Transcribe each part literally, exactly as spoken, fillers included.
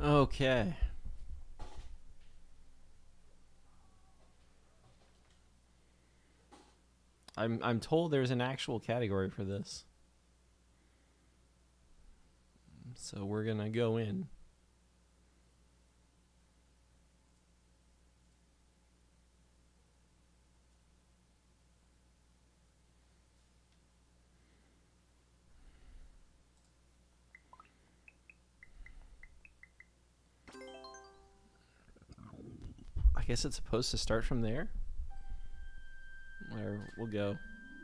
Okay. I'm I'm told there's an actual category for this. So we're gonna go in. I guess it's supposed to start from there. Where we'll go.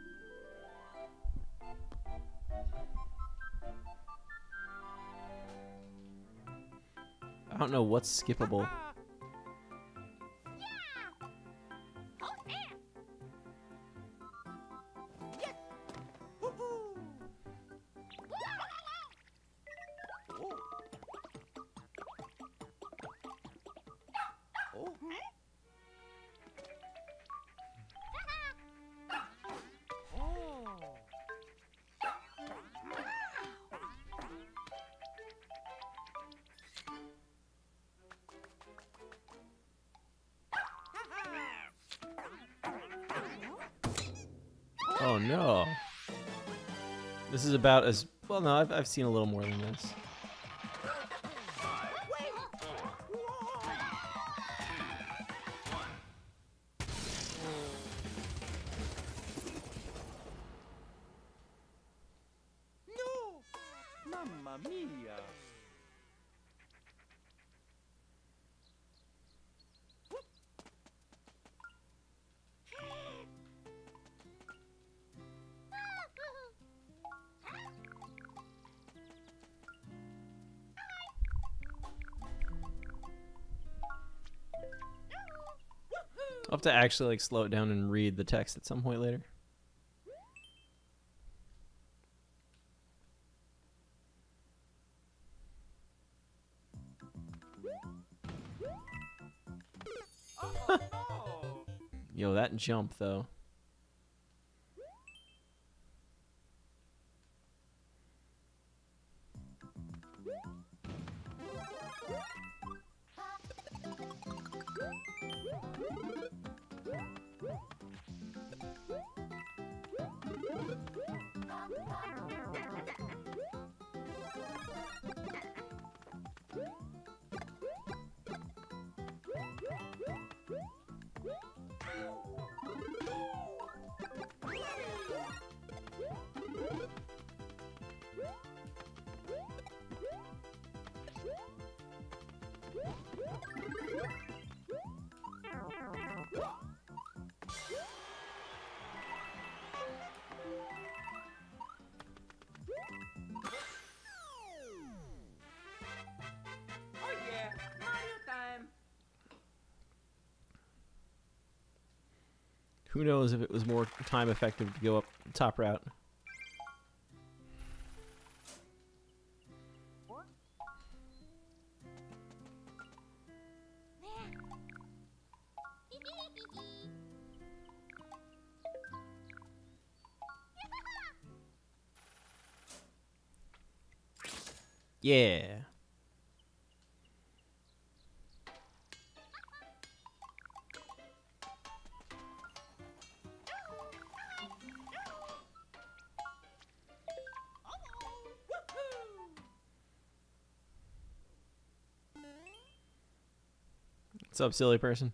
I don't know what's skippable. Oh no. This is about as well. No, I've I've seen a little more than this. No, mamma mia. I'll have to actually like slow it down and read the text at some point later. Yo, that jump though. Who knows if it was more time effective to go up the top route. Yeah. What's up, silly person?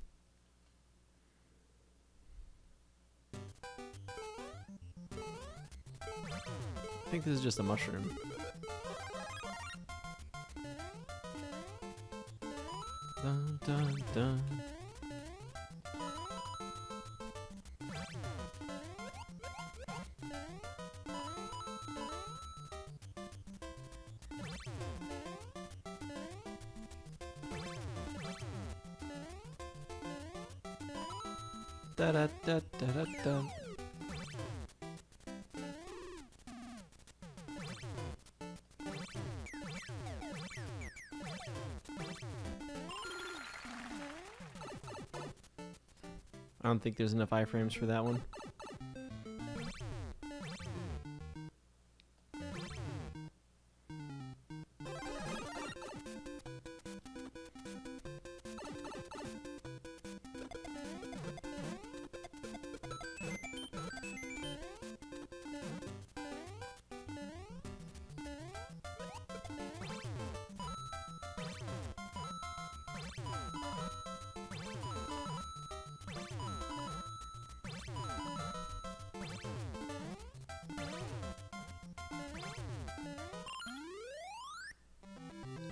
I think this is just a mushroom. Dun, dun, dun. Da da da da da da. I don't think there's enough iframes for that one.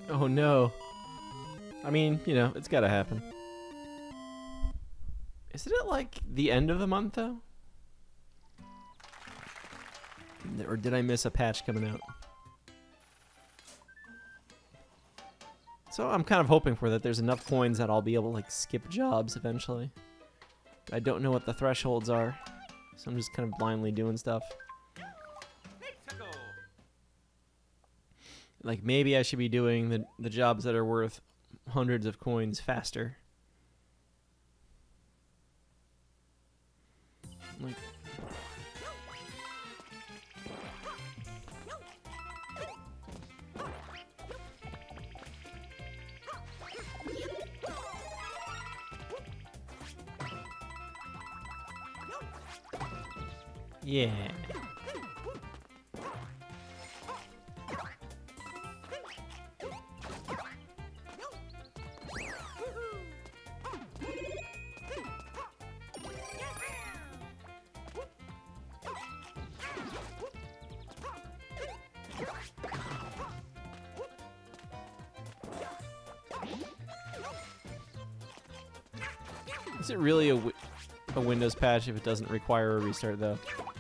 Oh no. I mean, you know, it's gotta happen. Isn't it like the end of the month though? Or did I miss a patch coming out? So I'm kind of hoping for that there's enough coins that I'll be able to like skip jobs eventually. I don't know what the thresholds are, so I'm just kind of blindly doing stuff. Like maybe I should be doing the the jobs that are worth hundreds of coins faster. Like yeah. Is it really a, wi a Windows patch if it doesn't require a restart though?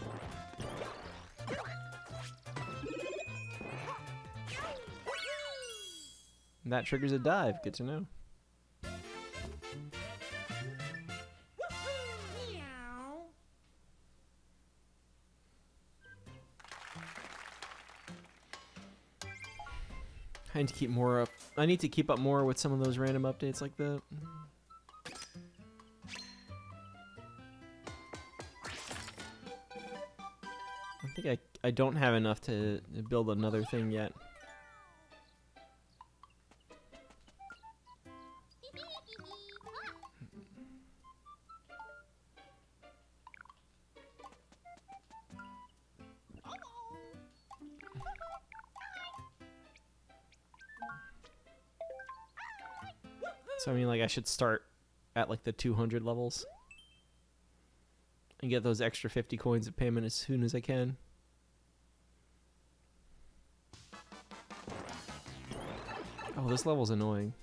That triggers a dive. Good to know. I need to keep more up. I need to keep up more with some of those random updates like that. I think I I don't have enough to build another thing yet. So I mean, like, I should start at like the two hundred levels and get those extra fifty coins of payment as soon as I can. Oh, this level's annoying.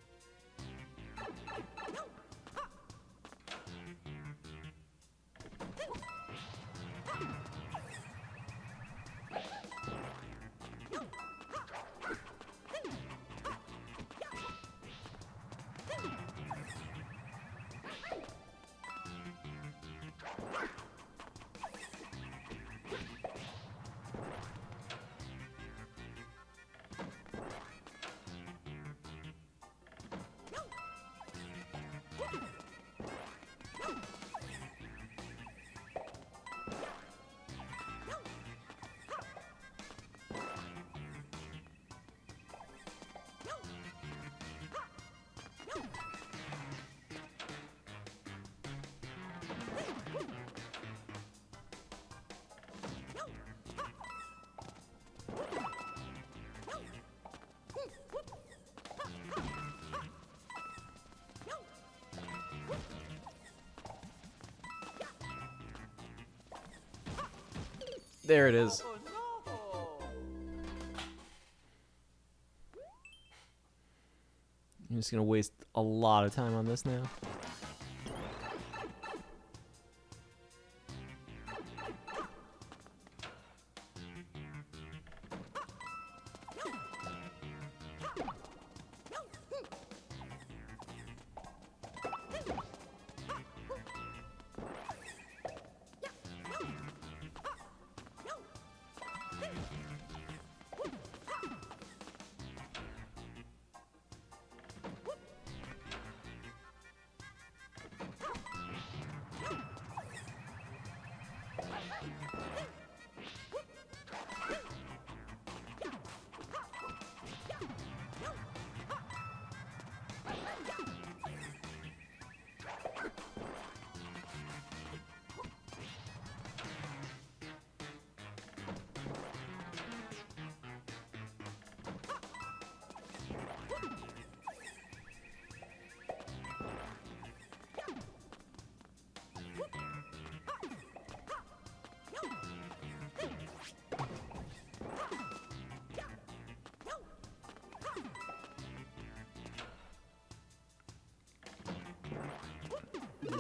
There it is. I'm just gonna waste a lot of time on this now.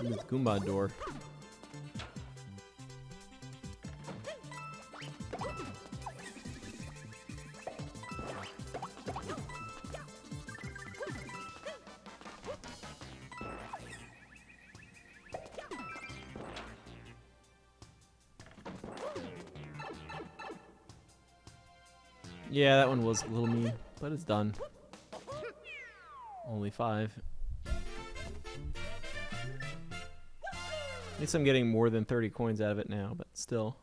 With Goomba door. Yeah, that one was a little mean, but it's done. Only five. At least I'm getting more than thirty coins out of it now, but still.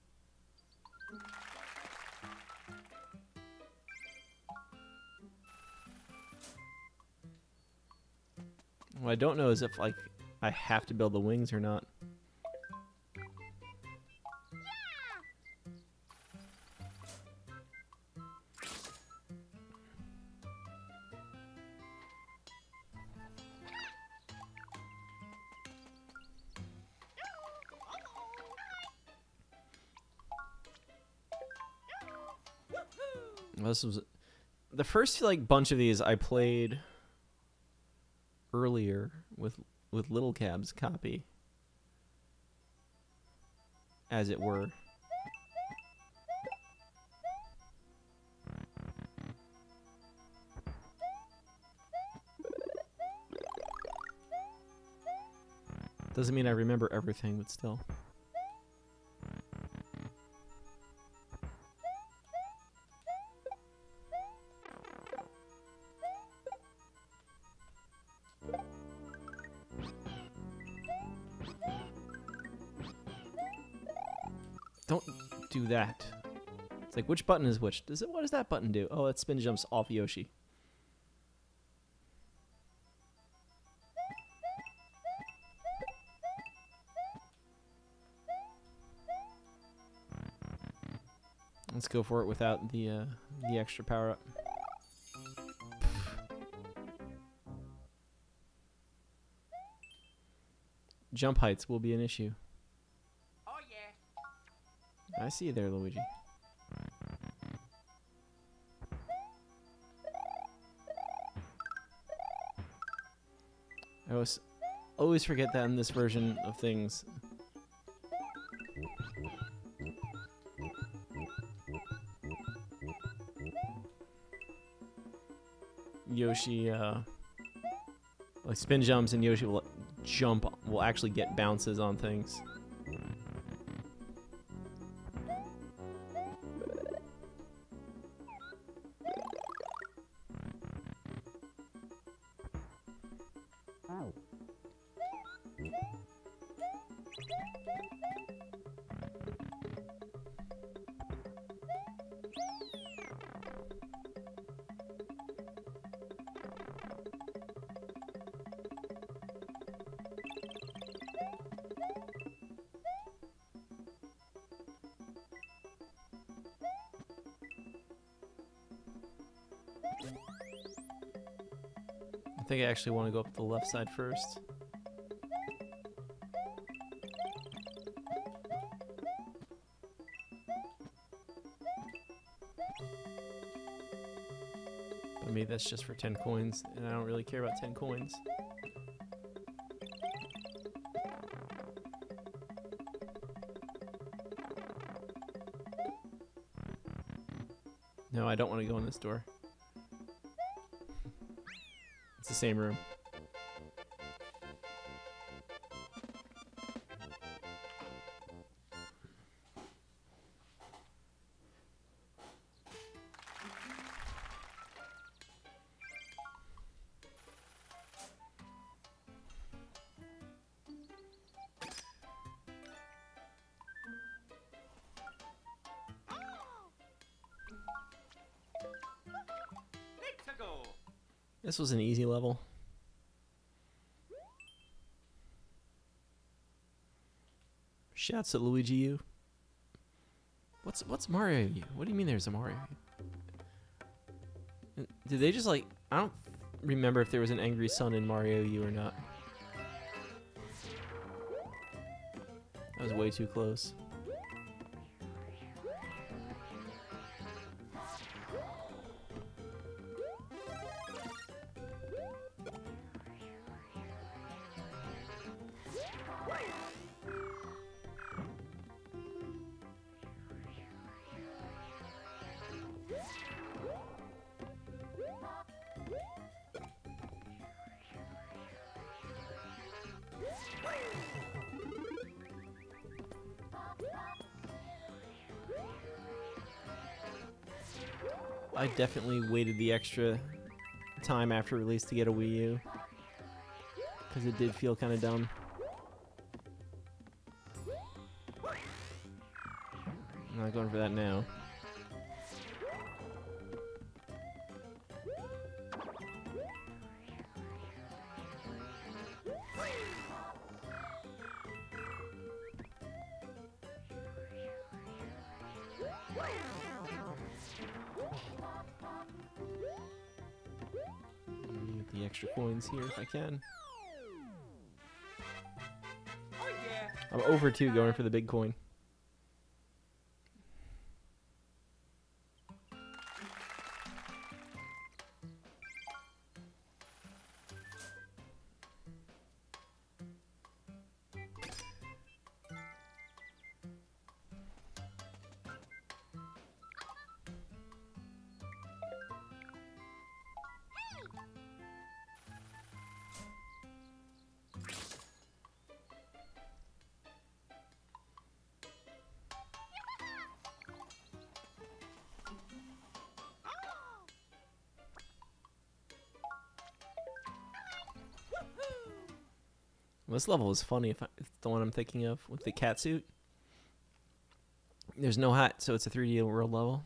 What I don't know is if, like, I have to build the wings or not. This was the first like bunch of these I played earlier with with Little Cab's copy, as it were. Doesn't mean I remember everything, but still. Don't do that. It's like, which button is which? Does it? What does that button do? Oh, that spin jumps off Yoshi. Let's go for it without the uh, the extra power up. Jump heights will be an issue. Oh yeah. I see you there, Luigi. I always, always forget that in this version of things. Yoshi, uh, like spin jumps, and Yoshi will jump, will actually get bounces on things. I think I actually want to go up the left side first. But maybe that's just for ten coins, and I don't really care about ten coins. No, I don't want to go in this door. It's the same room. Let's go. This was an easy level. Shouts at Luigi U. What's what's Mario U? What do you mean there's a Mario U? Did they just like, I don't remember if there was an angry sun in Mario U or not. That was way too close. I definitely waited the extra time after release to get a Wii U. Because it did feel kind of dumb. I'm not going for that now. Get the extra coins here if I can. Oh yeah. I'm over two going for the big coin. This level is funny if, I, if it's the one I'm thinking of with the cat suit. There's no hat, so it's a three D world level.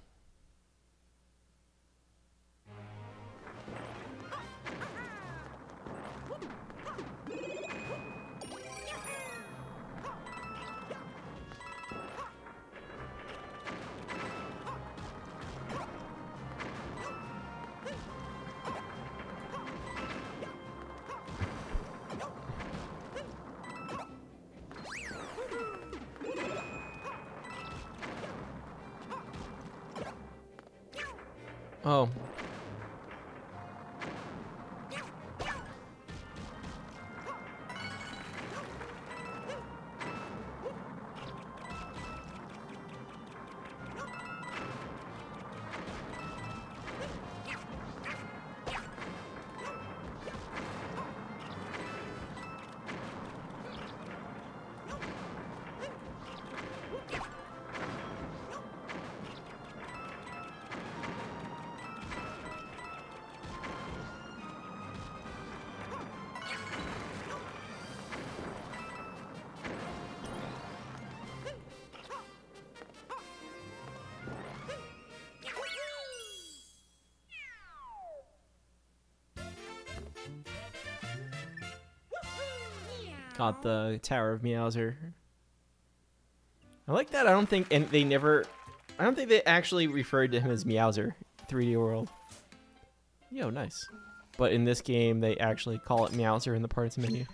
Oh. Got the Tower of Meowser. I like that. I don't think, and they never, I don't think they actually referred to him as Meowser, three D World. Yo, nice. But in this game, they actually call it Meowser in the parts menu.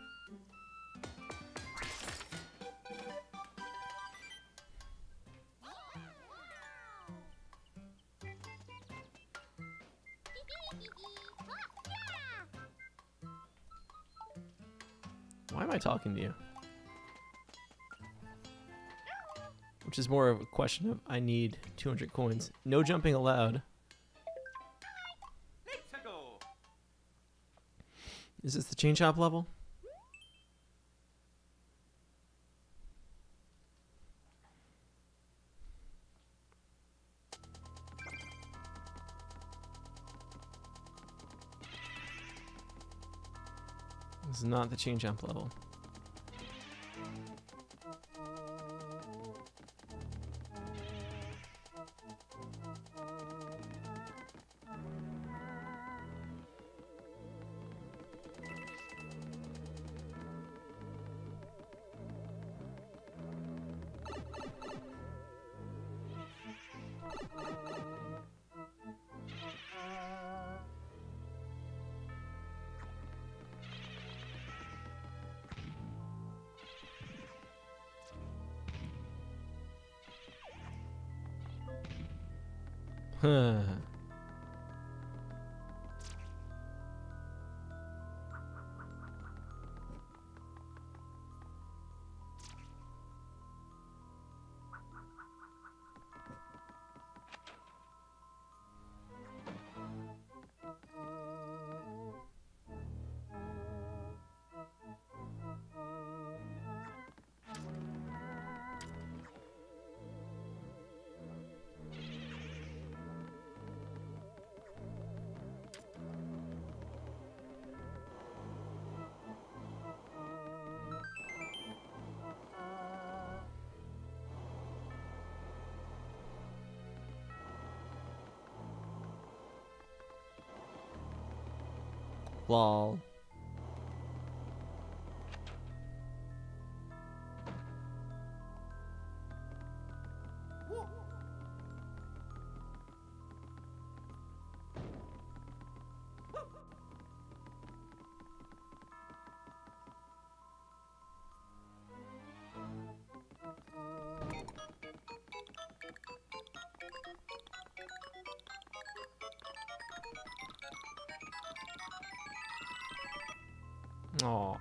Why am I talking to you? Which is more of a question of I need two hundred coins. No jumping allowed. Let's go. Is this the chain shop level? This is not the chain jump level. Huh. Lol. Aw.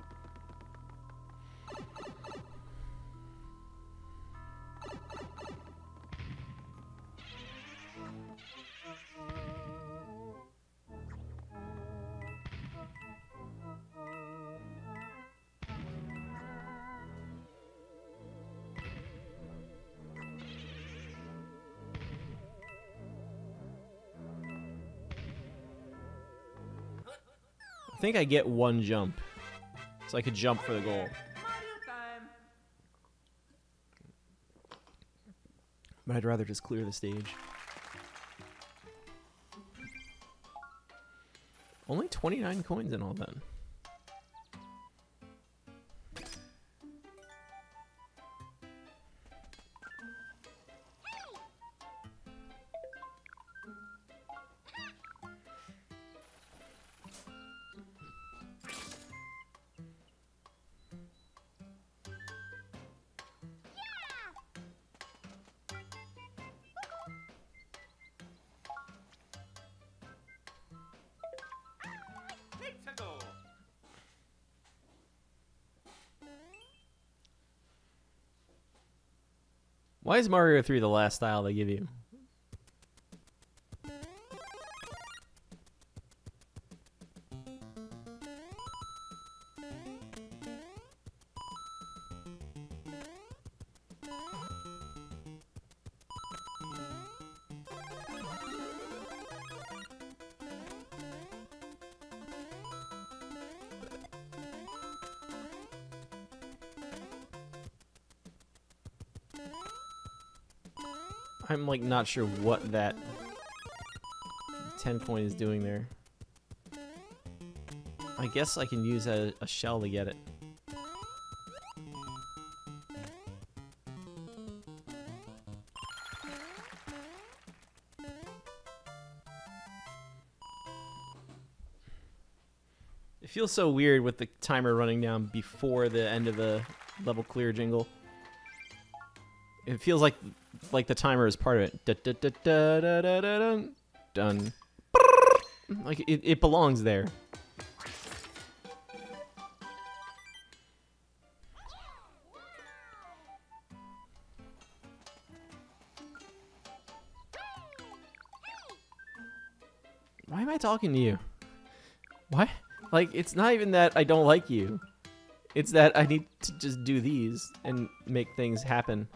I think I get one jump. So I could jump for the goal. Mario time. But I'd rather just clear the stage. Only twenty-nine coins in all then. Let's go. Why is Mario three the last style they give you? I'm like not sure what that ten coin is doing there. I guess I can use a, a shell to get it. It feels so weird with the timer running down before the end of the level clear jingle. It feels like like the timer is part of it. Da, da, da, da, da, da, da, dun, done. Like it, it belongs there. Why am I talking to you? Why? Like, it's not even that I don't like you. It's that I need to just do these and make things happen.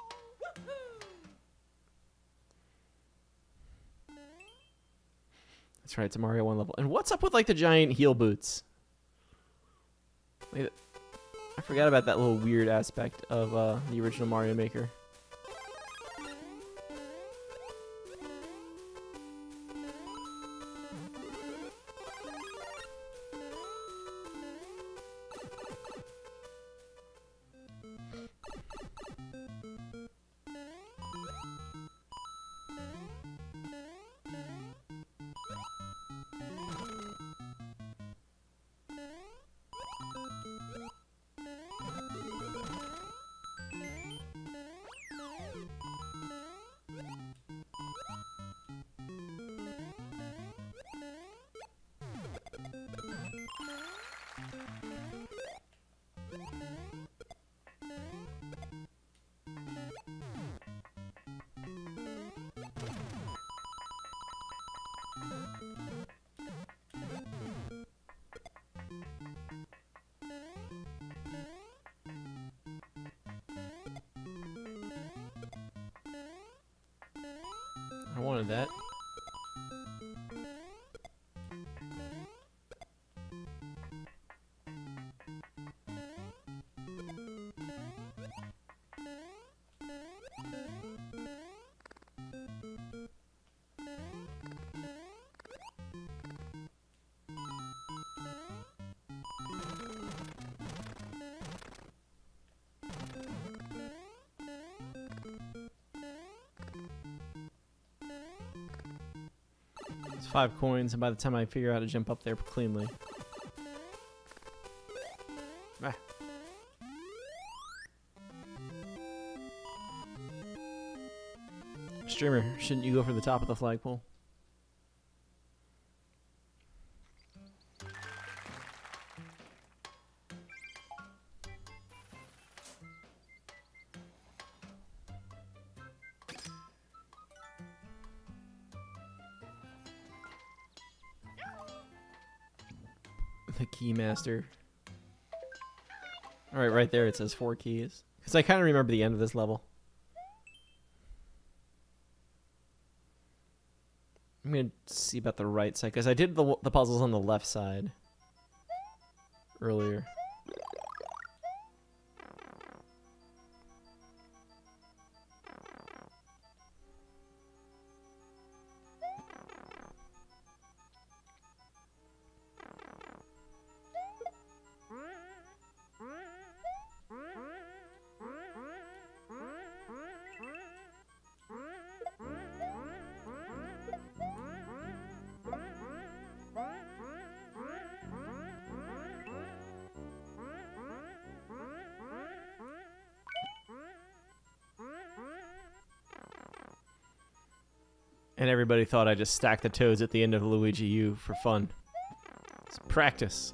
That's right, it's a Mario one level. And what's up with, like, the giant heel boots? Like, I forgot about that little weird aspect of uh, the original Mario Maker. I wanted that. It's five coins, and by the time I figure out how to jump up there cleanly. Ah. Streamer, shouldn't you go for the top of the flagpole? The Keymaster. Alright, right there it says four keys. Because I kind of remember the end of this level. I'm going to see about the right side. Because I did the, the puzzles on the left side earlier. And everybody thought I just stacked the toads at the end of Luigi U for fun. It's practice.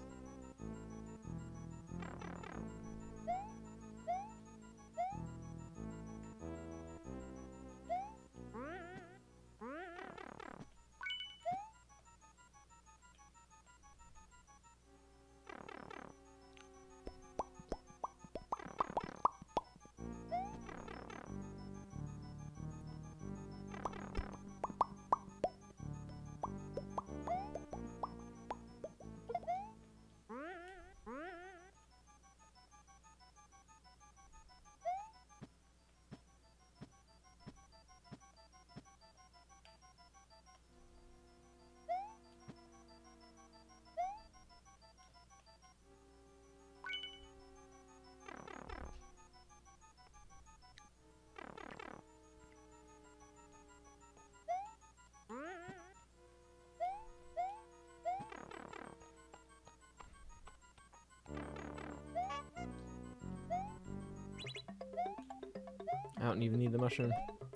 I don't even need the mushroom.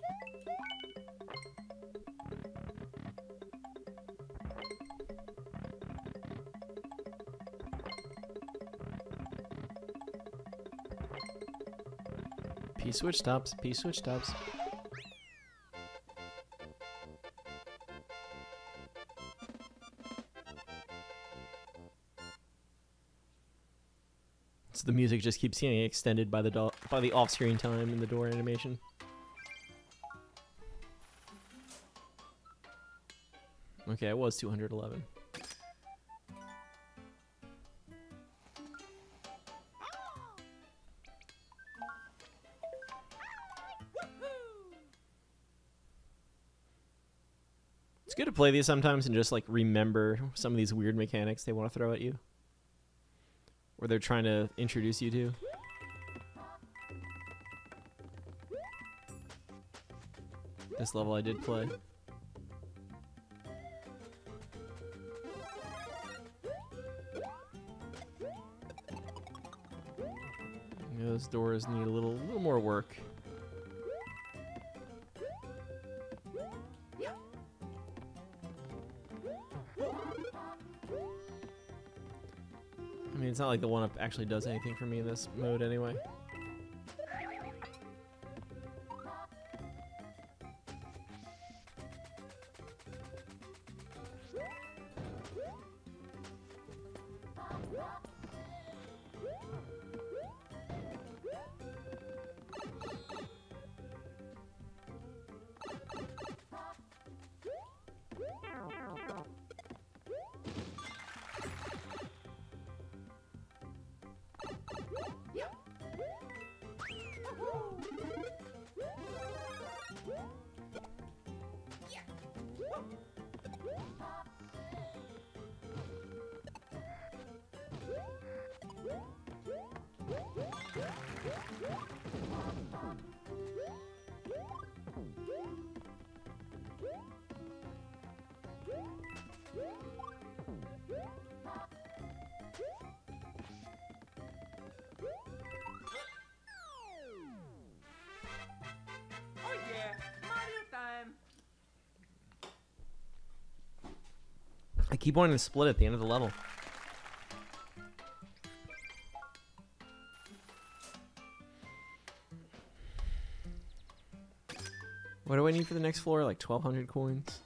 P-switch stops, P-switch stops. So the music just keeps getting extended by the do by the off-screen time in the door animation. Okay, it was two hundred eleven. It's good to play these sometimes and just like remember some of these weird mechanics they want to throw at you, or they're trying to introduce you to. This level I did play. Those doors need a little, little more work. I mean, it's not like the one-up actually does anything for me in this mode anyway. I keep wanting to split at the end of the level. What do I need for the next floor? Like twelve hundred coins?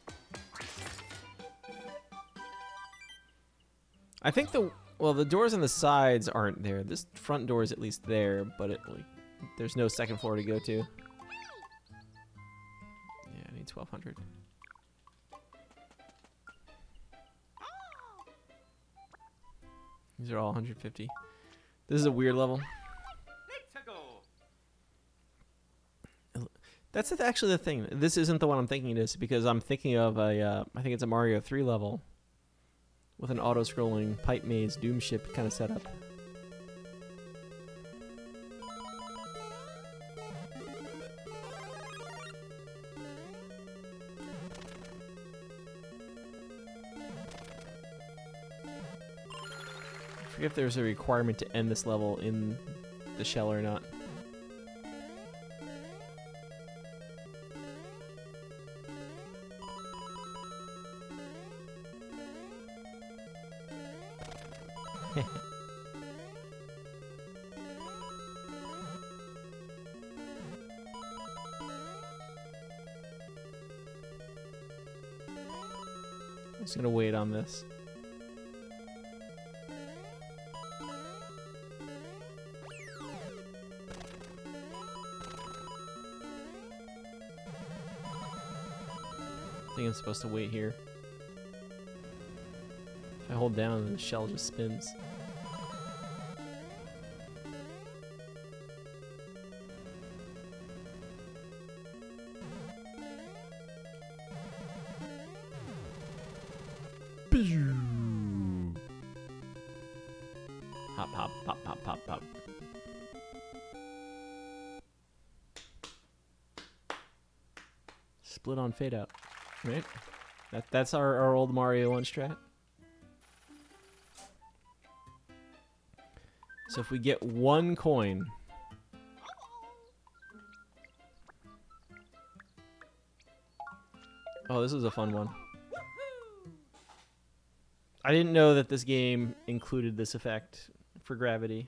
I think the... Well, the doors on the sides aren't there. This front door is at least there, but it like there's no second floor to go to. Yeah, I need twelve hundred. These are all one hundred fifty. This is a weird level. Let's go. That's actually the thing. This isn't the one I'm thinking it is because I'm thinking of a, uh, I think it's a Mario three level with an auto-scrolling pipe maze doom ship kind of setup. I forget if there's a requirement to end this level in the shell or not. I'm just gonna wait on this. I think I'm supposed to wait here. If I hold down, the shell just spins. Hop, hop, pop, pop, pop, pop. Split on fade out, right? That that's our, our old Mario one strat. So if we get one coin, oh, this is a fun one. I didn't know that this game included this effect for gravity.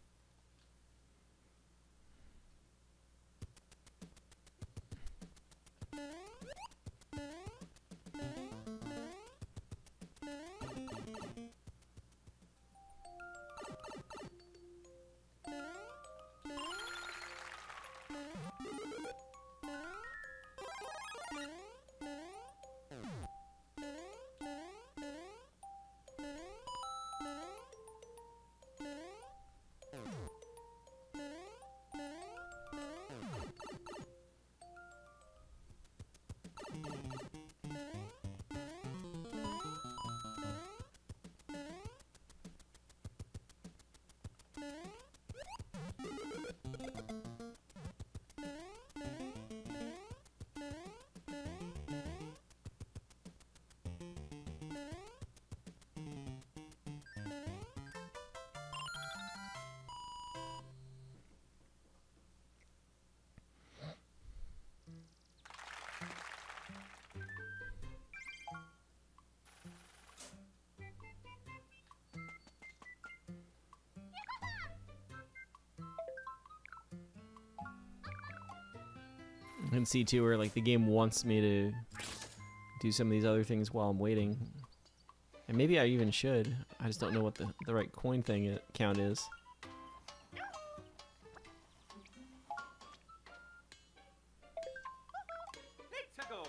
You can see too where like the game wants me to do some of these other things while I'm waiting. And maybe I even should. I just don't know what the, the right coin thing it, count is. Let's go.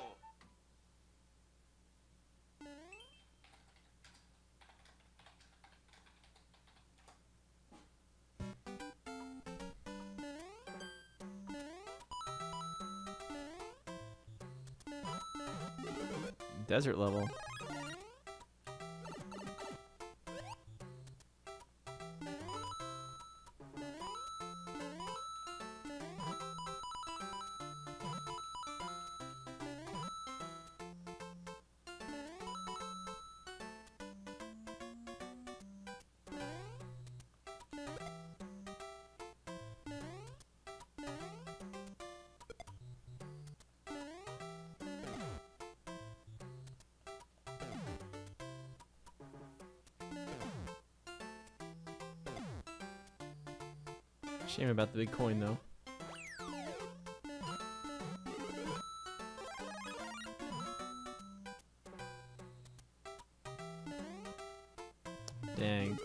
Desert level. Shame about the big coin, though. Dang.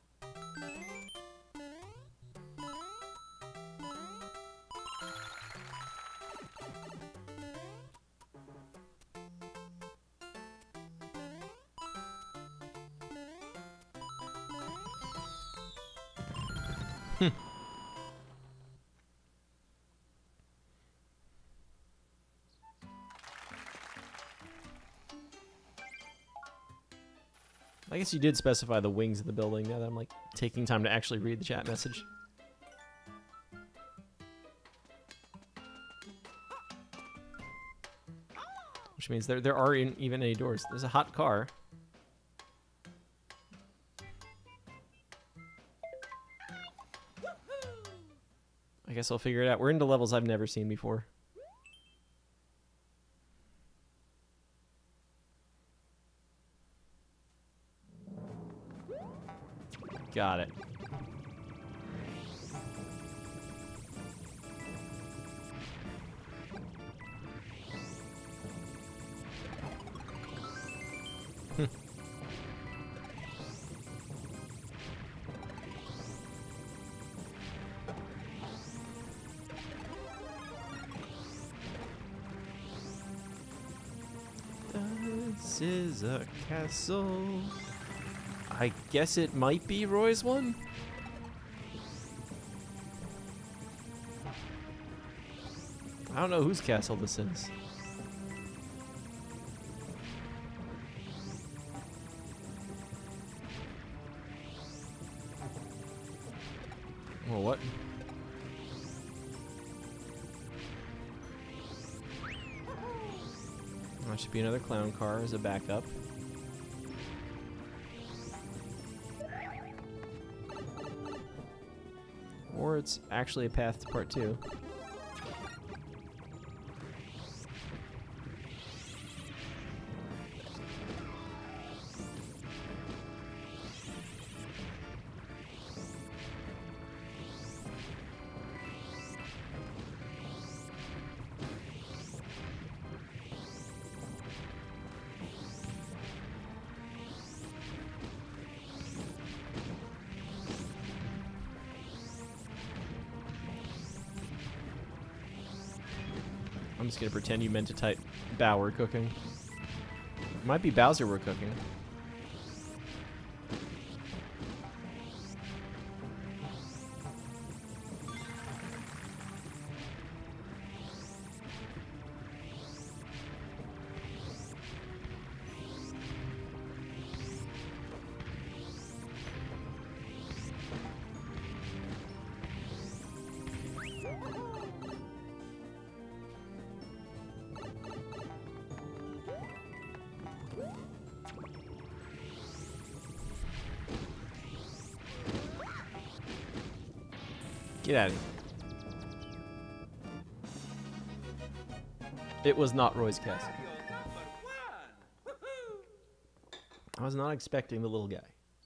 I guess you did specify the wings of the building now that I'm like taking time to actually read the chat message. Which means there there aren't even any doors. There's a hot car. I guess I'll figure it out. We're into levels I've never seen before. Got it. This is a castle. I guess it might be Roy's one? I don't know whose castle this is. Well, what? That should be another clown car as a backup. Or it's actually a path to part two. I'm just gonna pretend you meant to type Bauer cooking. It might be Bowser we're cooking. Get out of here. It was not Roy's castle. I was not expecting the little guy.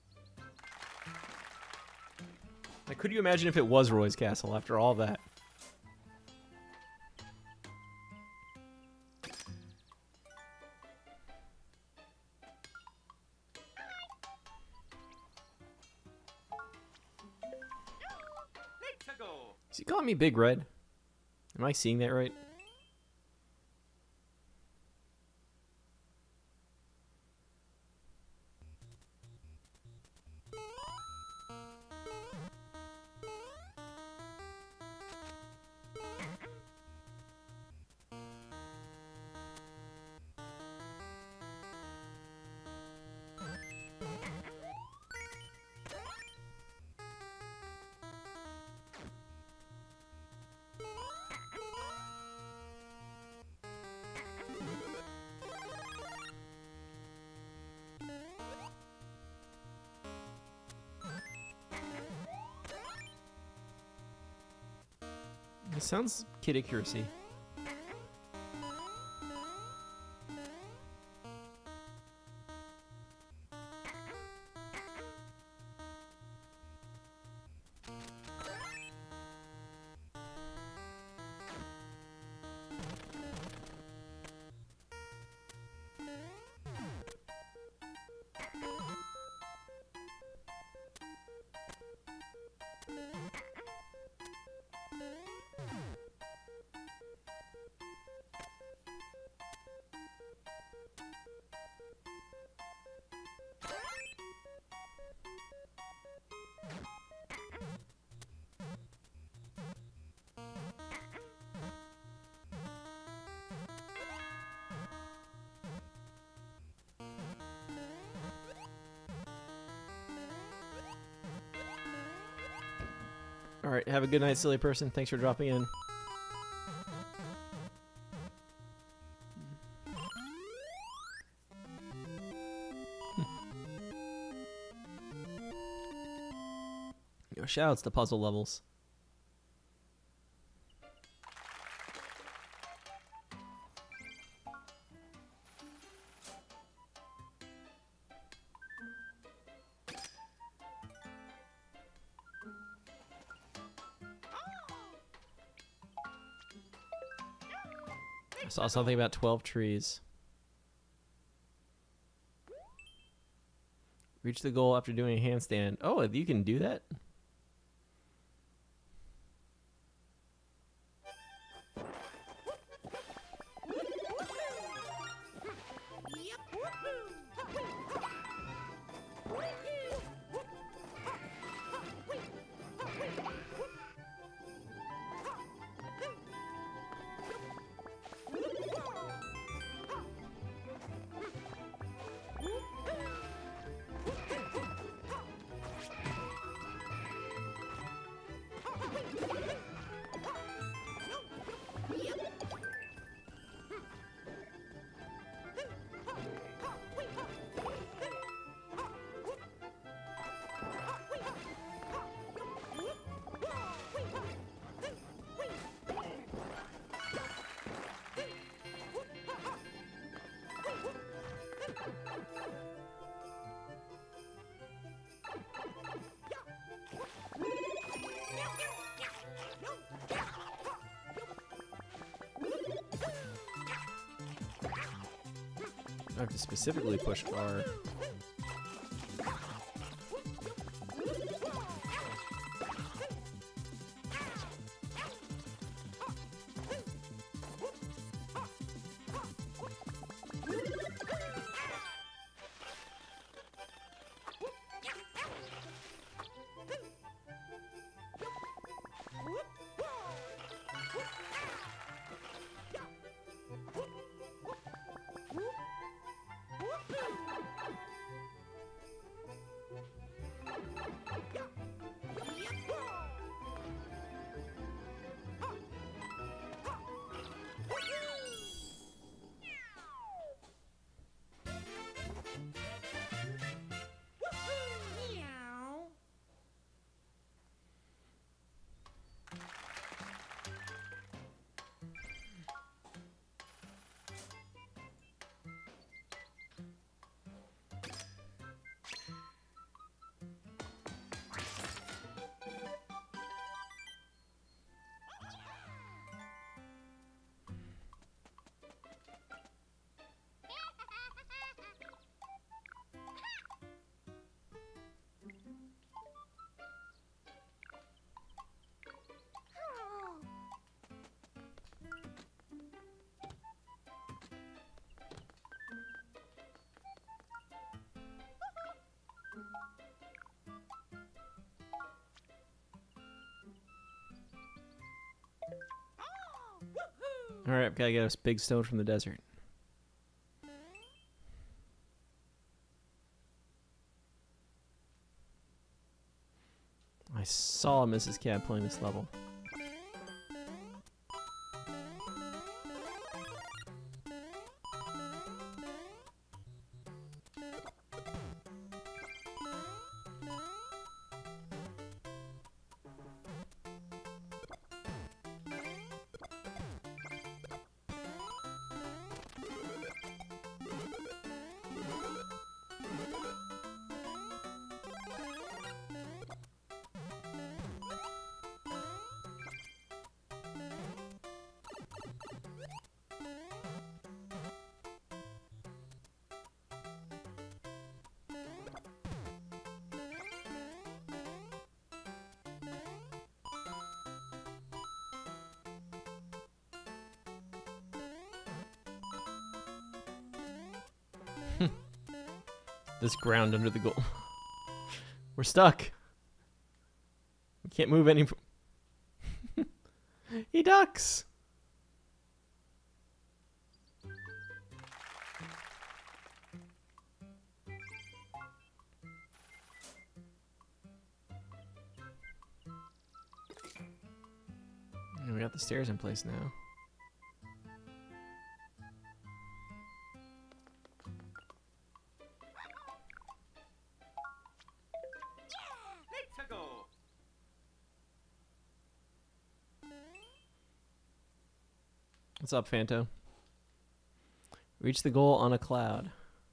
Like, could you imagine if it was Roy's castle after all that? Is he calling me Big Red? Am I seeing that right? It sounds Kid Icarus-y. Alright, have a good night, silly person. Thanks for dropping in. Yo, shoutouts to puzzle levels. I saw something about twelve trees. Reach the goal after doing a handstand. Oh, you can do that? I have to specifically push R. Alright, gotta get a big stone from the desert. I saw Missus Cab playing this level. This ground under the goal. We're stuck. We can't move any. He ducks. got the stairs in place now. Let's go. What's up, Phanto? Reach the goal on a cloud.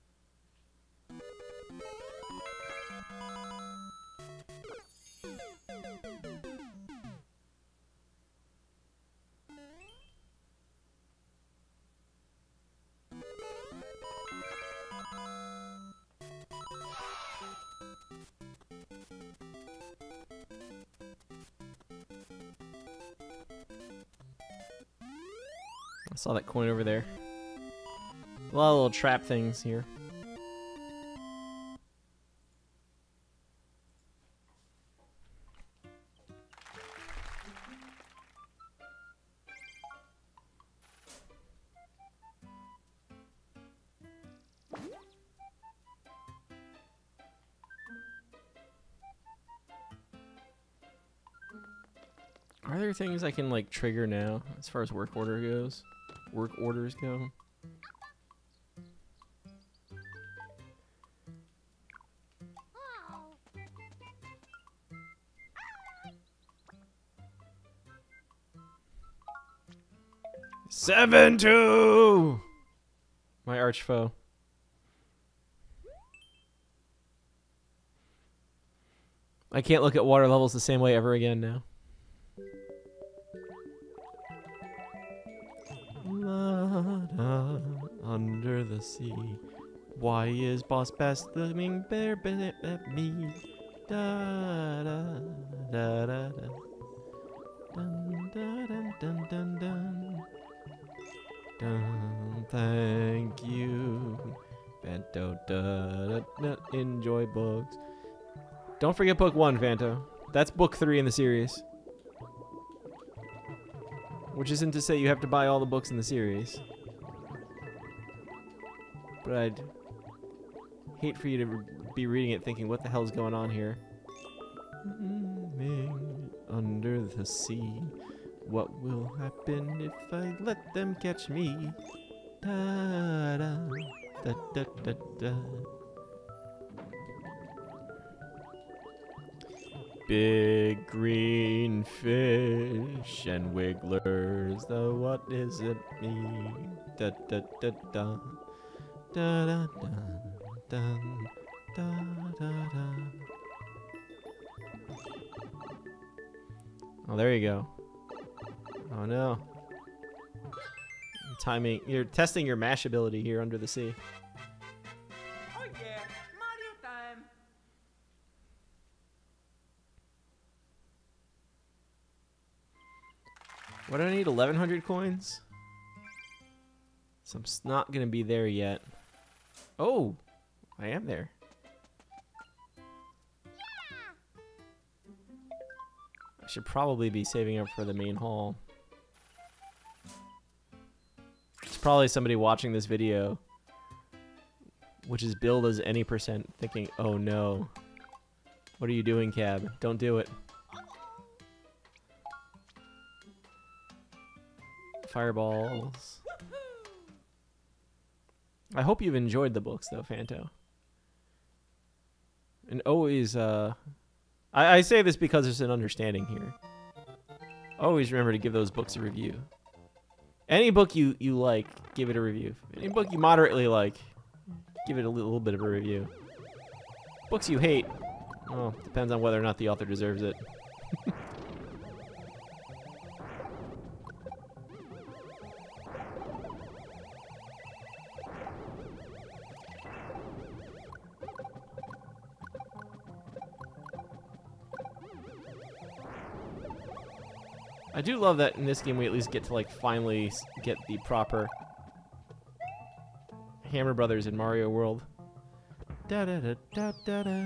I saw that coin over there. A lot of little trap things here. Are there things I can like trigger now as far as work order goes? Work orders go? Seven two. My arch foe. I can't look at water levels the same way ever again now. La-da, under the sea. Why is Boss Bass swimming bare at me? Da da da da da. Dun dun dun dun dun dun. Dun, thank you. Phanto, da, da, da, enjoy books. Don't forget book one, Phanto. That's book three in the series. Which isn't to say you have to buy all the books in the series. But I'd hate for you to re be reading it thinking, what the hell's going on here? Under the sea. What will happen if I let them catch me? Da da da da da da. Big green fish and wigglers, the what is it me? Da da da da da da da da da da. Oh, there you go. Oh no. Timing. You're testing your mash ability here under the sea. Oh yeah, Mario time. What do I need? eleven hundred coins? So I'm s- not going to be there yet. Oh, I am there. I should probably be saving up for the main hall. It's probably somebody watching this video, which is billed as any percent, thinking, oh no. What are you doing, Cab? Don't do it. Fireballs. I hope you've enjoyed the books, though, Phanto. And always, uh... I, I say this because there's an understanding here. Always remember to give those books a review. Any book you, you like, give it a review. Any book you moderately like, give it a little bit of a review. Books you hate, well, depends on whether or not the author deserves it. I do love that in this game we at least get to like finally s- get the proper Hammer Brothers in Mario World. Da da da da da da.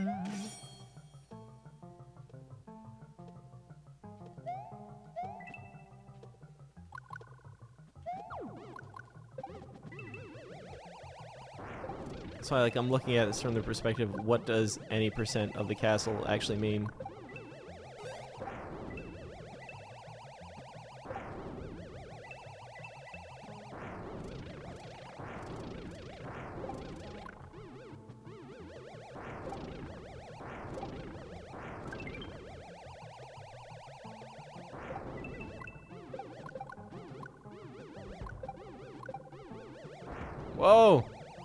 So I, like I'm looking at this from the perspective of what does any percent of the castle actually mean. Whoa!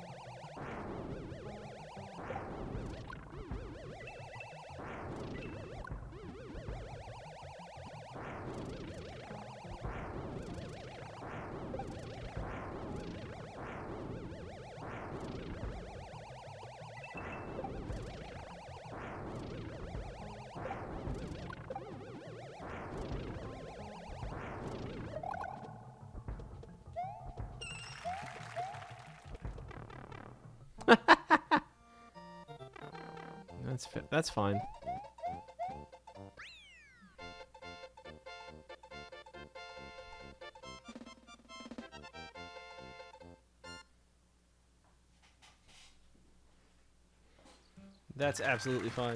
That's fi- that's fine. That's absolutely fine.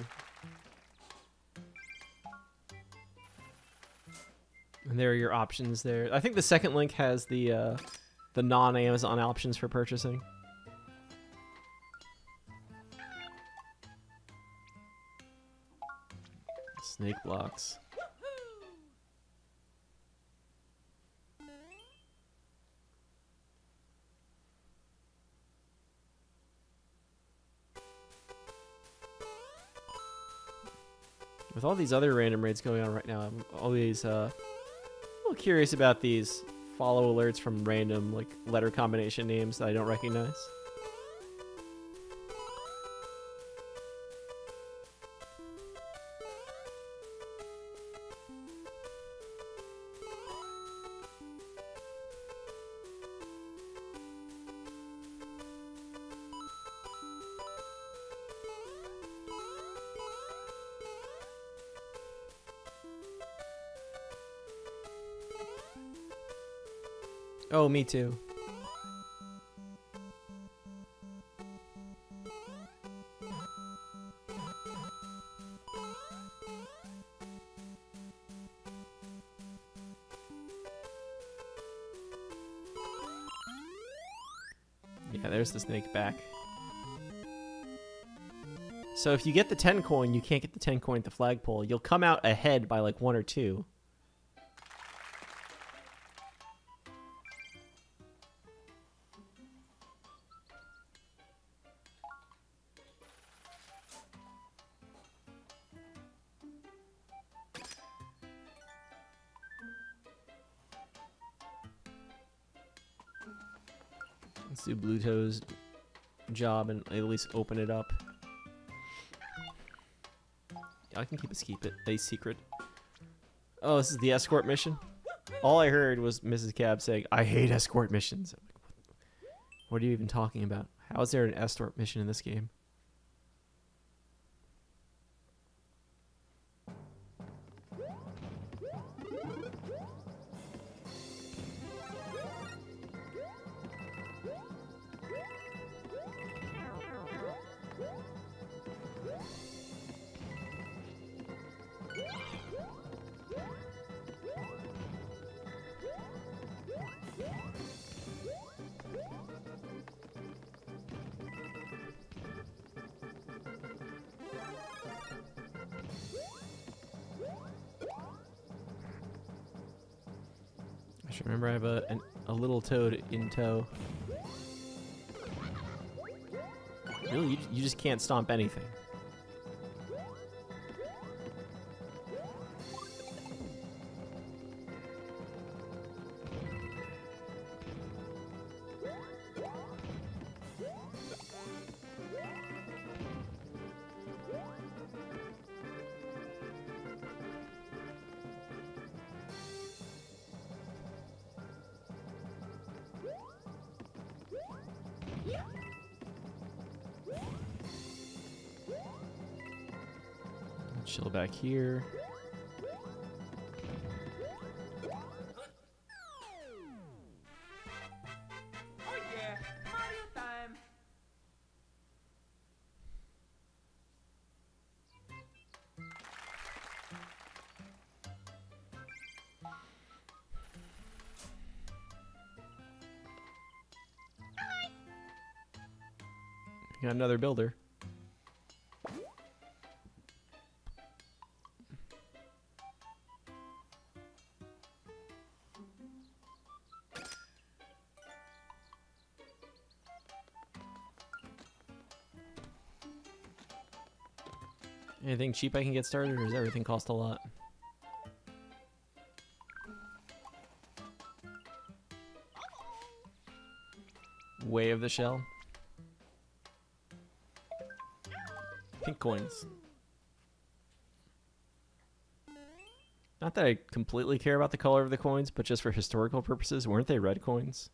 And there are your options there. I think the second link has the uh, the non-Amazon options for purchasing. Snake blocks. With all these other random raids going on right now, I'm always uh, a little curious about these follow alerts from random like letter combination names that I don't recognize. Oh, me too. Yeah, there's the snake back. So if you get the ten coin, you can't get the ten coin at the flagpole. You'll come out ahead by like one or two. Let's do Bluto's job and at least open it up. I can keep it, keep it. A secret. Oh, this is the escort mission? All I heard was Missus Cab saying, I hate escort missions. I'm like, what, what are you even talking about? How is there an escort mission in this game? I should remember I have a, an, a little toad in tow. Really, you, you just can't stomp anything. Chill back here. Oh yeah, Mario time. Got another builder. Anything cheap I can get started, or does everything cost a lot? Way of the Shell. Pink coins. Not that I completely care about the color of the coins, but just for historical purposes, weren't they red coins?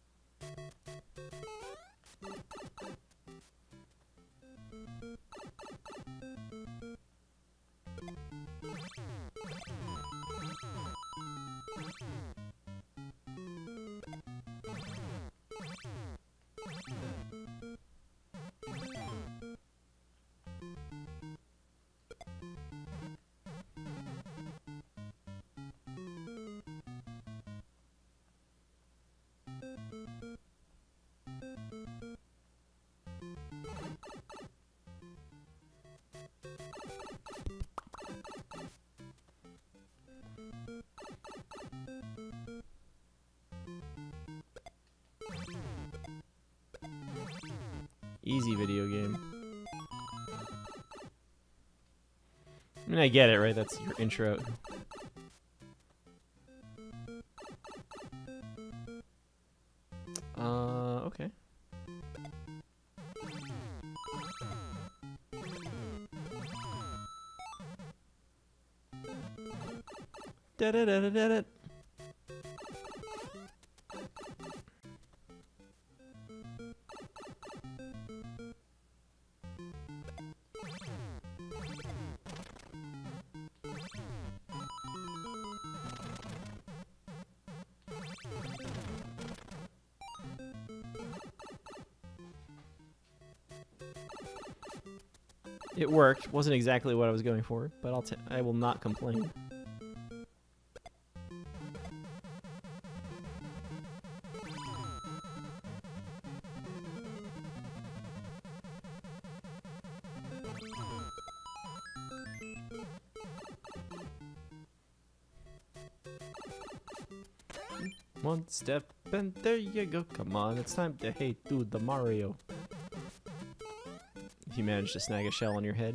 Easy video game. I mean, I get it, right? That's your intro. Uh, okay. Da da da da da da. It worked. Wasn't exactly what I was going for, but I'll t I will not complain. One step and there you go. Come on, it's time to hate dude the Mario. If you manage to snag a shell on your head.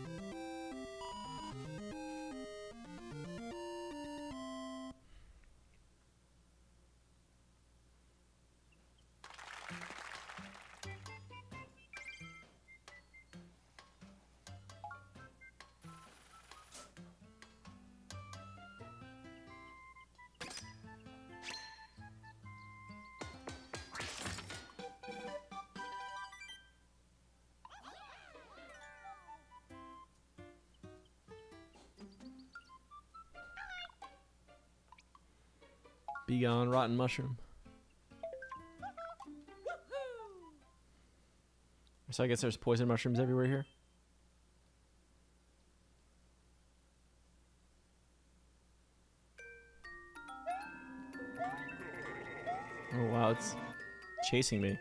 Be gone, rotten mushroom. So I guess there's poison mushrooms everywhere here. Oh wow, it's chasing me.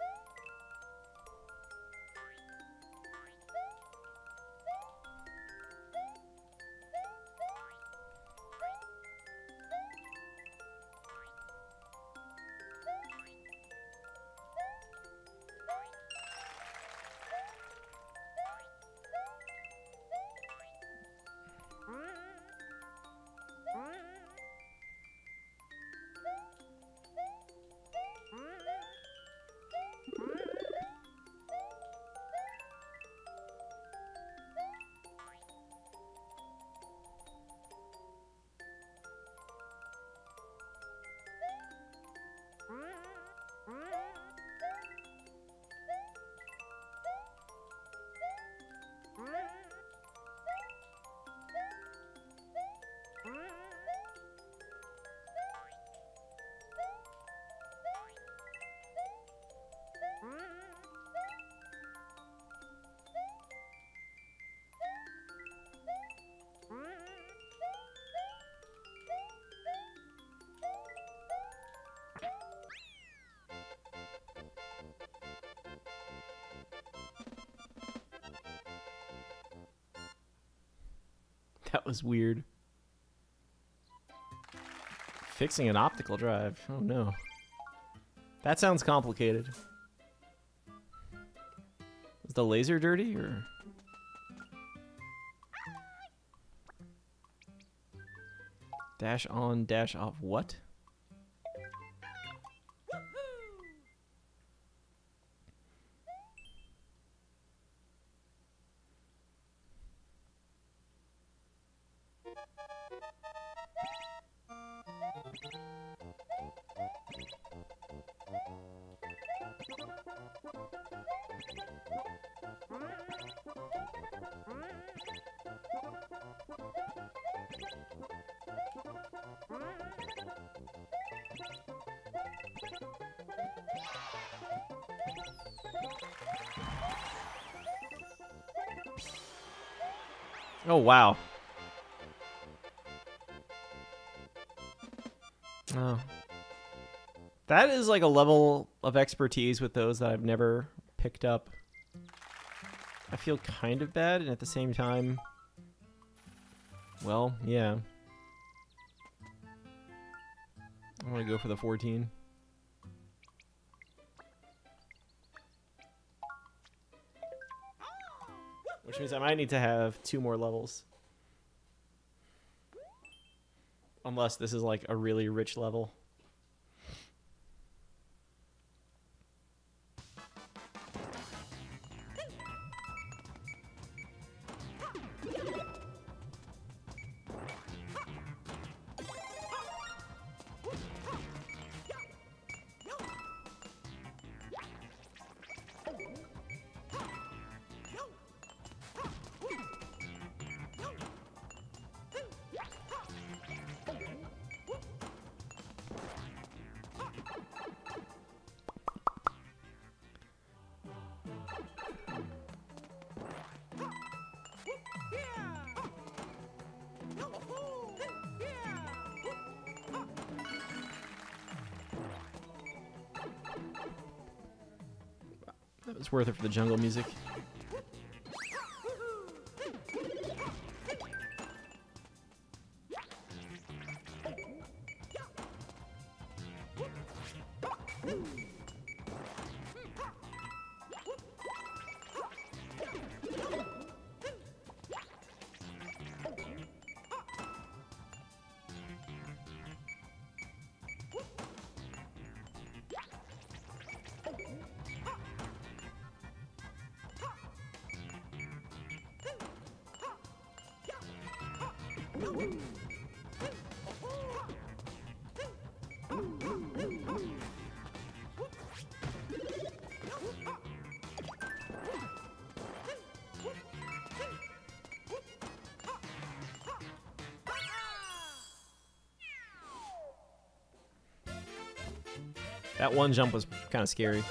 That was weird. Fixing an optical drive. Oh no. That sounds complicated. Is the laser dirty or? Dash on, dash off. What? Oh, wow. Oh. That is like a level of expertise with those that I've never picked up. I feel kind of bad, and at the same time, well, yeah. I want to go for the fourteen. Which means I might need to have two more levels. Unless this is like a really rich level. That was worth it for the jungle music. That one jump was kind of scary.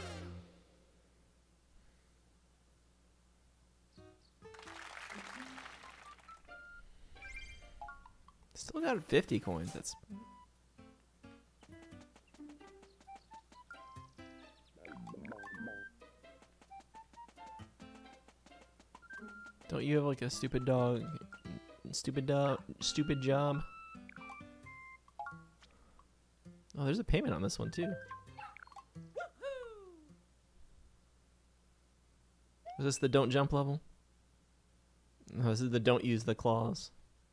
Still got fifty coins. That's Don't you have like a stupid dog? Stupid dog? Stupid job? Oh, there's a payment on this one too. Is this the don't jump level? No, this is the don't use the claws.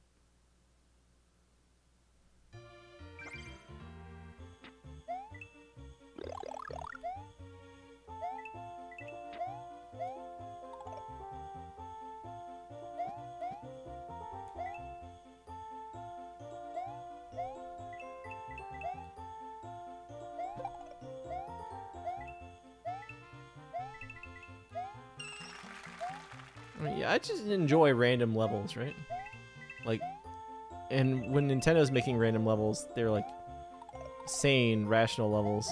Yeah, I just enjoy random levels, right? Like, and when Nintendo's making random levels, they're like sane, rational levels.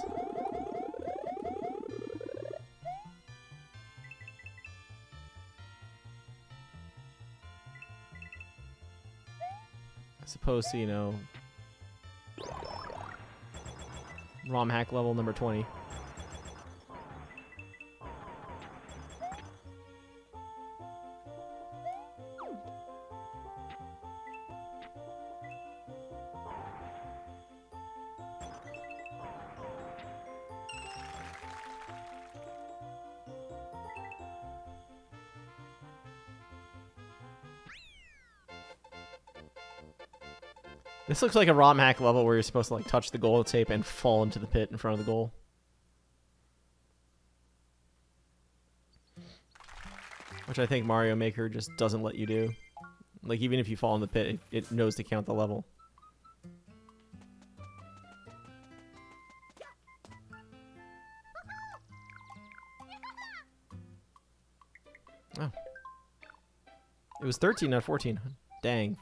As opposed to, you know, ROM hack level number twenty. This looks like a ROM hack level where you're supposed to like touch the goal tape and fall into the pit in front of the goal. Which I think Mario Maker just doesn't let you do. Like, even if you fall in the pit, it, it knows to count the level. Oh. It was thirteen, not fourteen. Dang.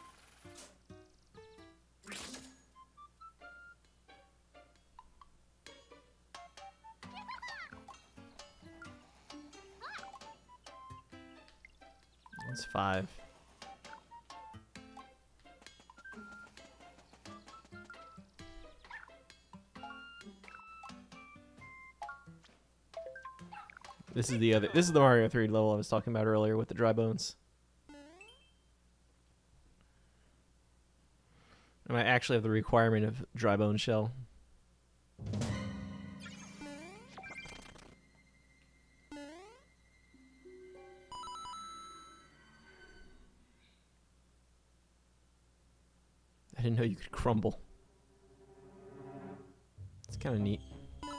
That's five. This is the other. This is the Mario three level I was talking about earlier with the dry bones. And I actually have the requirement of dry bone shell. I didn't know you could crumble. It's kind of neat.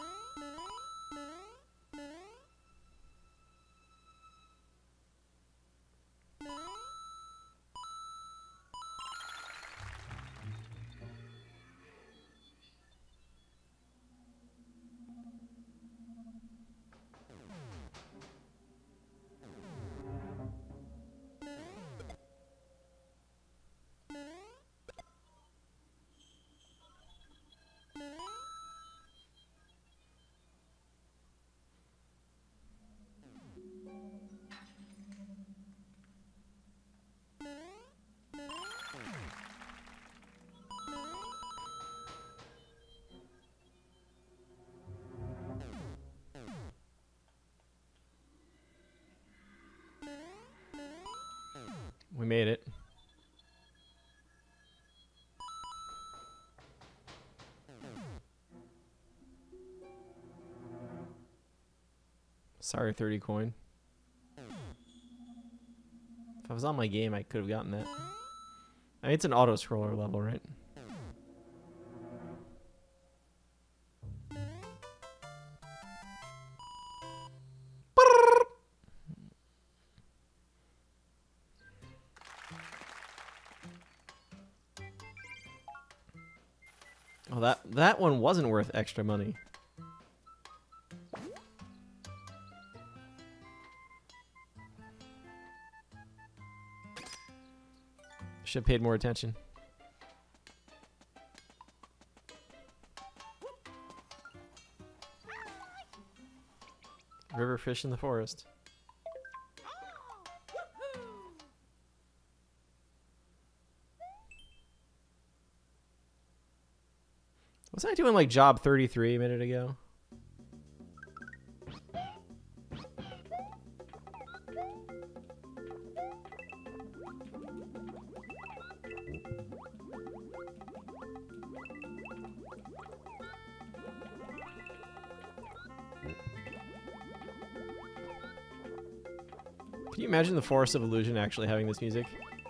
We made it. Sorry, thirty coin. If I was on my game, I could have gotten that. I mean, it's an auto-scroller level, right? Oh, that that one wasn't worth extra money. Should have paid more attention. River fish in the forest. Wasn't I doing like job thirty-three a minute ago? Can you imagine the Forest of Illusion actually having this music?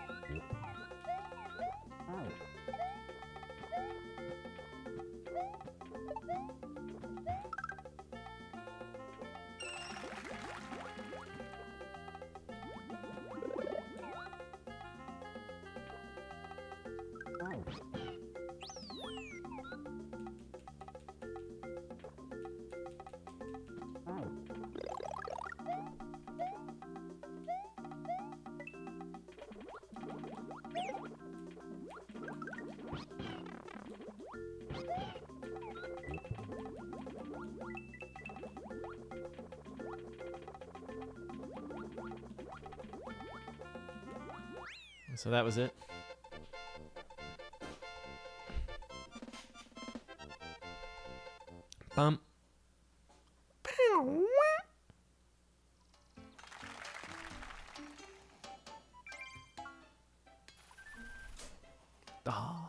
So that was it. Bump. Oh.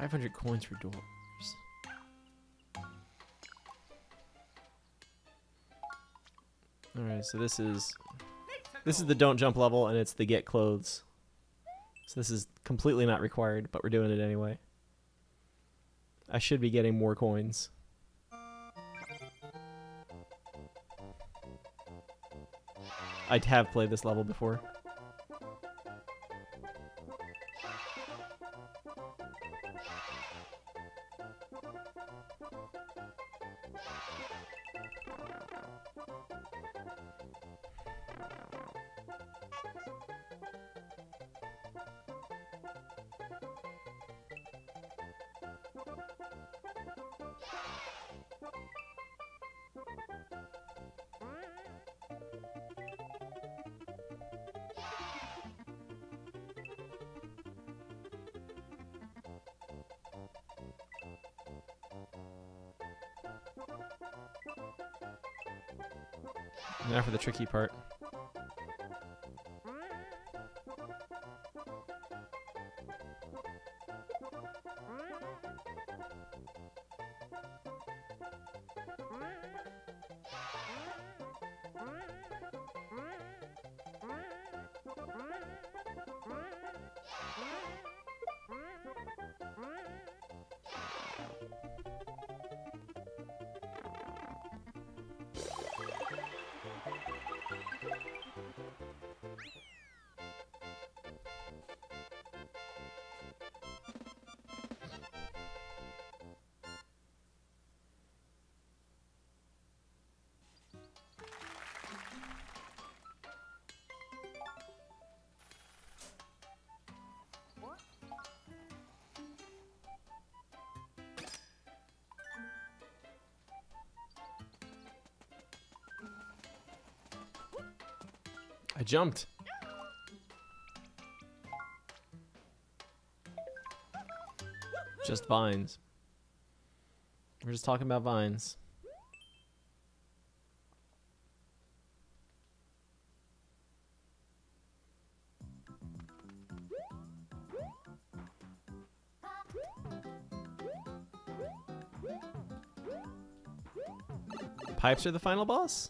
five hundred coins for doors. Alright, so this is this is the don't jump level, and it's the get clothes. So this is completely not required, but we're doing it anyway. I should be getting more coins. I have played this level before. Now for the tricky part. I jumped. Just vines. We're just talking about vines. Pipes are the final boss?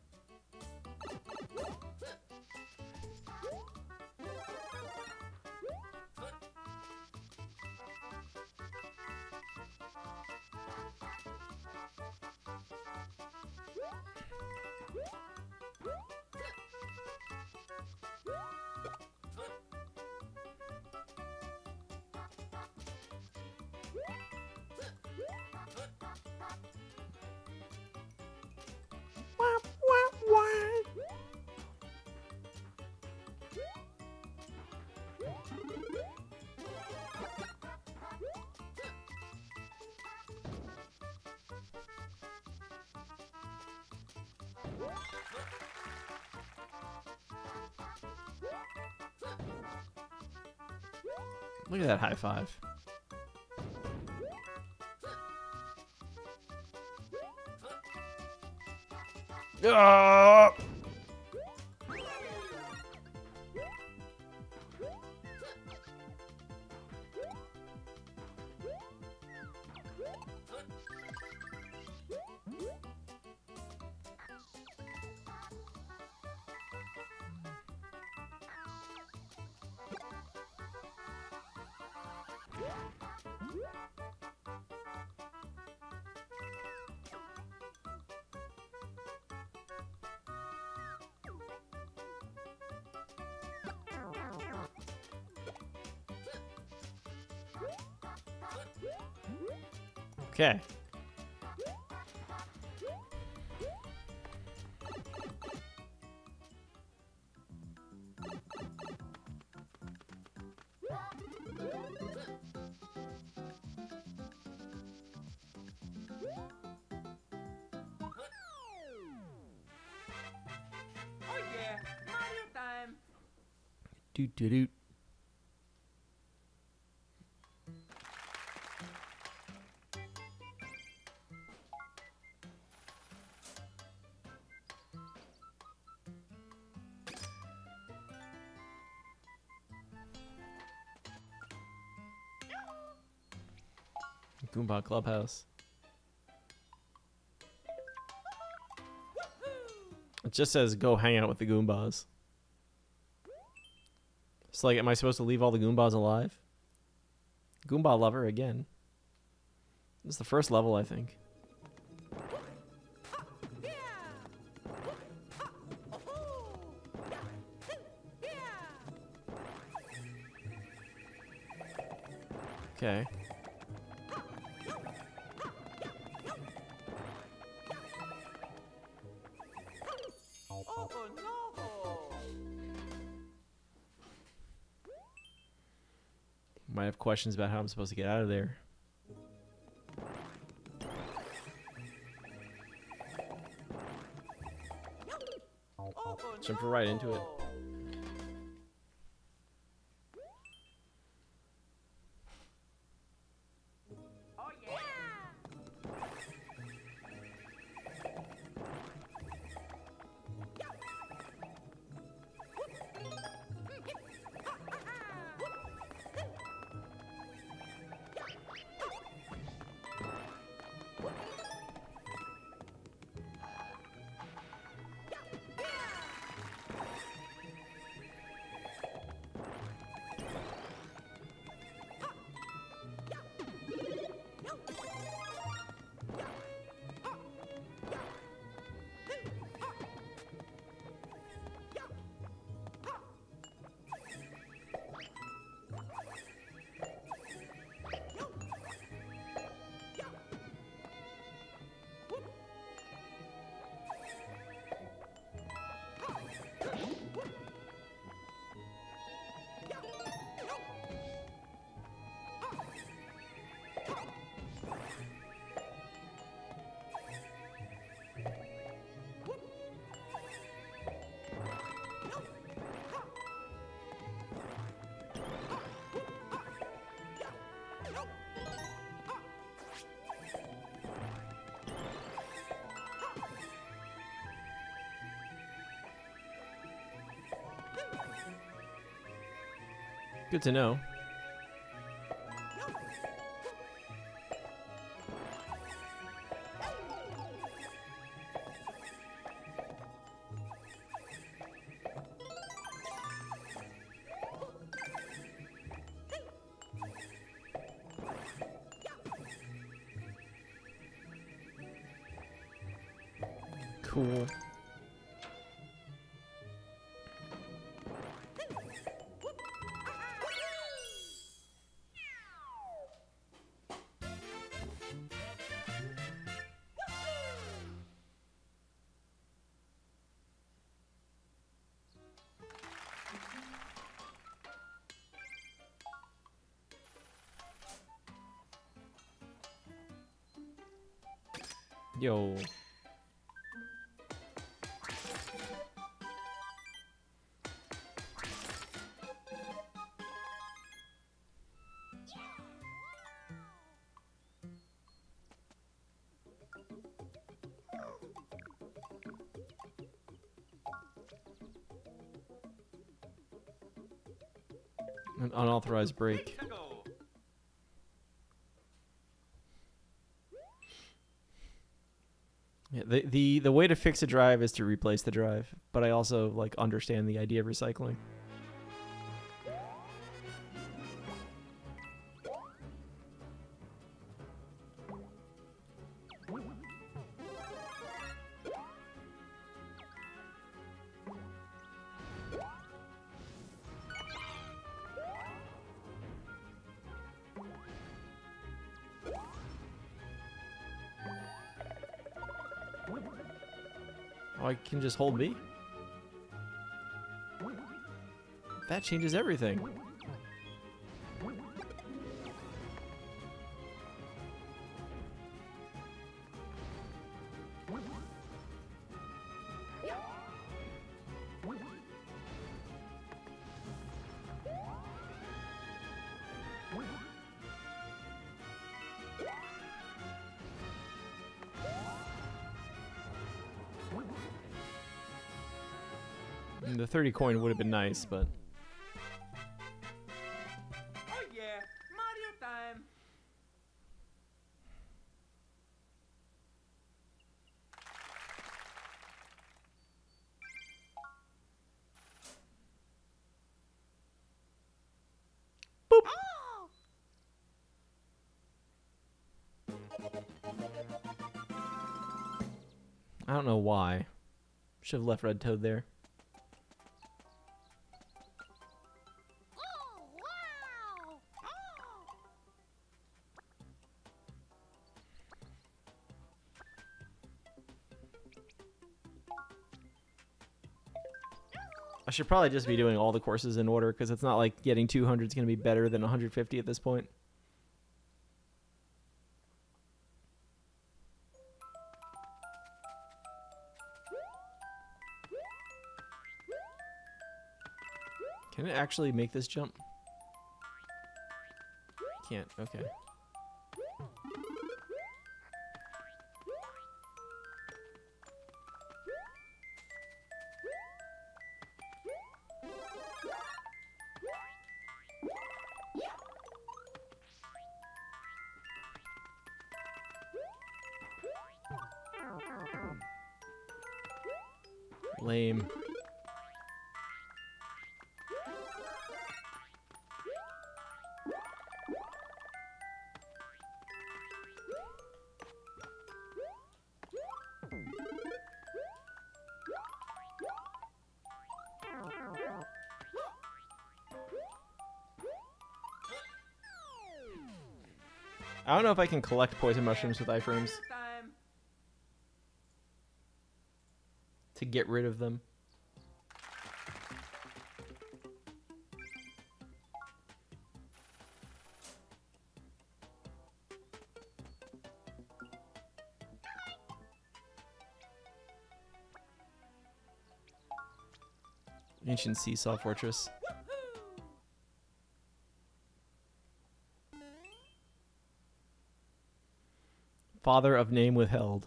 Look at that high five. Ah! Okay. Oh yeah, Mario time. Doot doot doot. Goomba Clubhouse. It just says go hang out with the Goombas. It's like, am I supposed to leave all the Goombas alive? Goomba lover again. This is the first level, I think. Okay. Oh no! Might have questions about how I'm supposed to get out of there. Oh Jump right into it. Oh yeah! Good to know. Cool. Yo. An unauthorized break. Yeah, the, the the way to fix a drive is to replace the drive, but I also like understand the idea of recycling. Oh, I can just hold B? That changes everything. The thirty coin would have been nice, but Oh yeah, Mario time. I don't know why. Should have left Red Toad there. Oh, wow! Oh! I should probably just be doing all the courses in order because it's not like getting two hundred is going to be better than one hundred fifty at this point. Can it actually make this jump? Can't. Okay. Lame. I don't know if I can collect poison mushrooms with iframes Time. to get rid of them. Ancient Seesaw Fortress. Father of name withheld.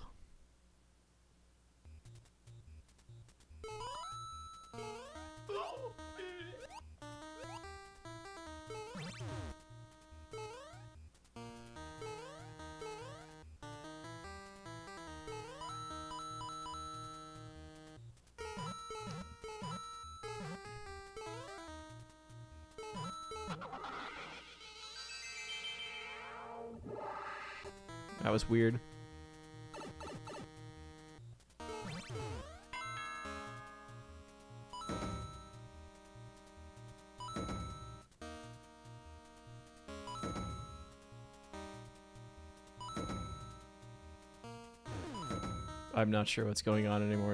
That was weird. I'm not sure what's going on anymore.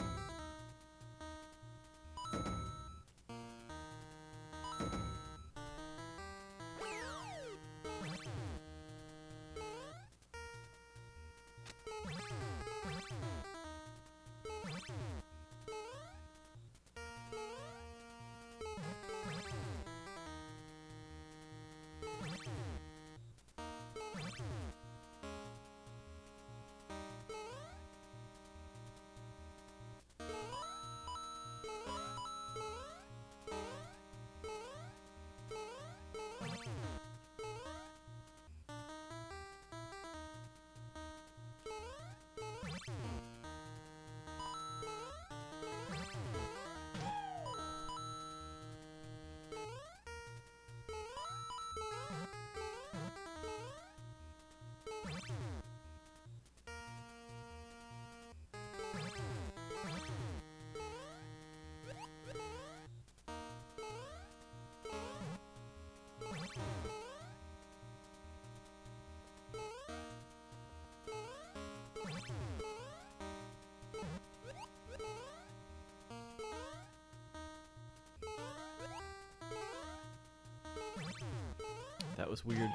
That was weird.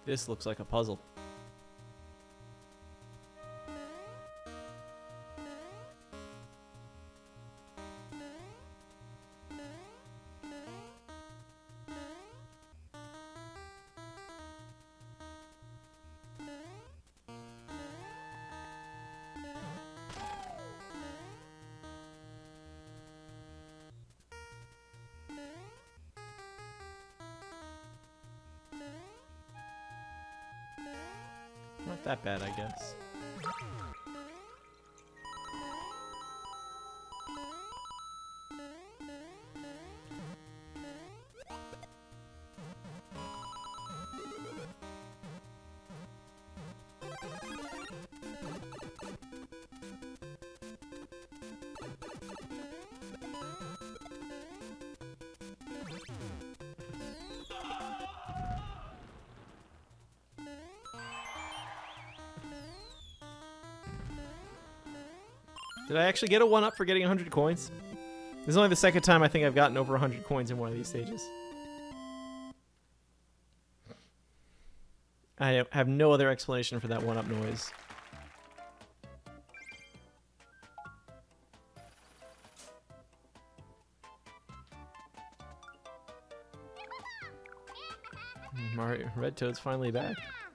This looks like a puzzle. Not that bad, I guess. Did I actually get a one-up for getting one hundred coins? This is only the second time I think I've gotten over one hundred coins in one of these stages. I have no other explanation for that one-up noise. Mario, Red Toad's finally back.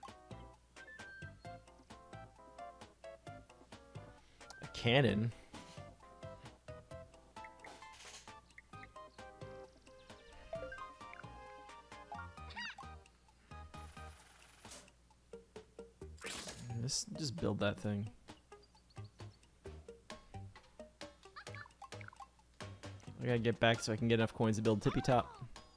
A cannon? Let's just build that thing. I gotta get back so I can get enough coins to build Tippy Top.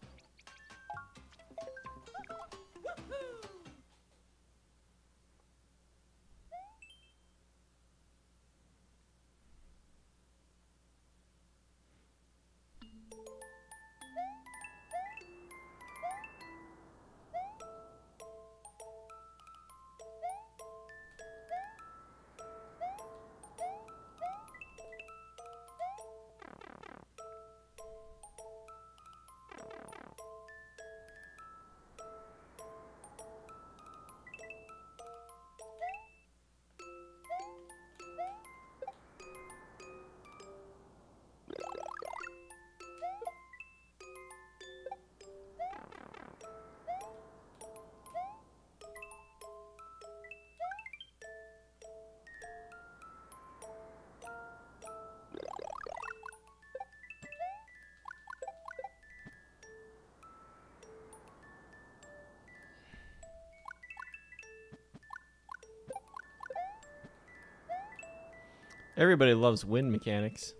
Everybody loves wind mechanics.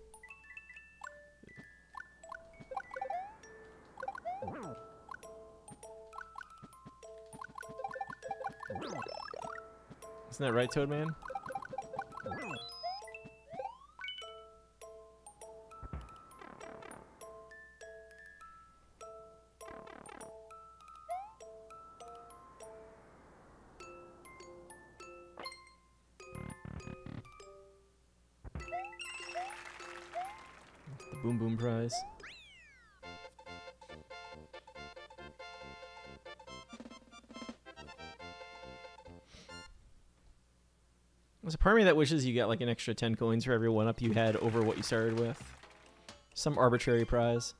Isn't that right, Toadman? Boom Boom Prize. There's a part of me that wishes you got like an extra ten coins for every one up you had over what you started with. Some arbitrary prize.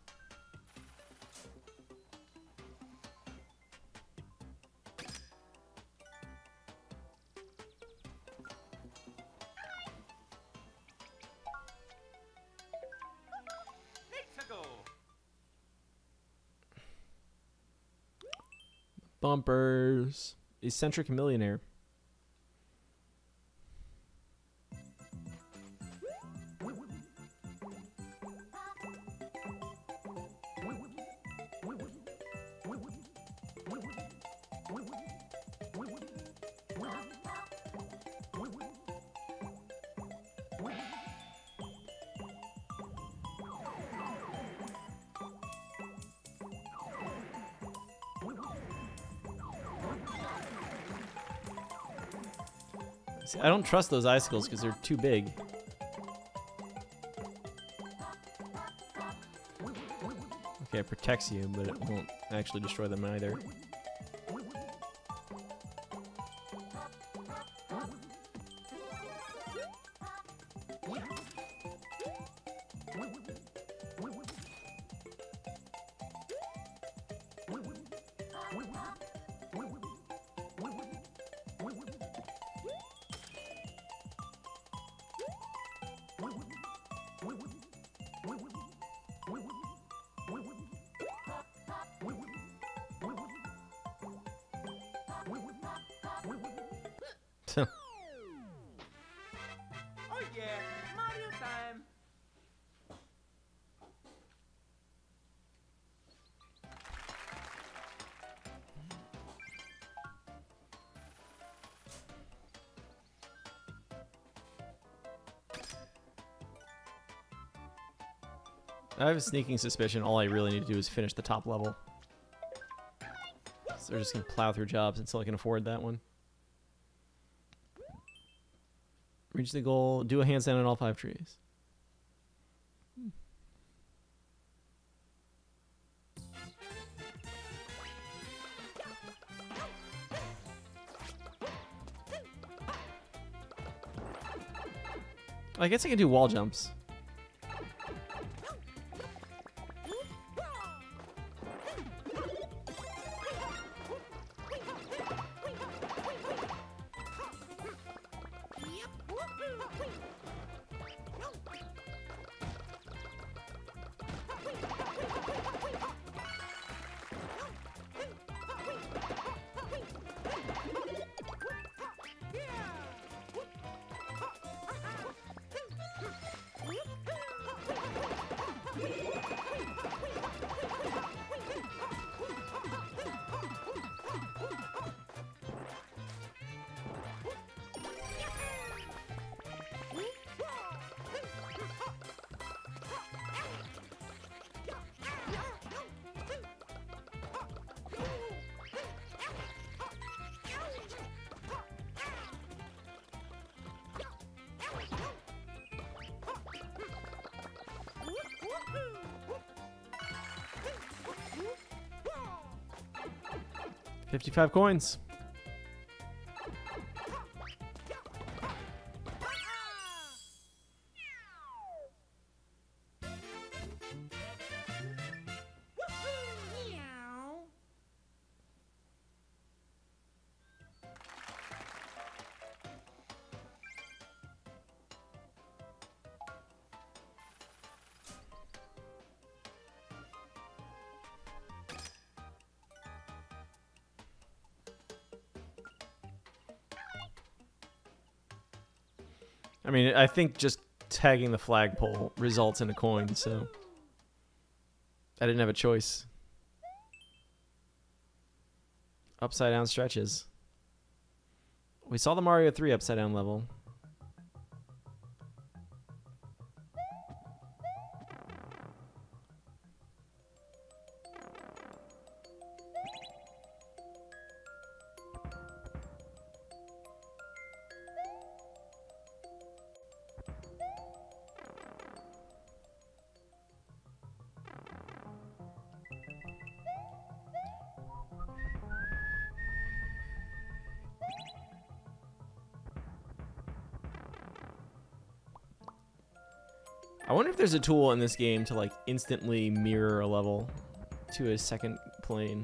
Bumpers. Eccentric Millionaire. See, I don't trust those icicles because they're too big. Okay, it protects you, but it won't actually destroy them either. Oh yeah, Mario time. I have a sneaking suspicion all I really need to do is finish the top level. So they're just going to plow through jobs until I can afford that one. Reach the goal. Do a handstand on all five trees. I guess I can do wall jumps. fifty-five coins. Meow. I mean, I think just tagging the flagpole results in a coin, so I didn't have a choice. Upside down stretches. We saw the Mario three upside down level. I wonder if there's a tool in this game to like instantly mirror a level to a second plane.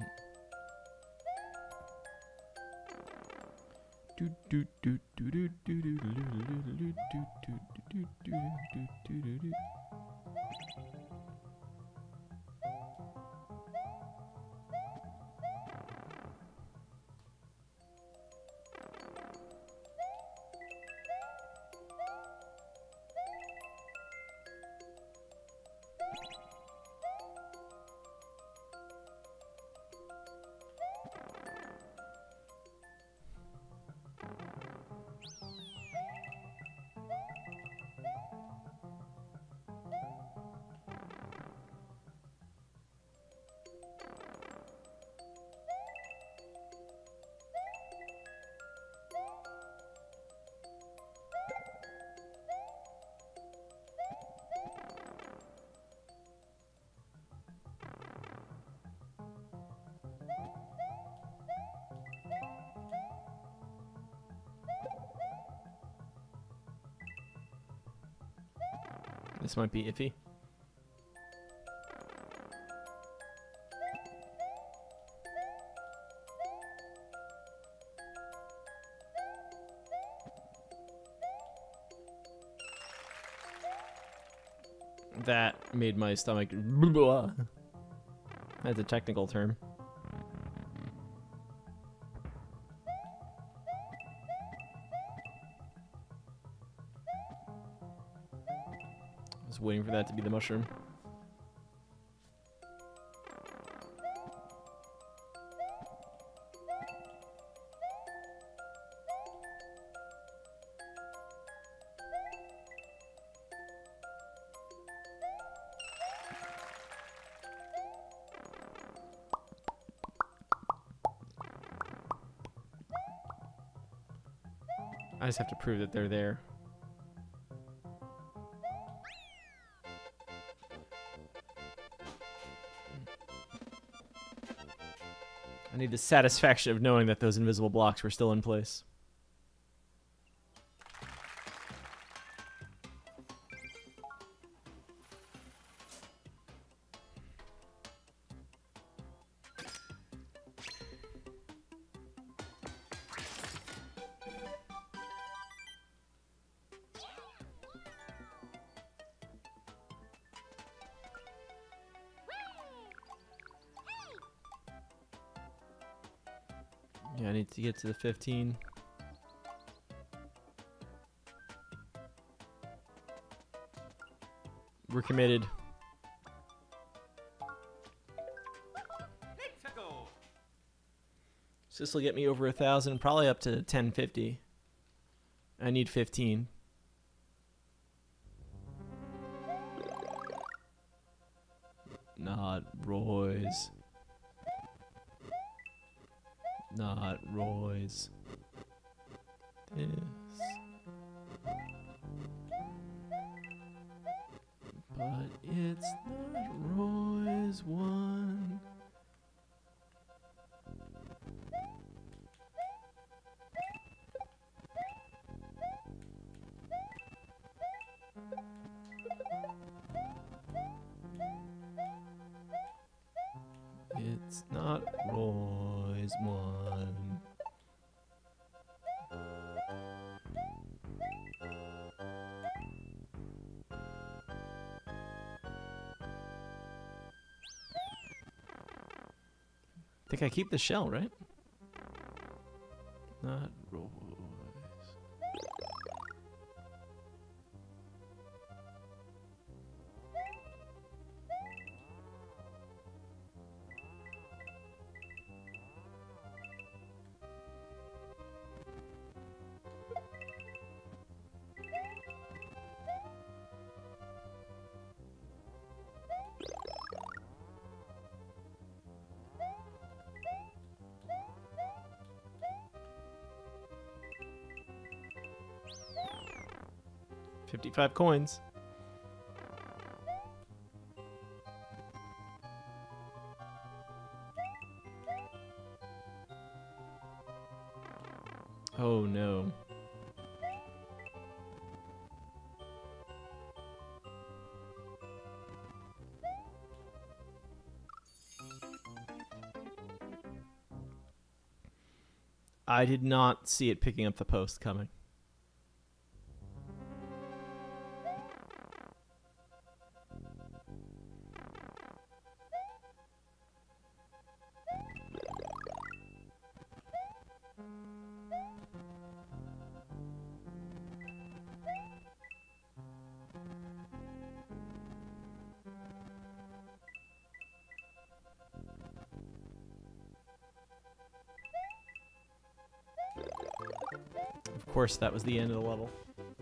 This might be iffy. That made my stomach. That's a technical term. I was waiting for that to be the mushroom. I just have to prove that they're there. I need the satisfaction of knowing that those invisible blocks were still in place. Yeah, I need to get to the fifteen. We're committed. Let's go. So this will get me over a thousand, probably up to ten fifty. I need fifteen. Not Roy's. Not Roy's. This. But it's not Roy's one. It's not Roy's one. I think I keep the shell, right? Not Roy's. fifty-five coins. Oh no. I did not see it picking up the post coming. Of course, that was the end of the level.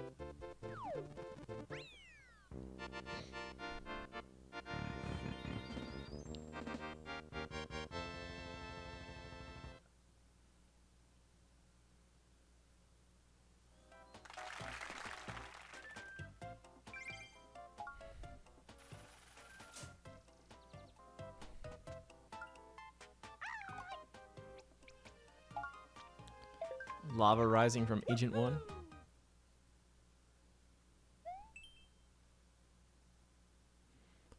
Lava rising from Agent One.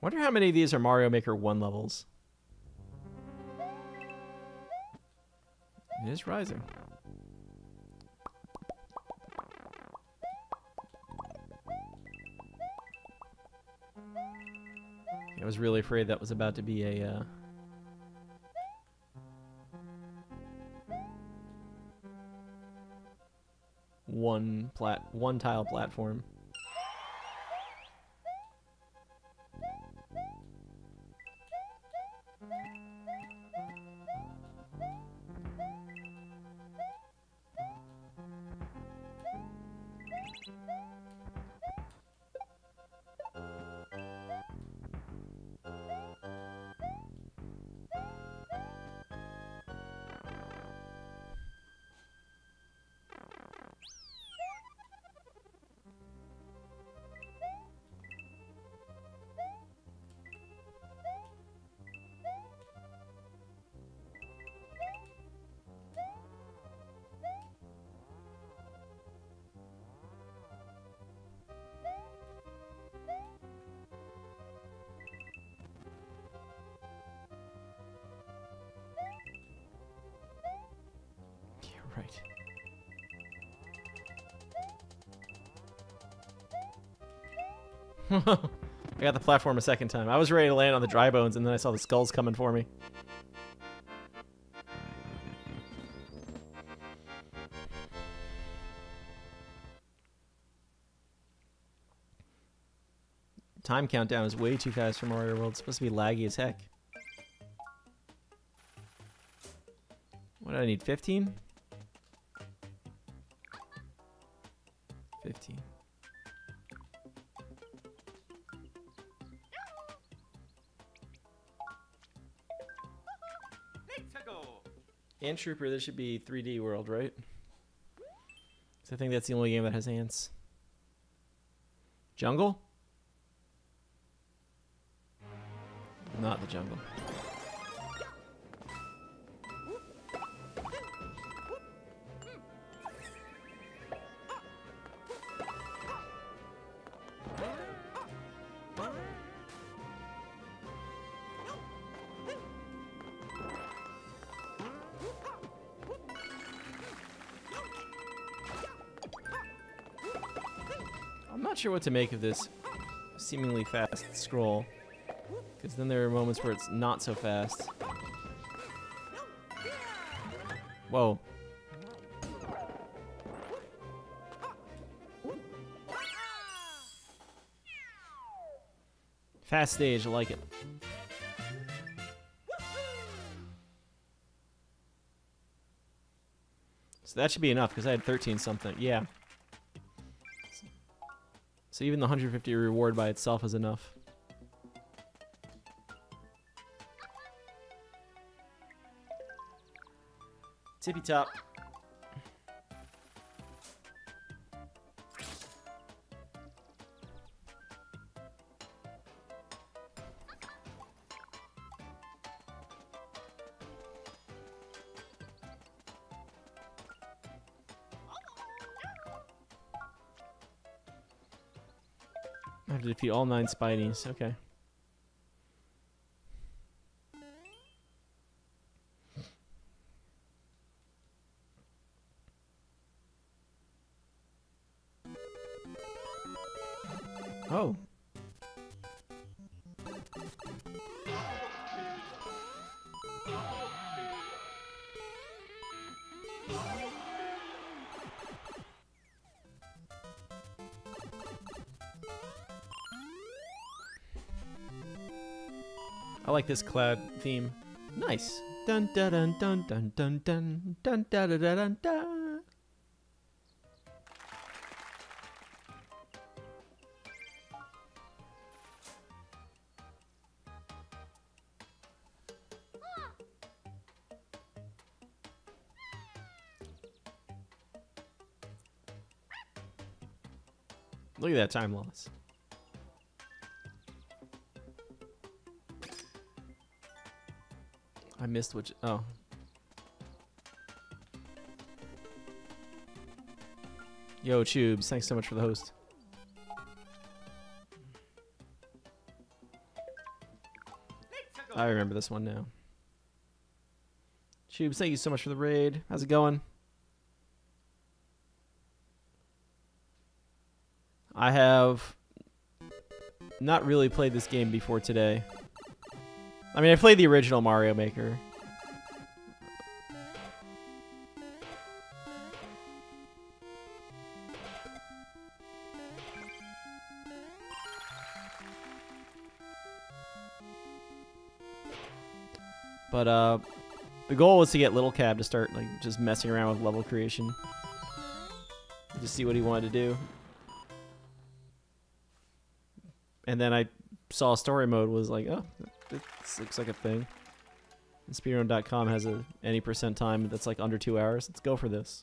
Wonder how many of these are Mario Maker one levels. It is rising. I was really afraid that was about to be a uh, one plat one tile platform. Right. I got the platform a second time. I was ready to land on the dry bones, and then I saw the skulls coming for me. Time countdown is way too fast for Mario World. It's supposed to be laggy as heck. What do I need? fifteen? fifteen. Let's go. Ant Trooper, this should be three D World, right? 'Cause I think that's the only game that has ants. Jungle? Not the jungle. I'm not sure what to make of this seemingly fast scroll, because then there are moments where it's not so fast. Whoa. Fast stage, I like it. So that should be enough, because I had thirteen something. Yeah. So even the one hundred fifty reward by itself is enough. Tippy top. I have to defeat all nine Spideys. Okay. Oh. I like this cloud theme. Nice. Dun dun dun dun dun dun dun dun dun dun dun dun dun. Look at that time loss. I missed which. Oh. Yo, Tubes, thanks so much for the host. I remember this one now. Tubes, thank you so much for the raid. How's it going? I have not really played this game before today. I mean, I played the original Mario Maker. But uh, the goal was to get Little Cab to start like just messing around with level creation. Just see what he wanted to do. And then I saw story mode was like, oh, this looks like a thing. And speedrun dot com has a any percent time that's like under two hours. Let's go for this.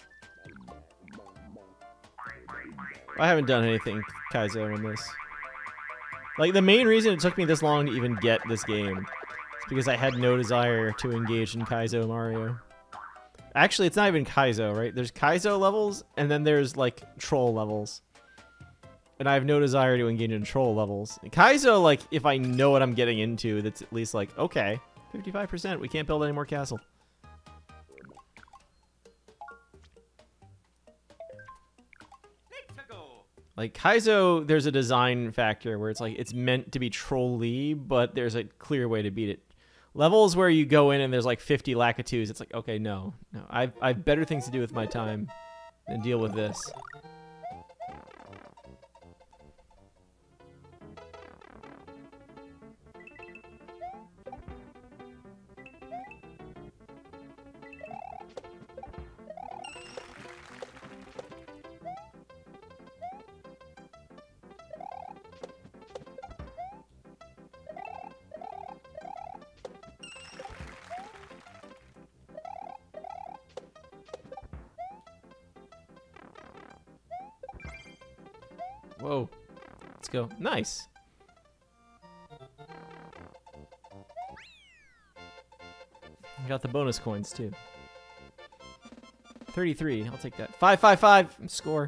I haven't done anything Kaizo in this. Like, the main reason it took me this long to even get this game is because I had no desire to engage in Kaizo Mario. Actually, it's not even Kaizo, right? There's Kaizo levels, and then there's, like, troll levels. And I have no desire to engage in troll levels. Kaizo, like, if I know what I'm getting into, that's at least like, okay, fifty-five percent, we can't build any more castle. Like, Kaizo, there's a design factor where it's like, it's meant to be troll-y, but there's a clear way to beat it. Levels where you go in and there's like fifty Lakitus, it's like, okay, no. No, I've, I have better things to do with my time than deal with this. Whoa. Let's go. Nice. I got the bonus coins, too. thirty-three. I'll take that. five five five. Score.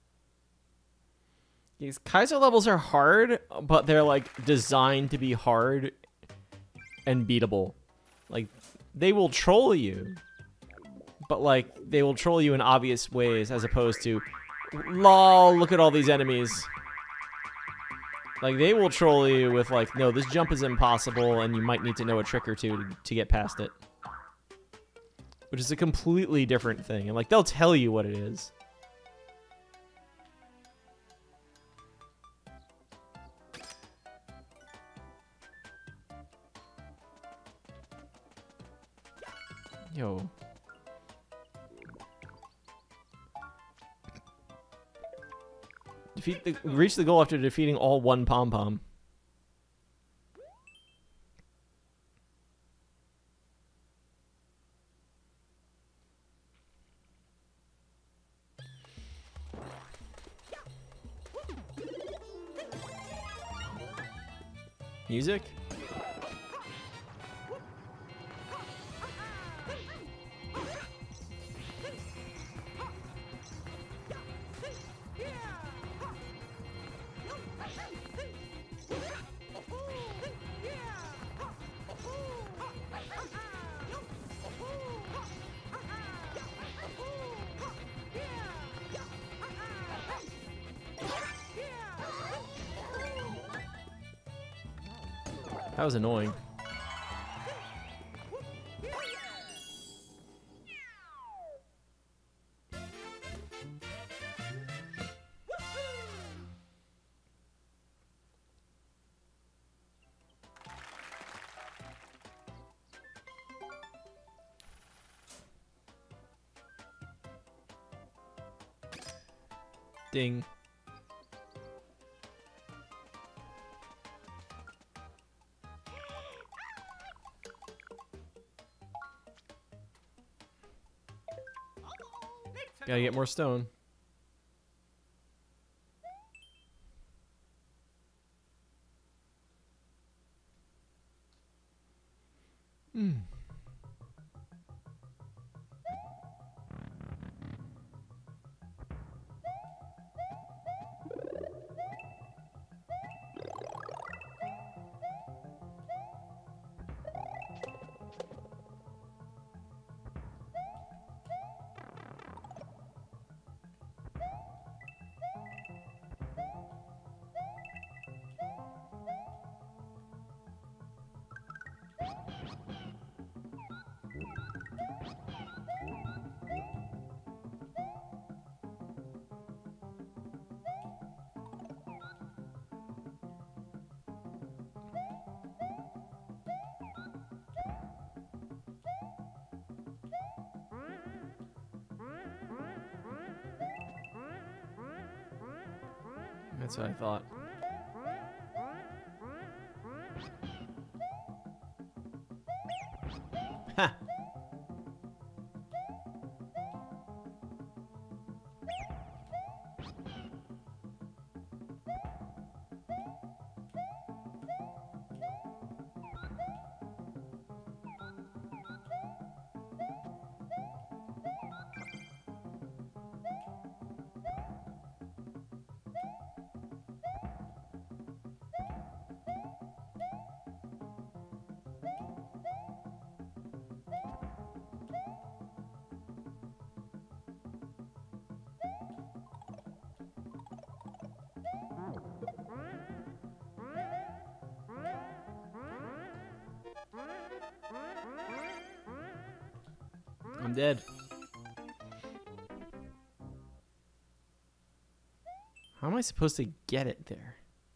These Kaizo levels are hard, but they're, like, designed to be hard and beatable. Like, they will troll you, but, like, they will troll you in obvious ways as opposed to, lol, look at all these enemies. Like, they will troll you with, like, no, this jump is impossible, and you might need to know a trick or two to, to get past it. Which is a completely different thing. And, like, they'll tell you what it is. Yo. Defeat the reach the goal after defeating all one pom pom. Music? That was annoying. Ding. Gotta get more stone. Hmm. That's what I thought. Ha! I'm dead. How am I supposed to get it there?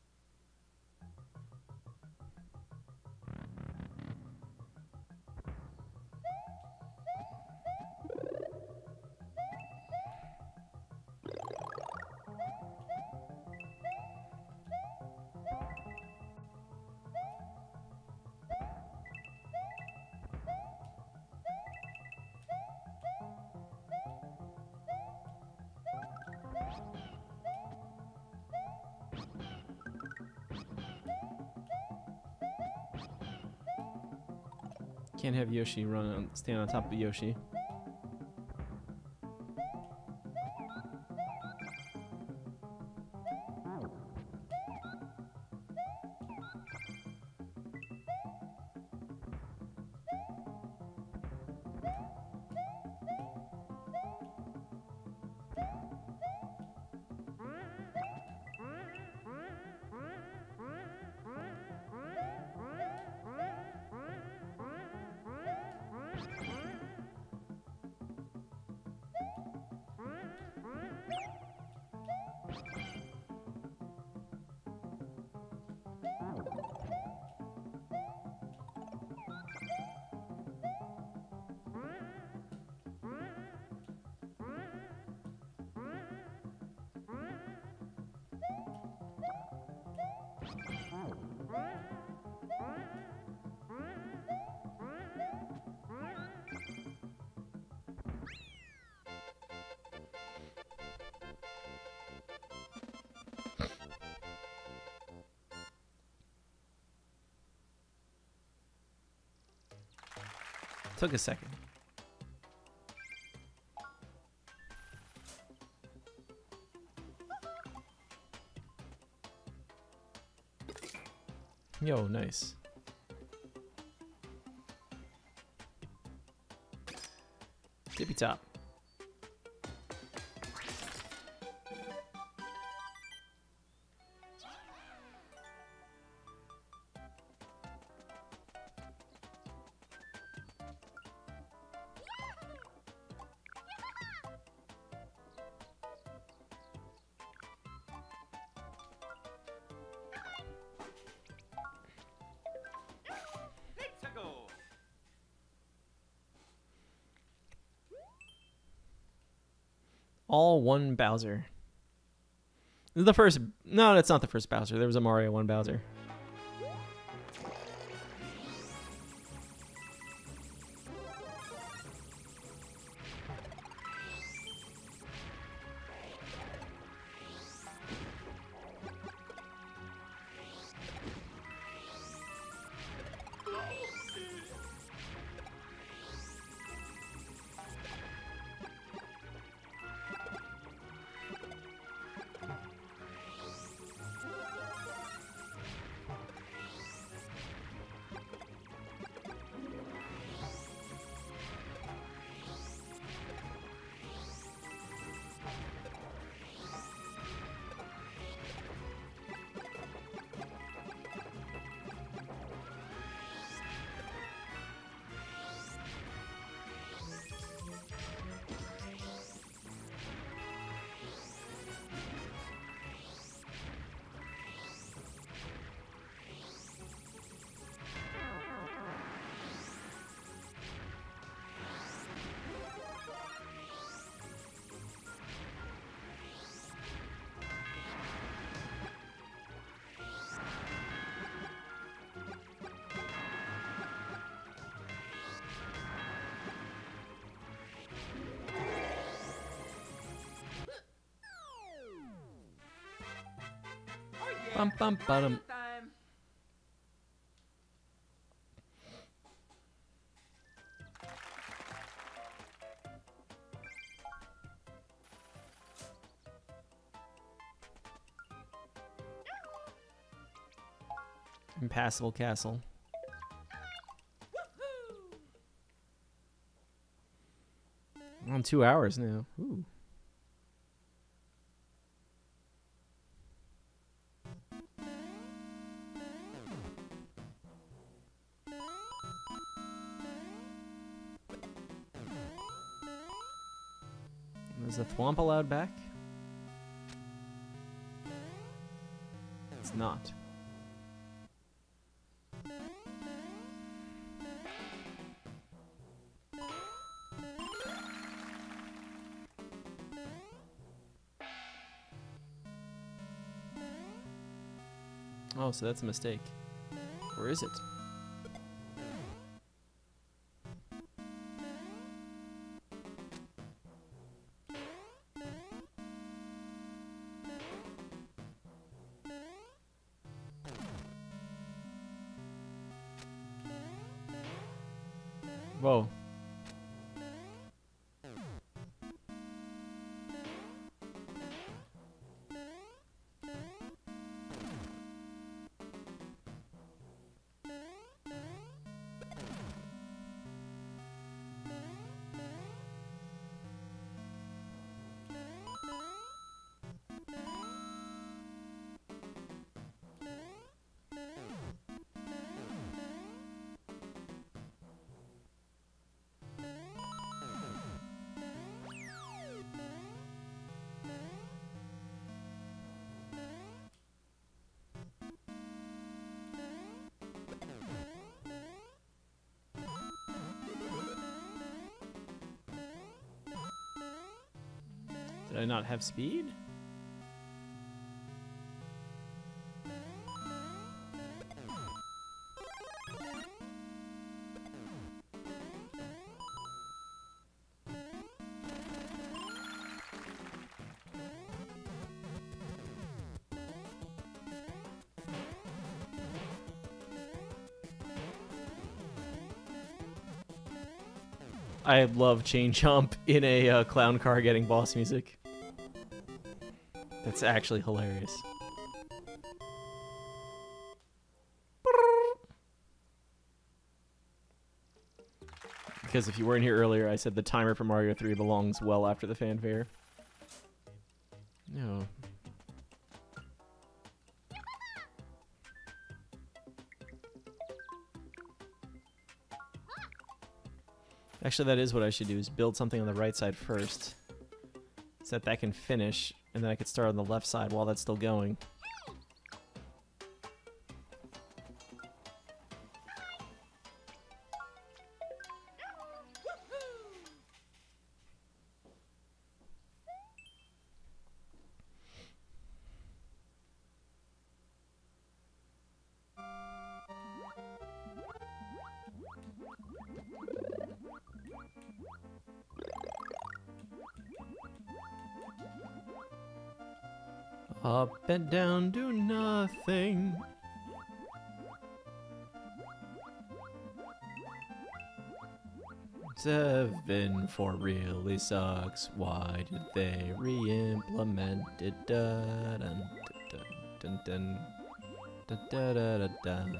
Can't have Yoshi run on, stand on top of Yoshi. Took a second. Yo, nice. Tippy top. Let's go. All one Bowser. This is the first. No, that's not the first Bowser. There was a Mario one Bowser. Bum bum bum. Time. Impassable castle. On two hours now. Ooh. Is the thwomp allowed back? It's not. Oh, so that's a mistake. Or is it? Whoa. Did I not have speed? I love chain jump in a uh, clown car getting boss music. That's actually hilarious. Because if you weren't here earlier, I said the timer for Mario three belongs well after the fanfare. No. Actually, that is what I should do, is build something on the right side first, so that that can finish, and then I could start on the left side while that's still going. Up and down, do nothing. Seven for really sucks. Why did they re-implement it? Dun dun dun dun dun dun dun dun dun.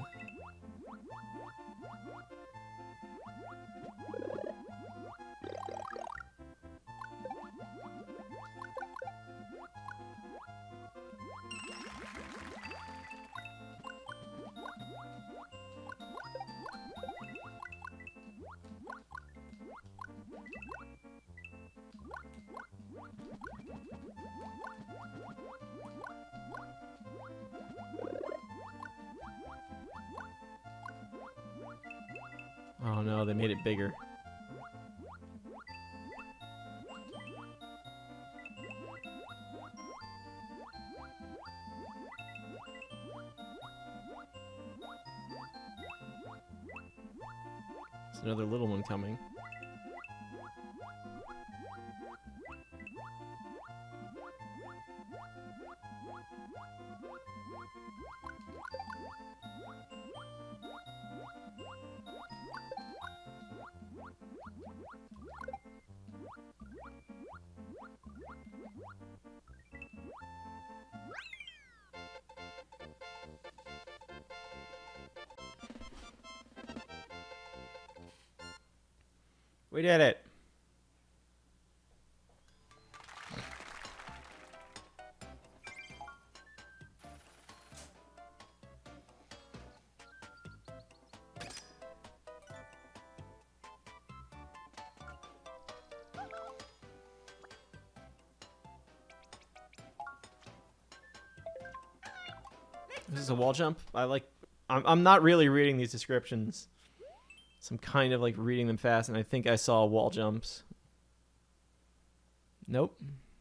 Oh no, they made it bigger. There's another little one coming. We did it. This is a wall jump. I like. I'm. I'm not really reading these descriptions. So I'm kind of like reading them fast, and I think I saw wall jumps. Nope.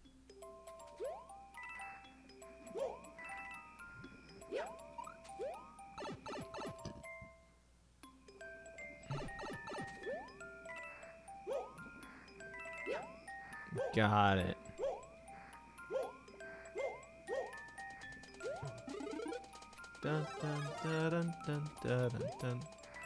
Got it. Dun, dun, dun, dun, dun, dun, dun, dun.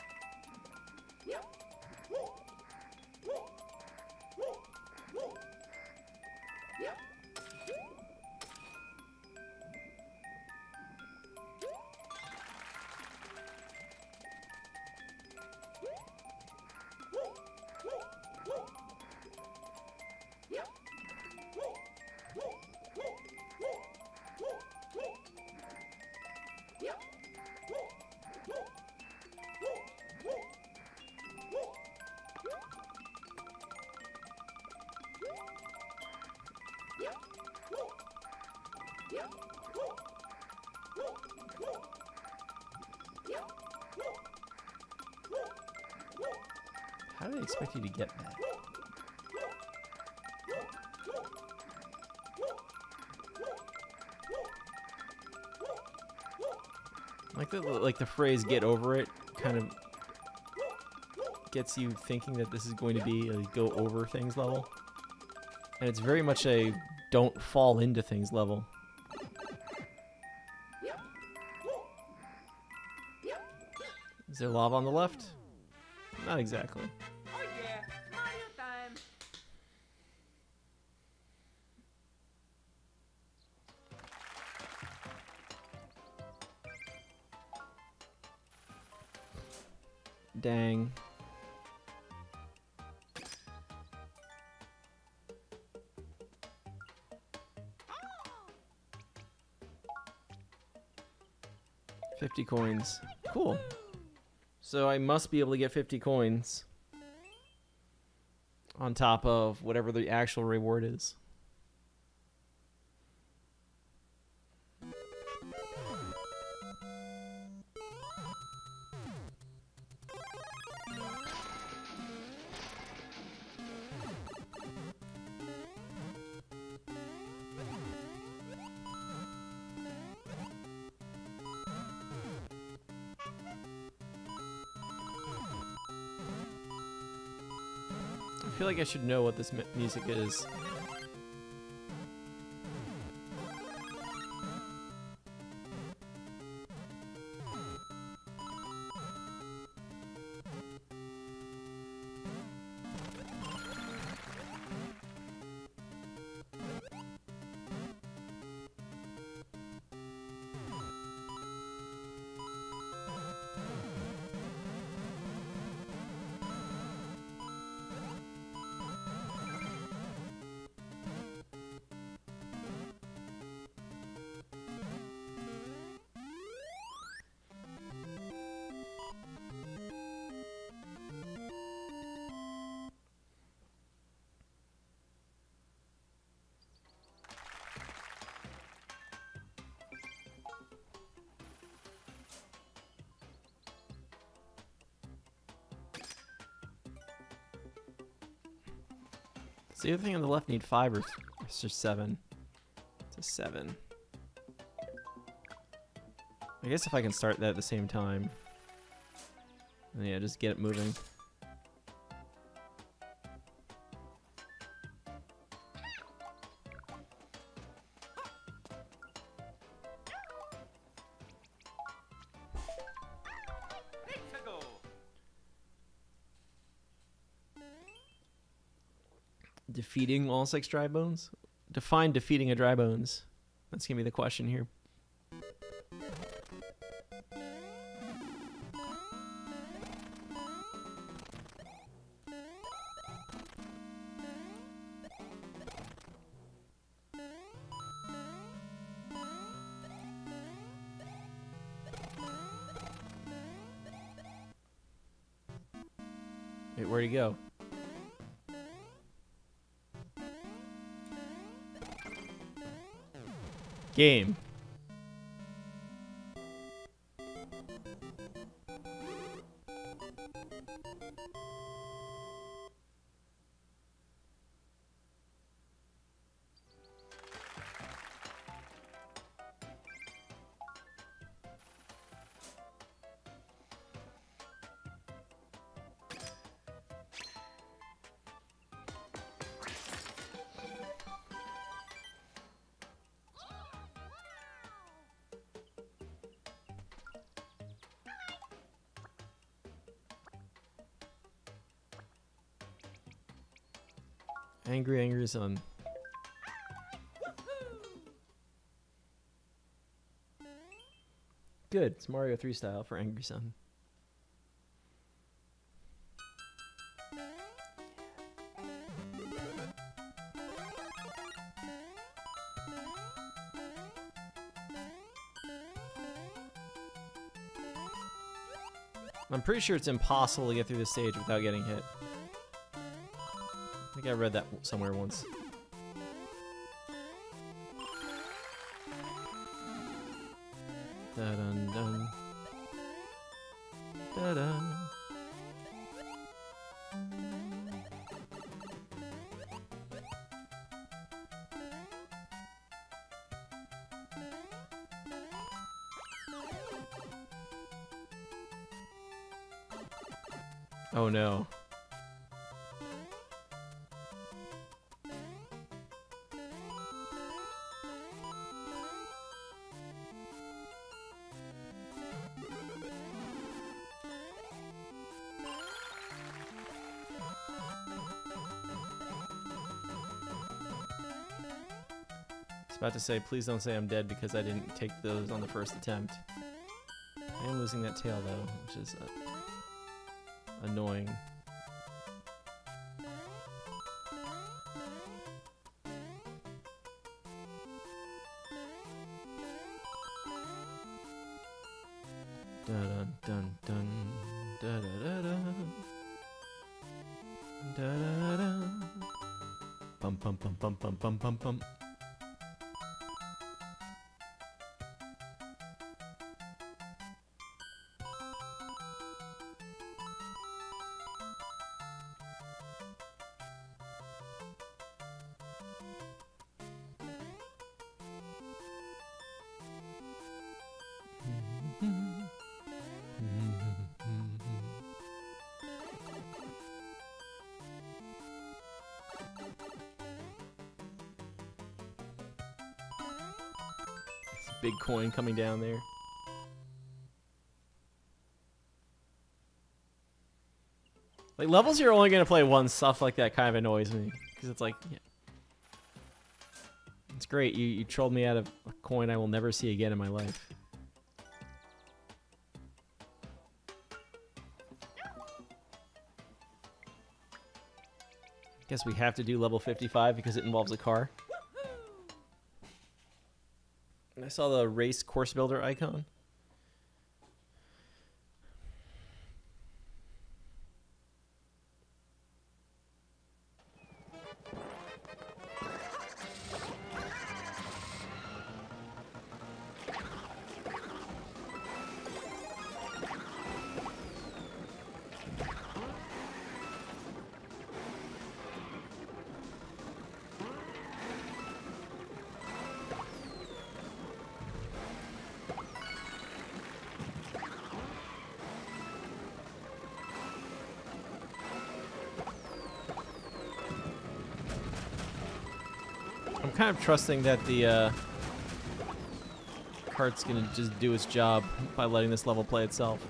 How do they expect you to get that? Like the like the phrase "get over it" kind of gets you thinking that this is going to be a go over things level, and it's very much a don't fall into things level. Is there lava on the left? Not exactly. Oh yeah, Mario time. Dang. Fifty coins. Cool. So I must be able to get fifty coins on top of whatever the actual reward is. I feel like I should know what this mu- music is. Does the other thing on the left need five or it's just seven? It's a seven. I guess if I can start that at the same time. And yeah, just get it moving. Let's go. Defeating all six dry bones? Define defeating a dry bones. That's gonna be the question here. Wait, where'd he go? Game. Angry, angry son. Good. It's Mario three style for Angry Son. I'm pretty sure it's impossible to get through this stage without getting hit. I think I read that somewhere once. Da dun dun. Da dun. Oh no. About to say, please don't say I'm dead because I didn't take those on the first attempt. I am losing that tail though, which is uh, annoying. Dun dun dun dun da da da da da da. Bum bum bum bum bum bum bum bum. Big coin coming down there. Like, levels you're only gonna play once, stuff like that kind of annoys me. Because it's like, yeah. It's great, you, you trolled me out of a coin I will never see again in my life. Guess we have to do level fifty-five because it involves a car. I saw the race course builder icon. I'm kind of trusting that the uh, cart's gonna just do its job by letting this level play itself.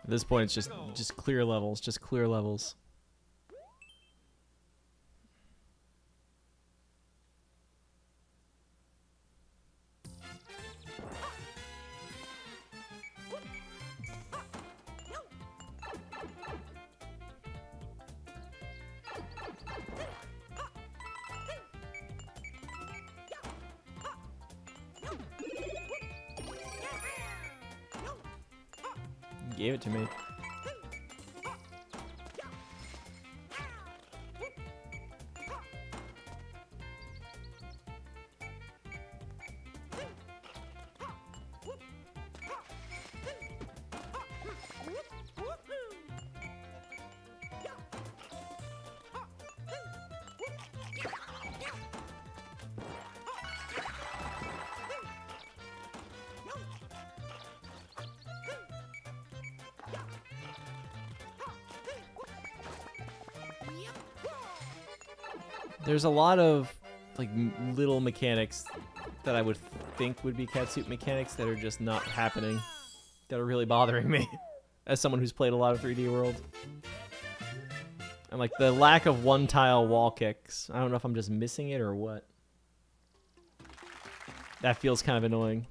At this point, it's just just clear levels, just clear levels. Gave it to me. There's a lot of like m little mechanics that I would think would be catsuit mechanics that are just not happening, that are really bothering me as someone who's played a lot of three D World. And like the lack of one tile wall kicks. I don't know if I'm just missing it or what. That feels kind of annoying.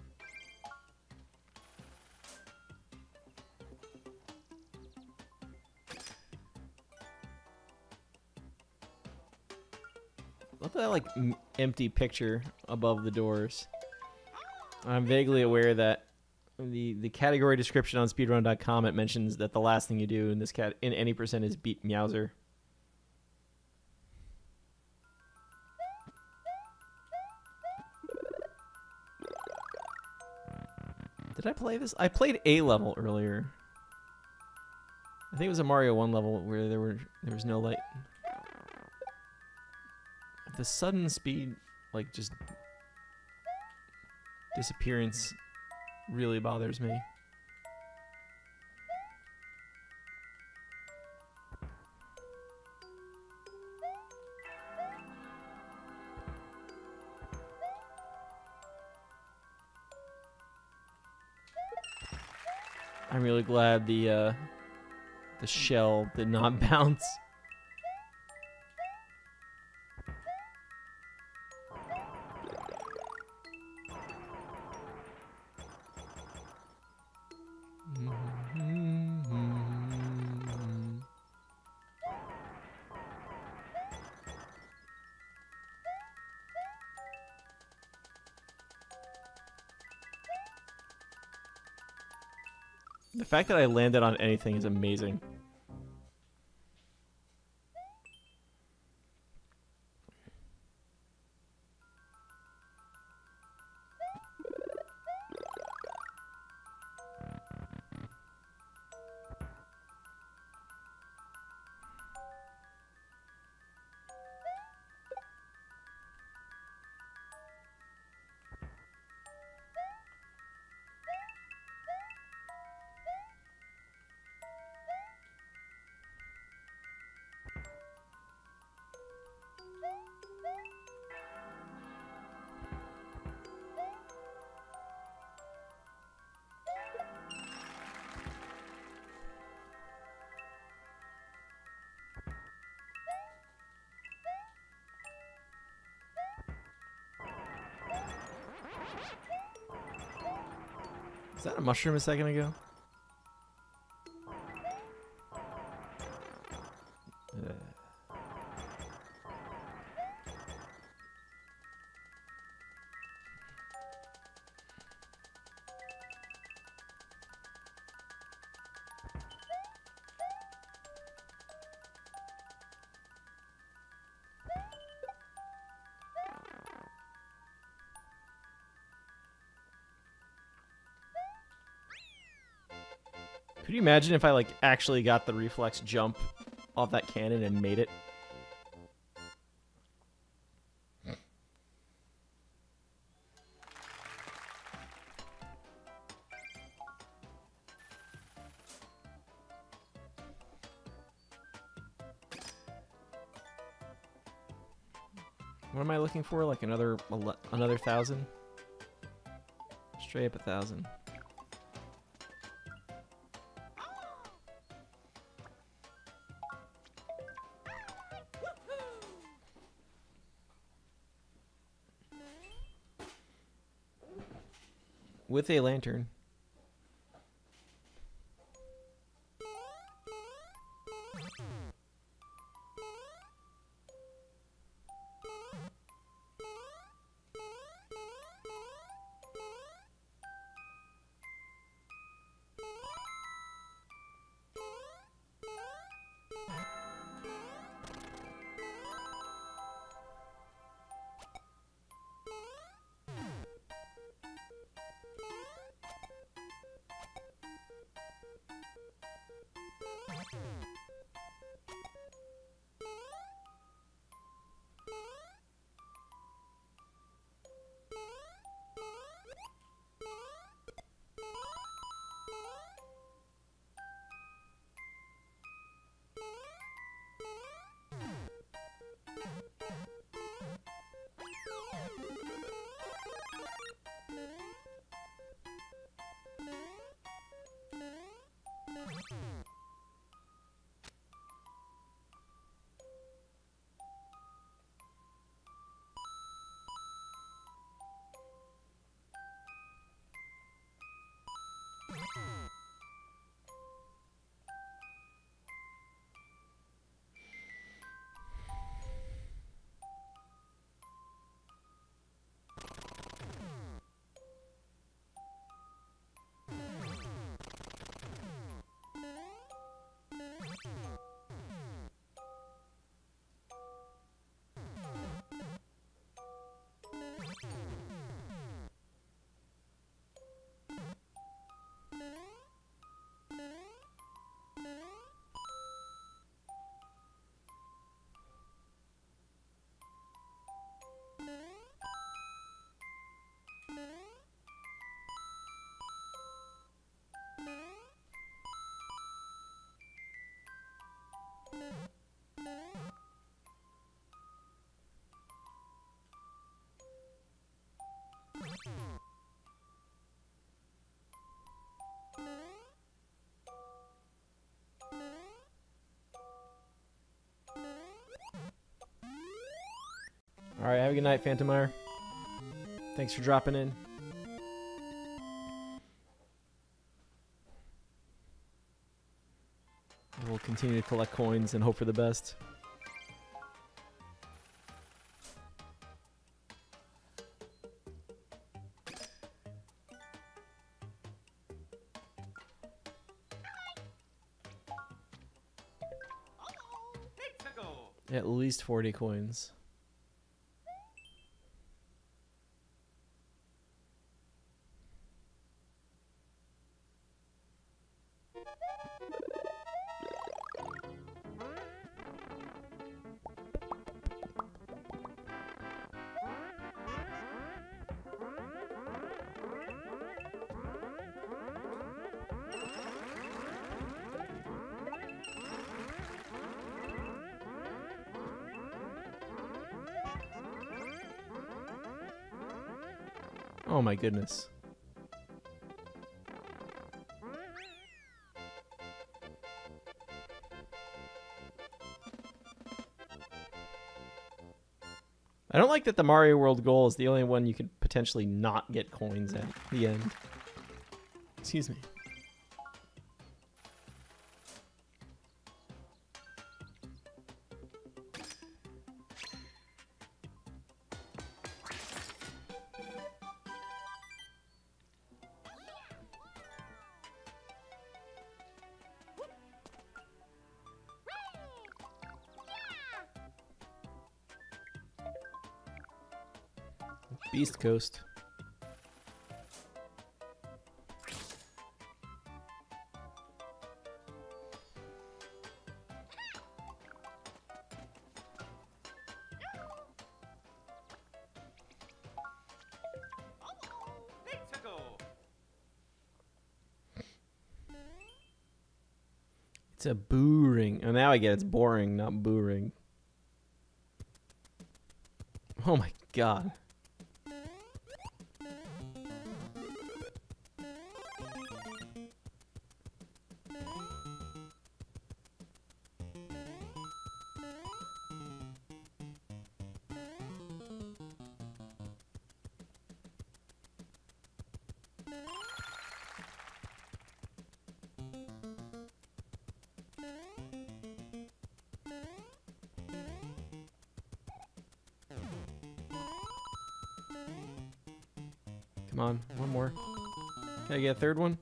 Look at that like m empty picture above the doors. I'm vaguely aware that the the category description on speedrun dot com, it mentions that the last thing you do in this cat in any percent is beat Meowser. Did I play this? I played a level earlier. I think it was a Mario one level where there were there was no light. The sudden speed, like, just disappearance really bothers me. I'm really glad the uh, the shell did not bounce. The fact that I landed on anything is amazing. Is that a mushroom a second ago? Uh. Could you imagine if I like actually got the reflex jump off that cannon and made it? What am I looking for? Like another another thousand? Straight up a thousand. with a lantern. All right, have a good night, Phantomire. Thanks for dropping in. We'll continue to collect coins and hope for the best. Let's go. At least forty coins. Oh my goodness. I don't like that the Mario World goal is the only one you could potentially not get coins at the end. Excuse me. Beast Coast. Let's go. It's a boo ring. Oh, now I get it's boring, not boo ring. Oh my god. Come on, one more. Can I get a third one?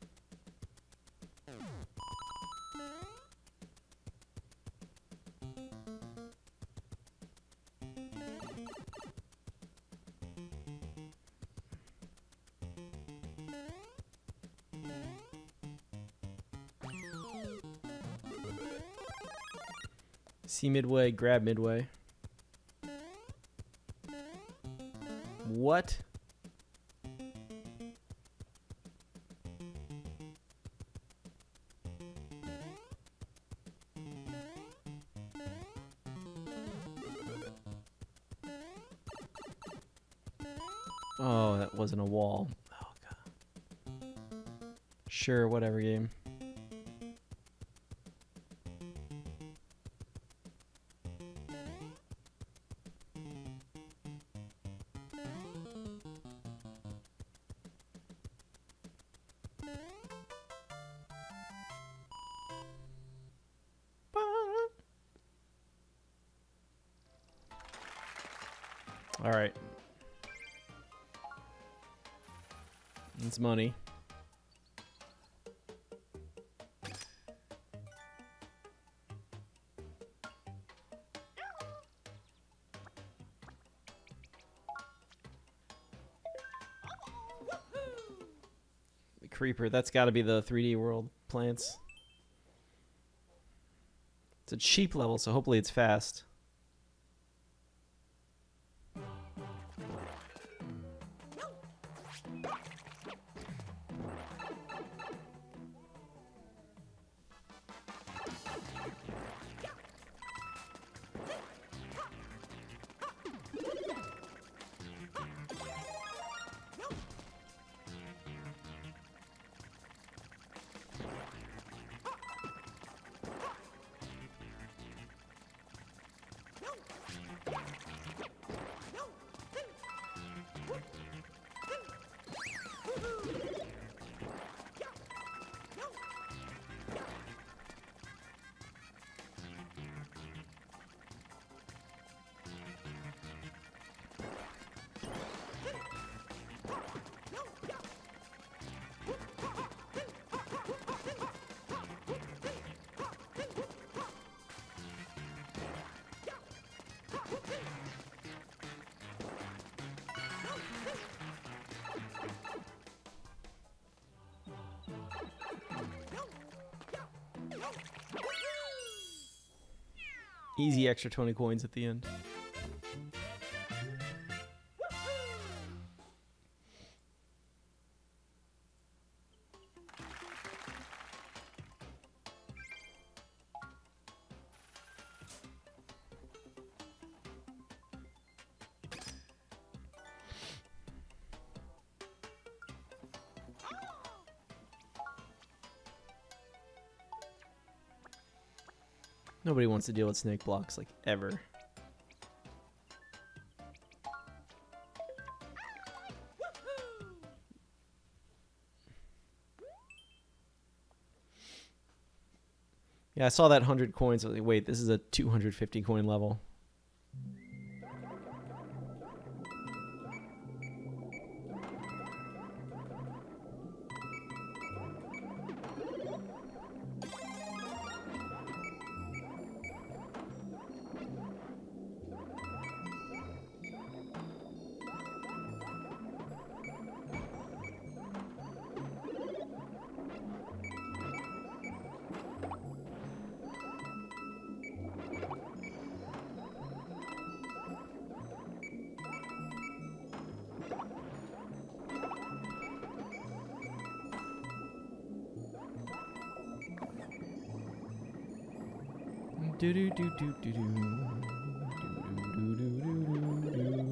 See midway, grab midway. What? Oh, that wasn't a wall. Oh, God. Sure, whatever game. All right. It's money. The creeper, that's got to be the three D world plants. It's a cheap level, so hopefully it's fast. Easy extra twenty coins at the end. Nobody wants to deal with snake blocks, like, ever. Yeah, I saw that one hundred coins. I was like, wait, this is a two hundred fifty coin level. Do do do do do do do do do do do.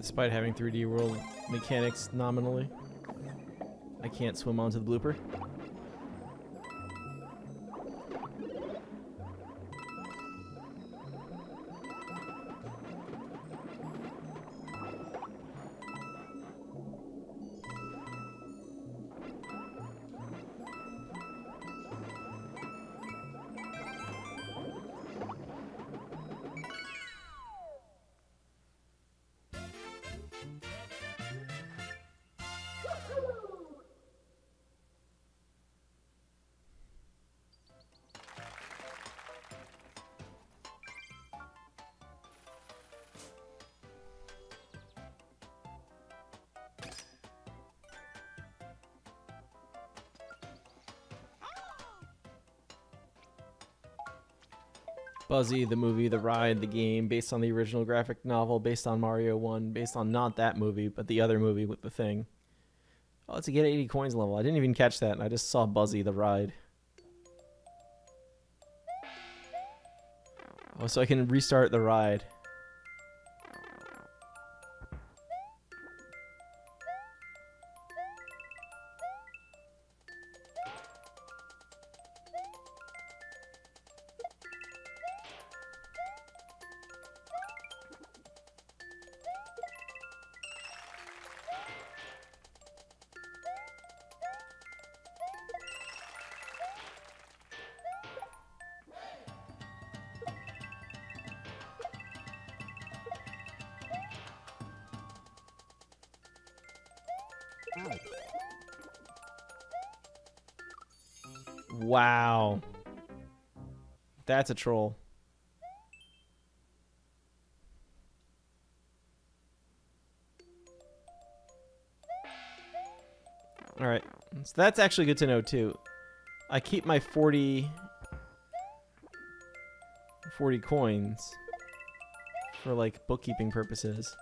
Despite having three D World mechanics nominally, I can't swim onto the blooper. Buzzy, the movie, the ride, the game, based on the original graphic novel, based on Mario one, based on not that movie, but the other movie with the thing. Oh, it's a get eighty coins level. I didn't even catch that, and I just saw Buzzy, the ride. Oh, so I can restart the ride. Wow. That's a troll. Alright, so that's actually good to know too. I keep my forty, forty coins for like bookkeeping purposes.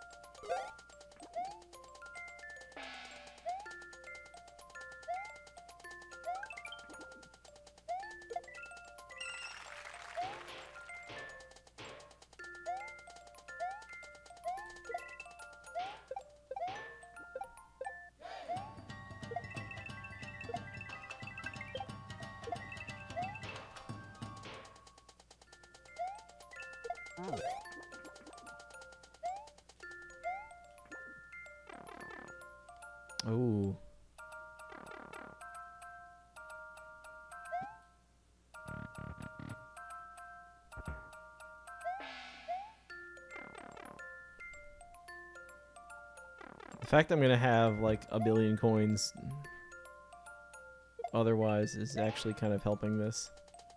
Ooh. The fact I'm gonna have like a billion coins otherwise is actually kind of helping this.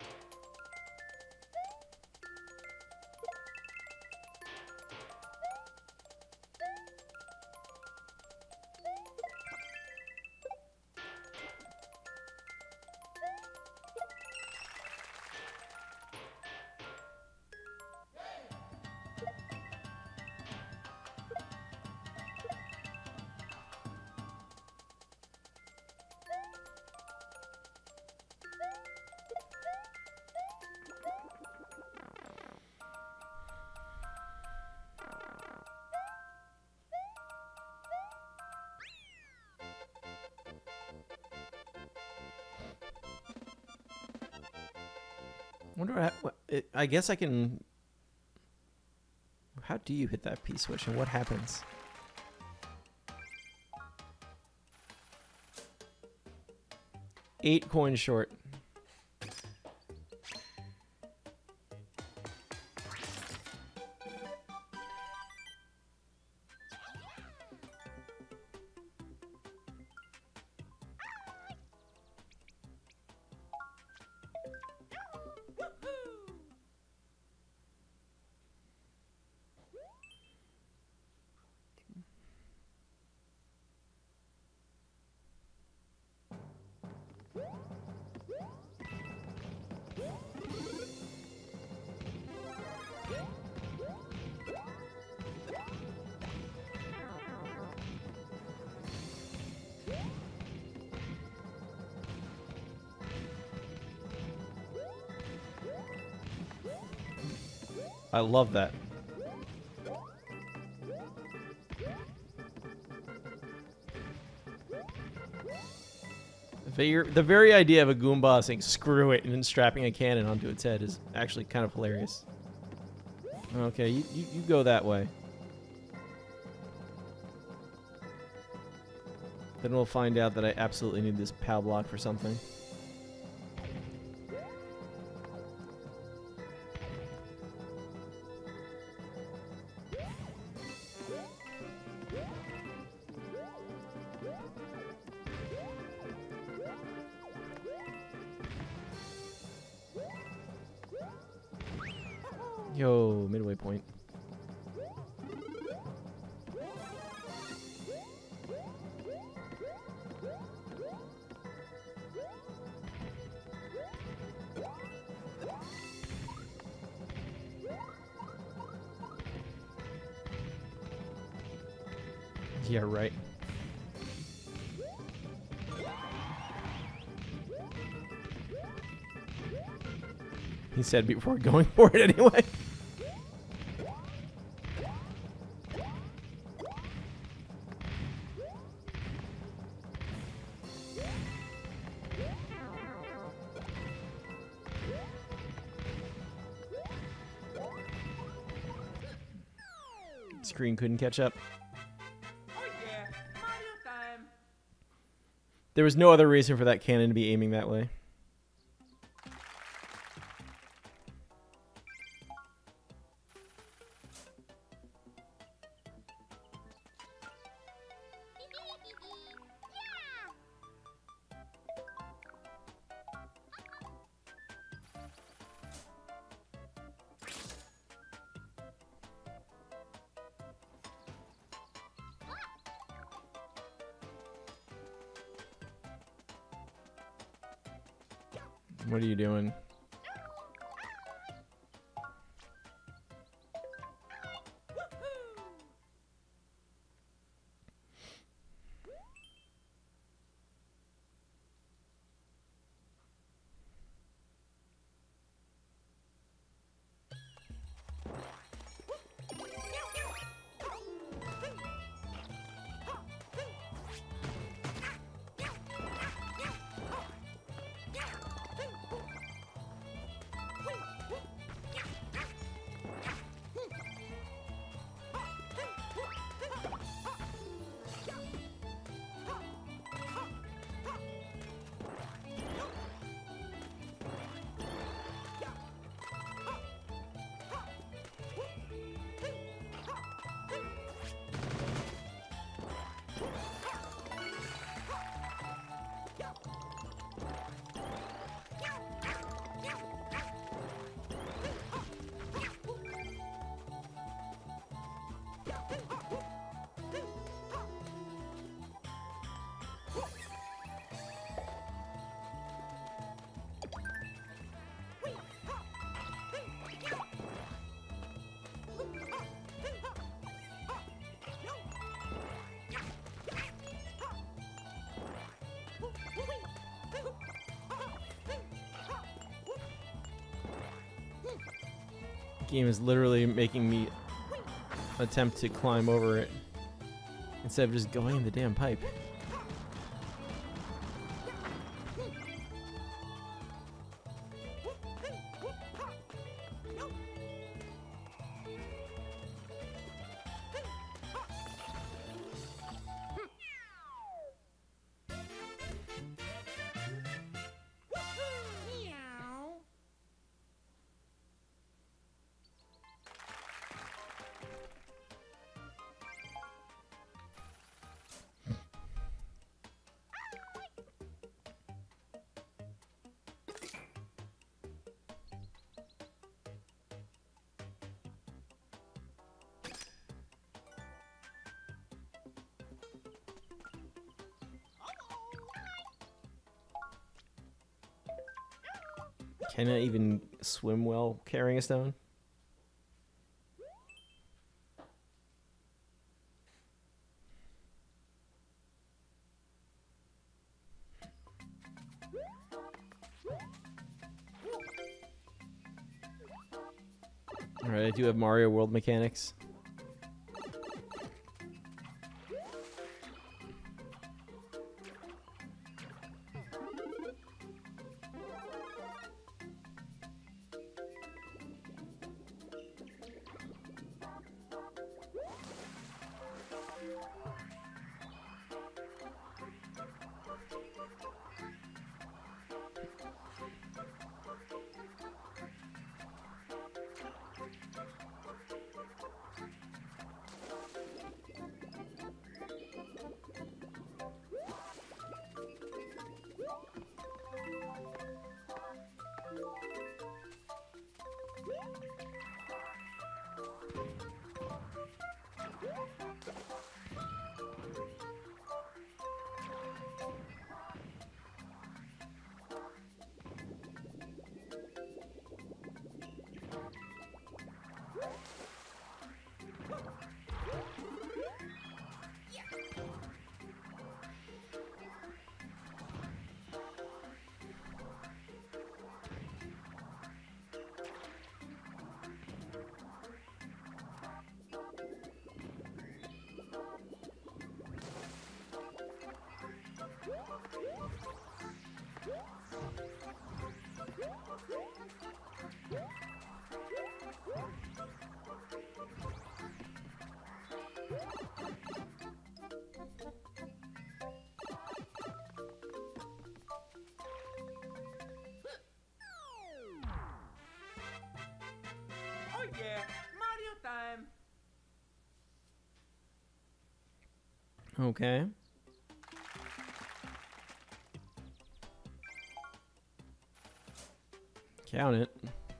Wonder what, what it, I guess I can. How do you hit that P switch and what happens? Eight coins short. I love that. very, the very idea of a Goomba saying "screw it" and then strapping a cannon onto its head is actually kind of hilarious. Okay, you, you, you go that way. Then we'll find out that I absolutely need this POW block for something. Yo, midway point. Yeah, right. He said before going for it anyway. Screen couldn't catch up. Oh yeah, Mario time. There was no other reason for that cannon to be aiming that way. What are you doing? Game is literally making me attempt to climb over it instead of just going in the damn pipe. Can I even swim well carrying a stone? Alright, I do have Mario World mechanics. Okay. Count it.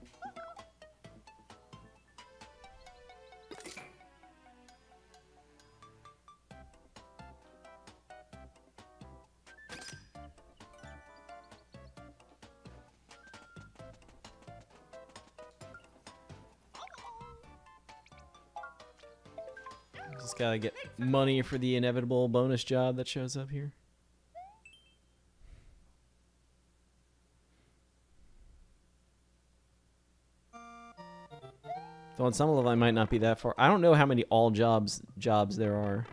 Just gotta get money for the inevitable bonus job that shows up here. Though on some level I might not be that far. I don't know how many all jobs jobs there are.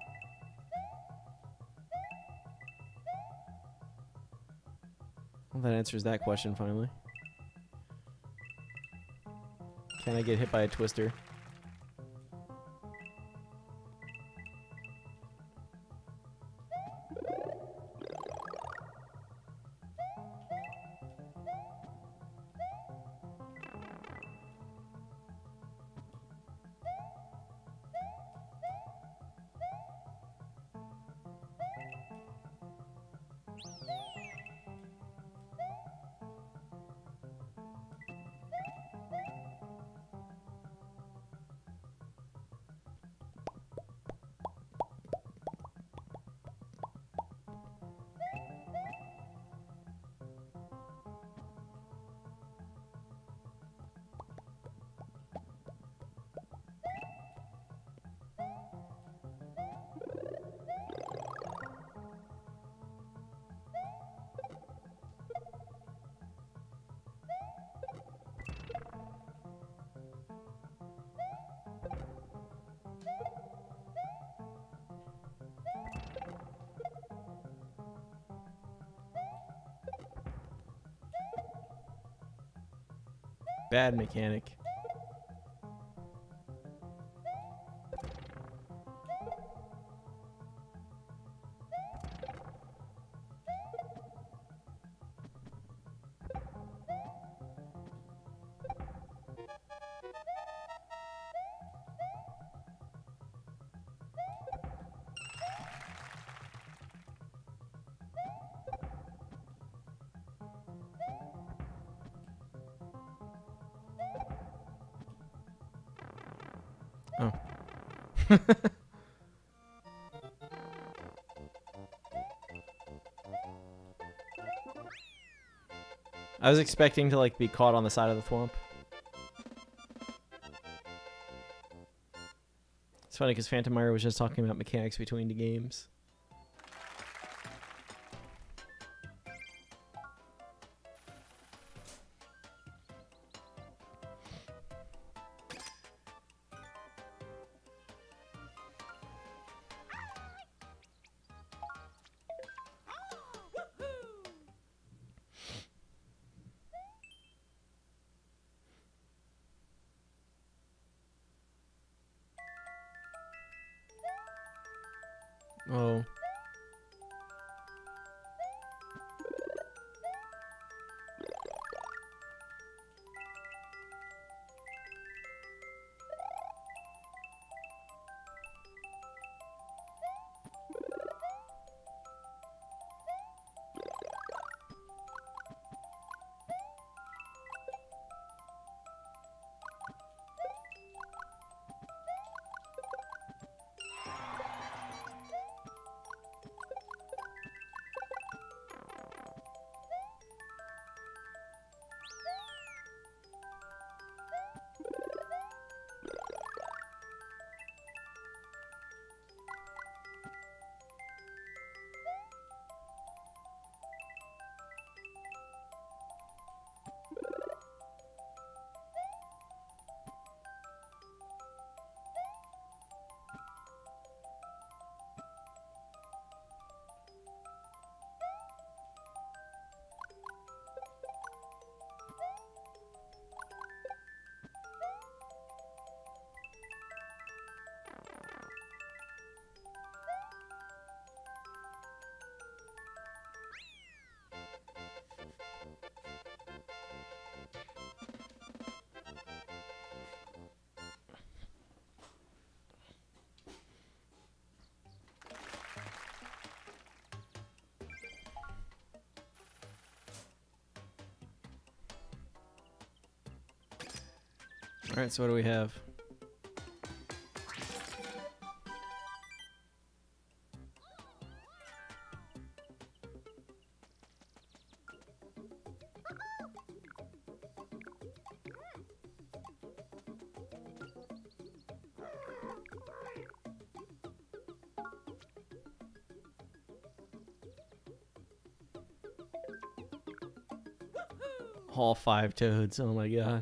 Well, that answers that question finally. Can I get hit by a twister? Bad mechanic. Oh. I was expecting to like be caught on the side of the thwomp. It's funny because Phantom Mire was just talking about mechanics between the games. Oh. All right, so what do we have? All five toads. Oh my god.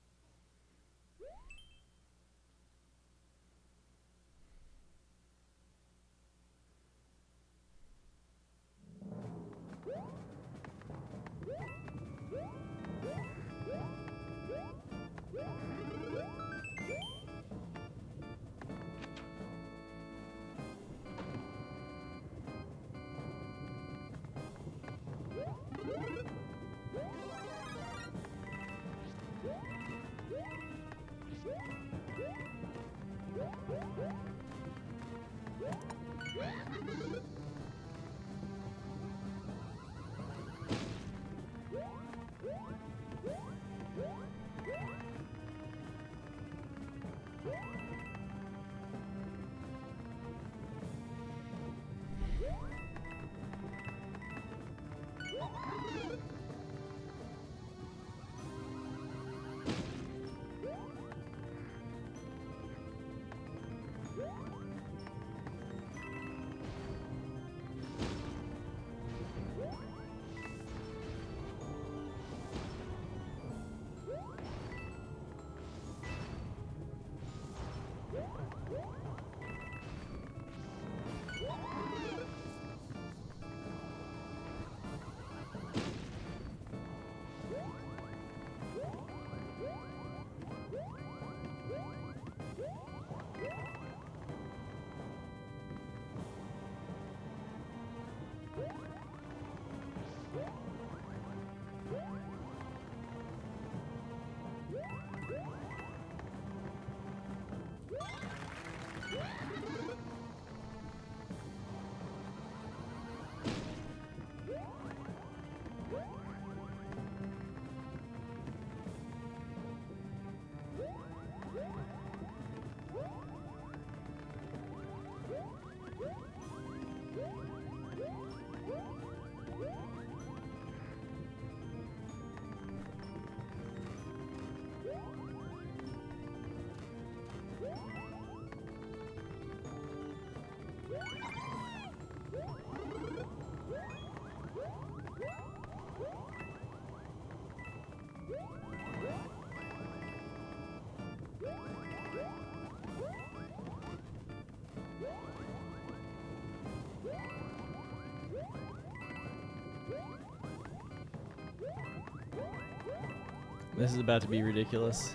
This is about to be ridiculous.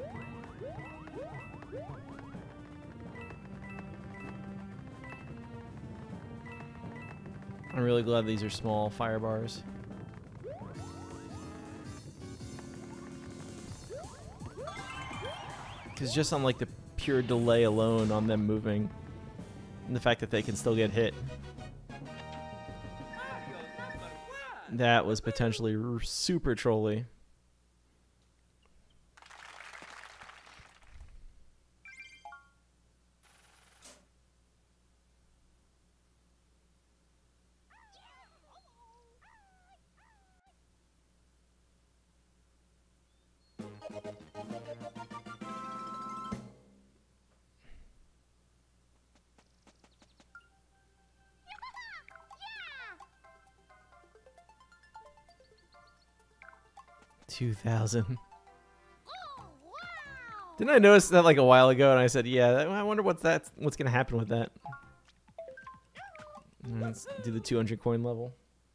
I'm really glad these are small fire bars. Because just on like the pure delay alone on them moving, and the fact that they can still get hit, that was potentially r super trolly. two thousand. Didn't I notice that like a while ago? And I said, yeah, I wonder what's that. What's gonna happen with that? Let's do the two hundred coin level.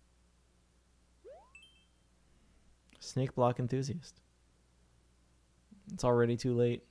Snake block enthusiast. It's already too late.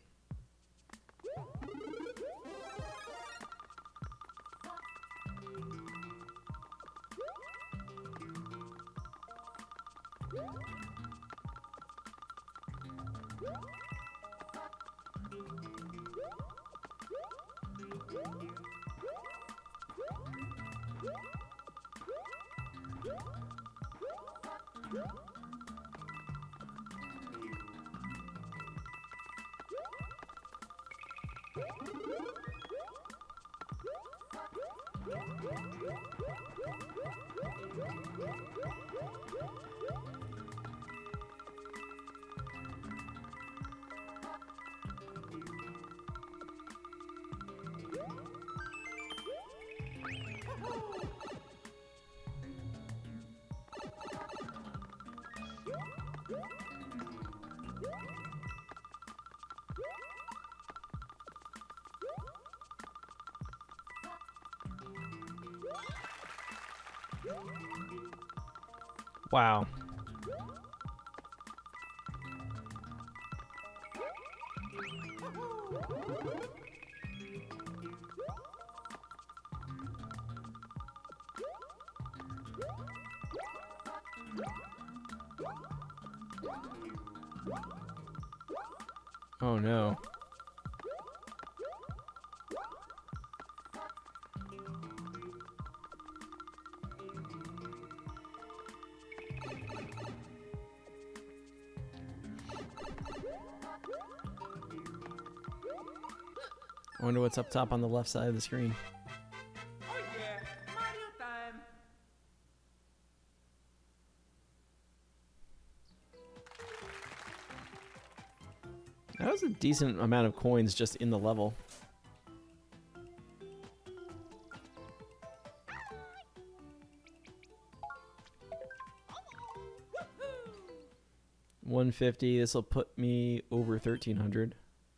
Wow. Oh no. I wonder what's up top on the left side of the screen. Oh yeah, Mario time. That was a decent amount of coins just in the level. one fifty. This will put me over thirteen hundred.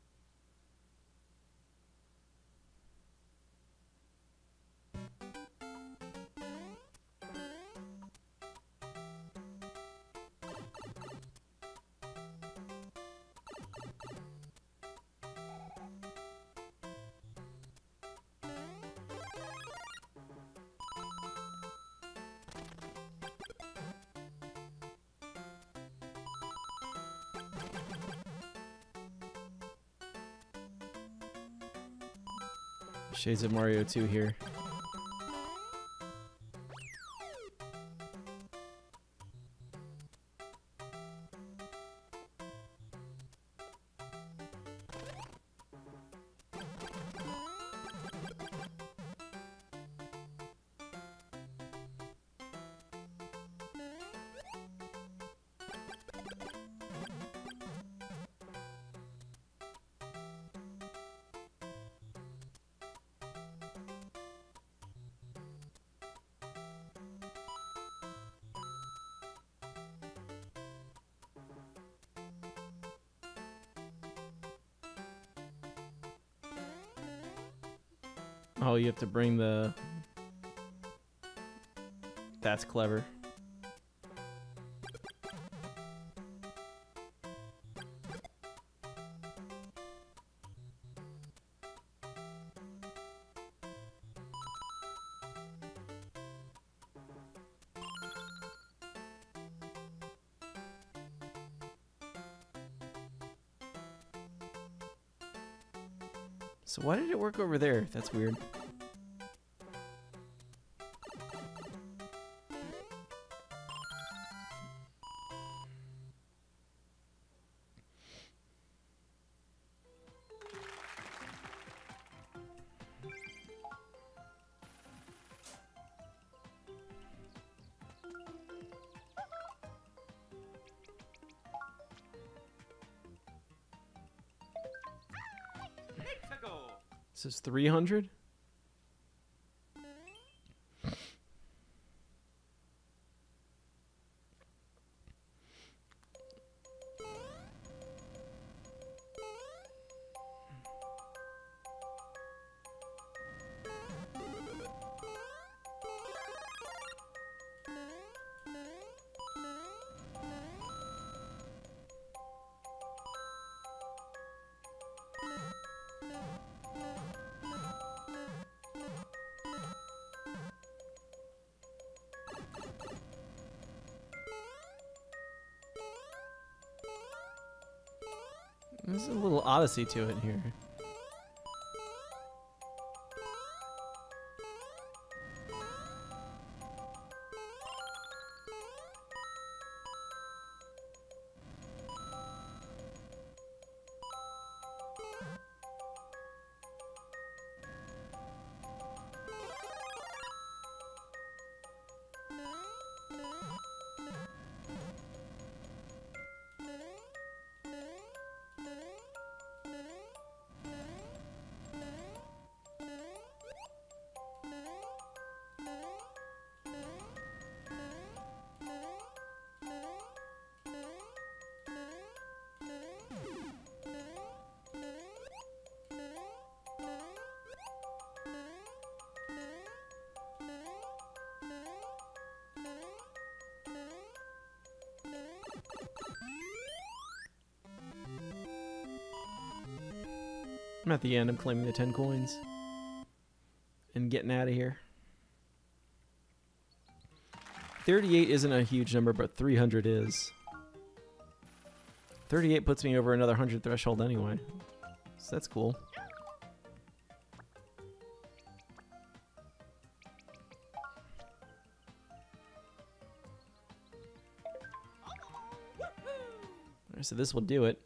Shades of Mario two here. Oh, you have to bring the... That's clever. So why did it work over there? That's weird. Let's go. This is three hundred? There's a little odyssey to it here. I'm at the end. I'm claiming the ten coins. And getting out of here. thirty-eight isn't a huge number, but three hundred is. thirty-eight puts me over another one hundred threshold anyway. So that's cool. Alright, so this will do it.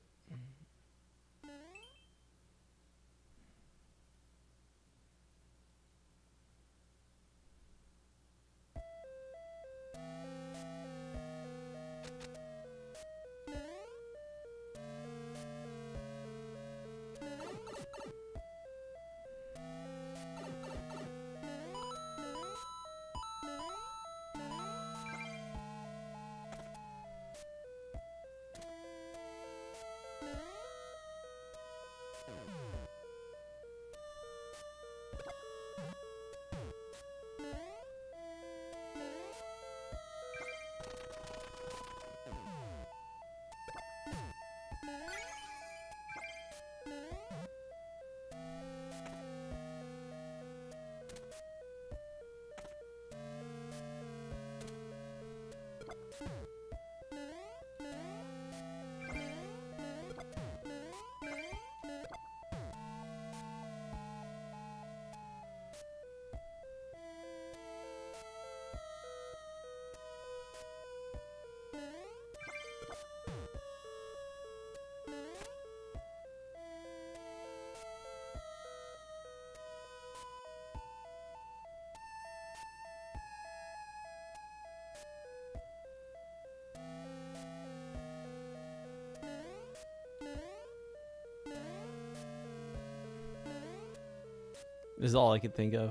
This is all I could think of.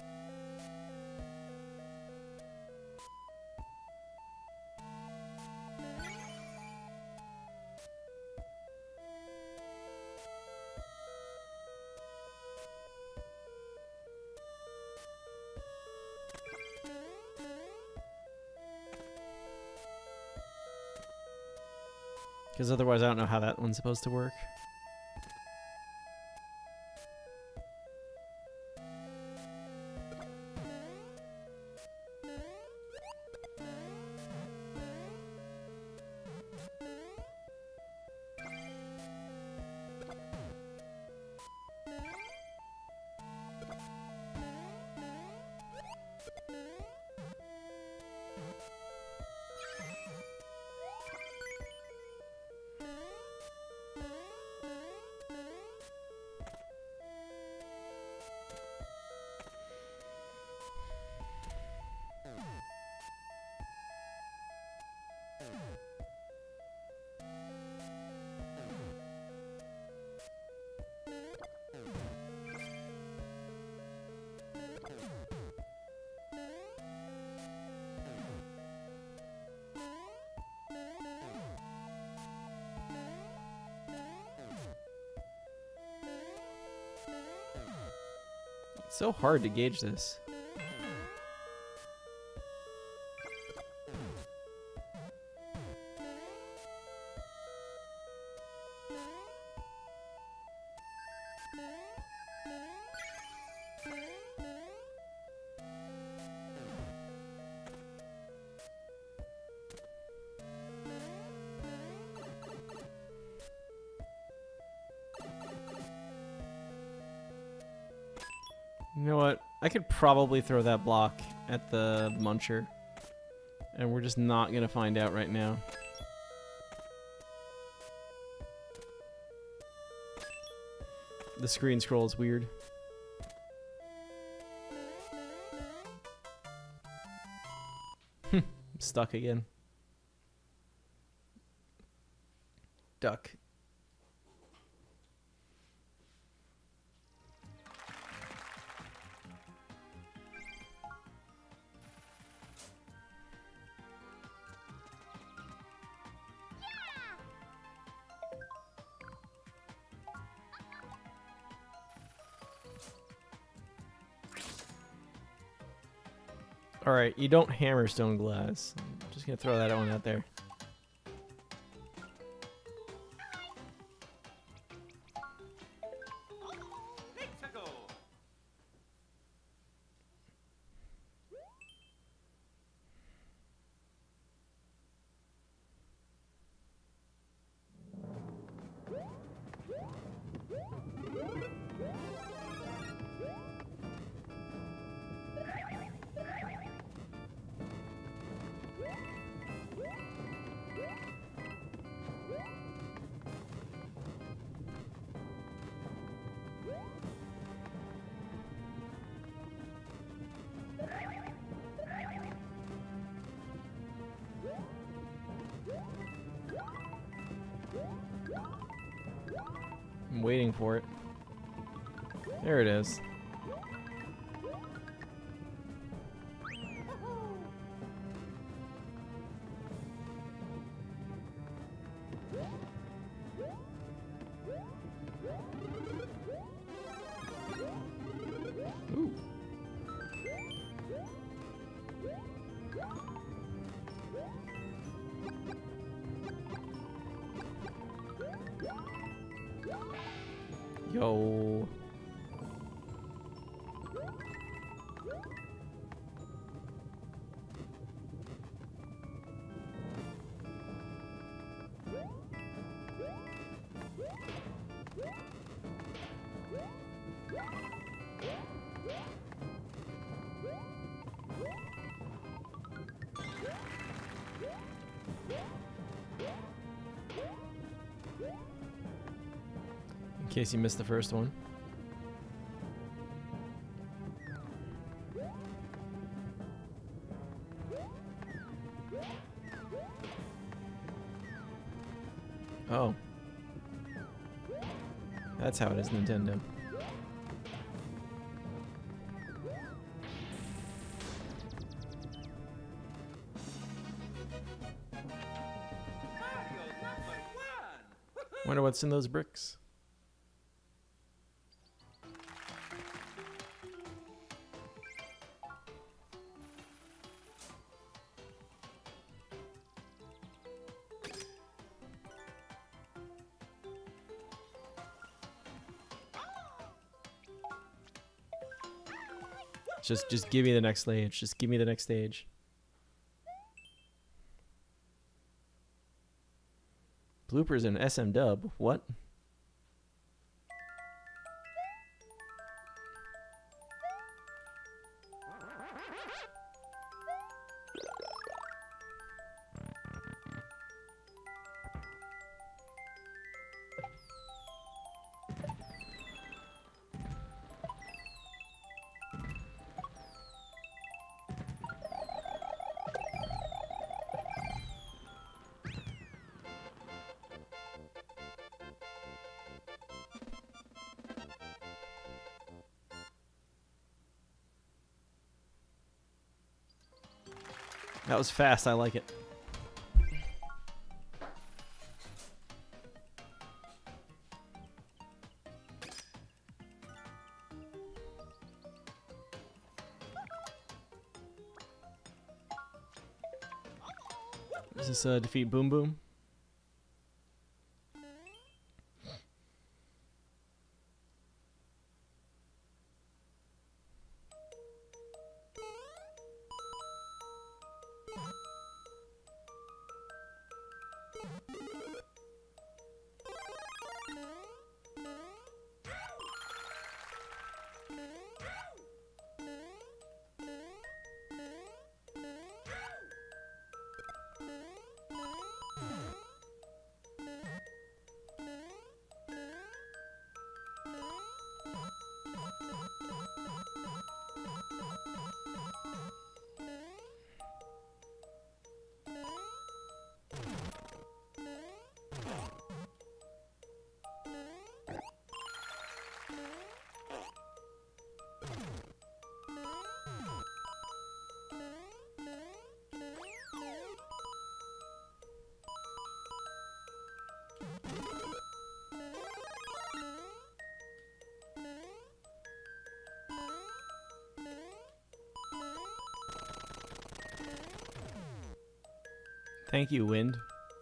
Because otherwise I don't know how that one's supposed to work. It's so hard to gauge this. You know what? I could probably throw that block at the muncher. And we're just not going to find out right now. The screen scroll is weird. I'm stuck again. Duck. Alright, you don't hammer stone glass. I'm just gonna throw that one out there. I'm waiting for it. There it is. Ooh. Yo. In case you missed the first one. Oh. That's how it is, Nintendo. Mario number one. Wonder what's in those bricks. Just, just give me the next stage. Just give me the next stage. Bloopers in S M Dub. What? That was fast. I like it. Is this uh, defeat Boom Boom? Thank you, Wind.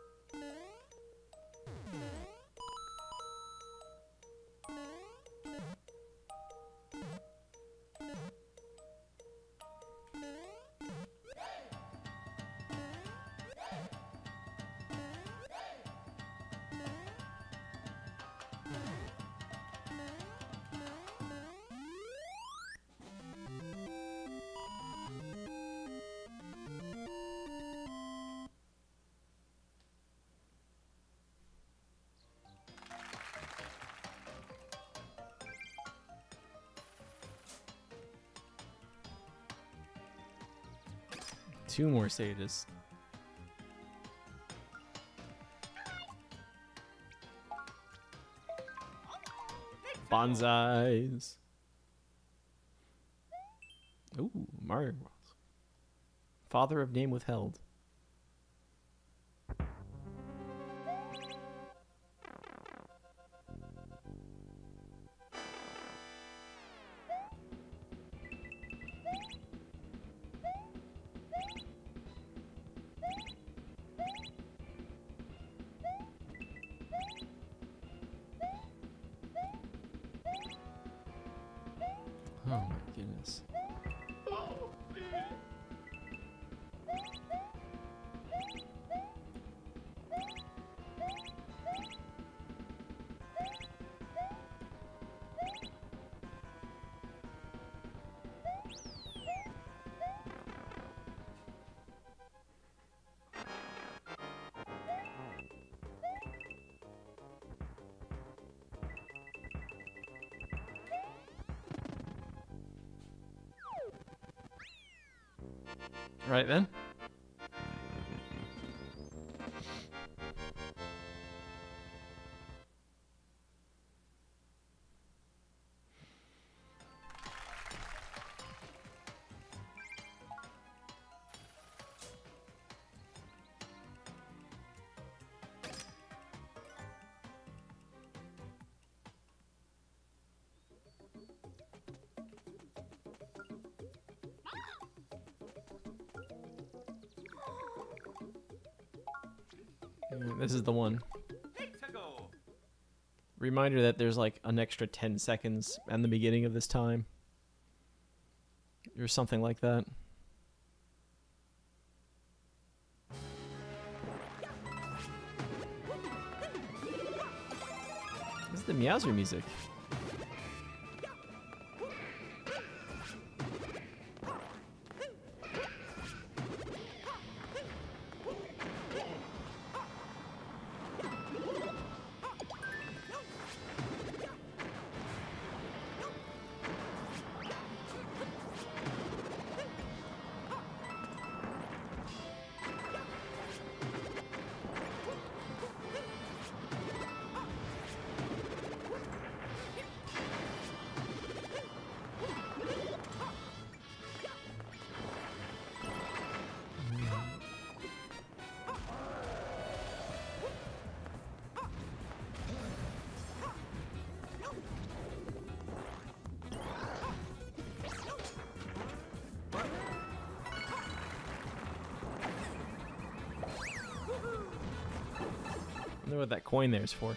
Two more stages. Bonsais. Ooh, Mario Bros. Father of name withheld. Oh my goodness. Right then. Mm, This is the one. Hexago. Reminder that there's like an extra ten seconds at the beginning of this time. Or something like that. This is the Meowser music. I wonder what that coin there is for.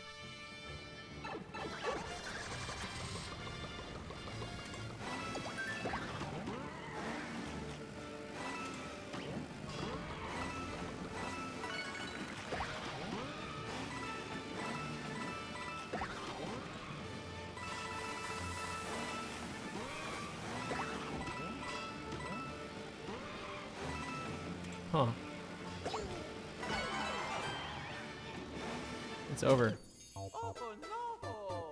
Huh. It's over. Oh no.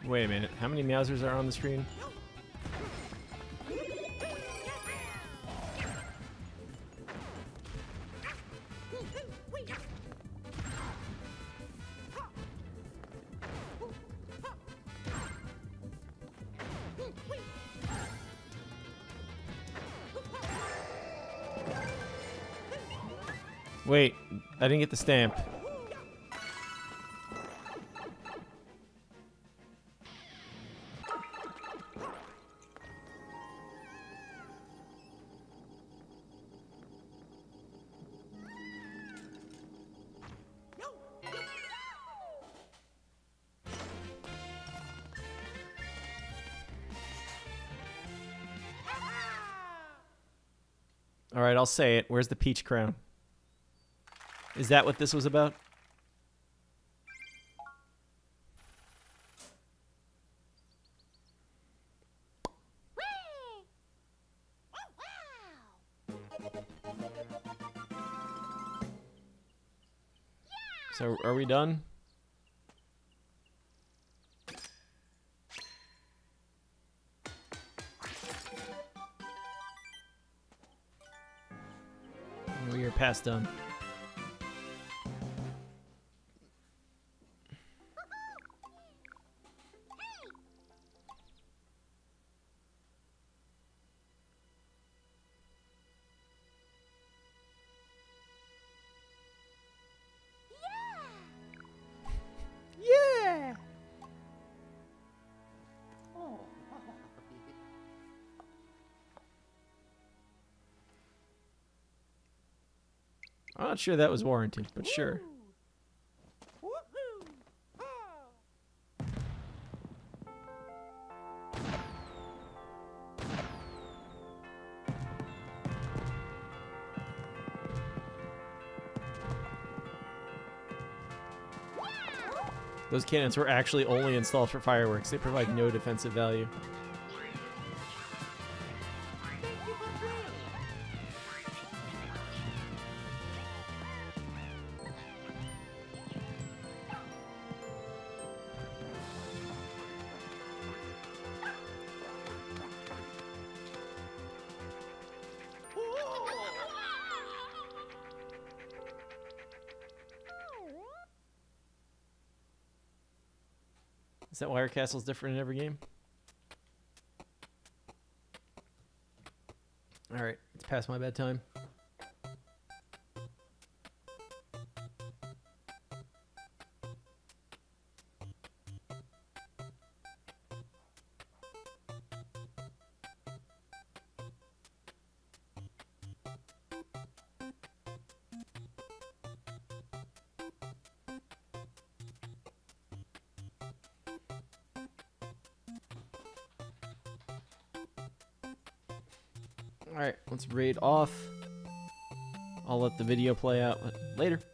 Wait a minute. How many Meowsers are on the screen? Wait, I didn't get the stamp. All right, I'll say it. Where's the peach crown? Is that what this was about? Whee! Wow! So, are we done? We are past done. Yeah! Oh. I'm not sure that was warranted, but sure. Woohoo! Oh. Those cannons were actually only installed for fireworks. They provide no defensive value. Thank you for playing. Is that why our castle's different in every game? Alright, it's past my bedtime. Alright, let's raid off. I'll let the video play out later.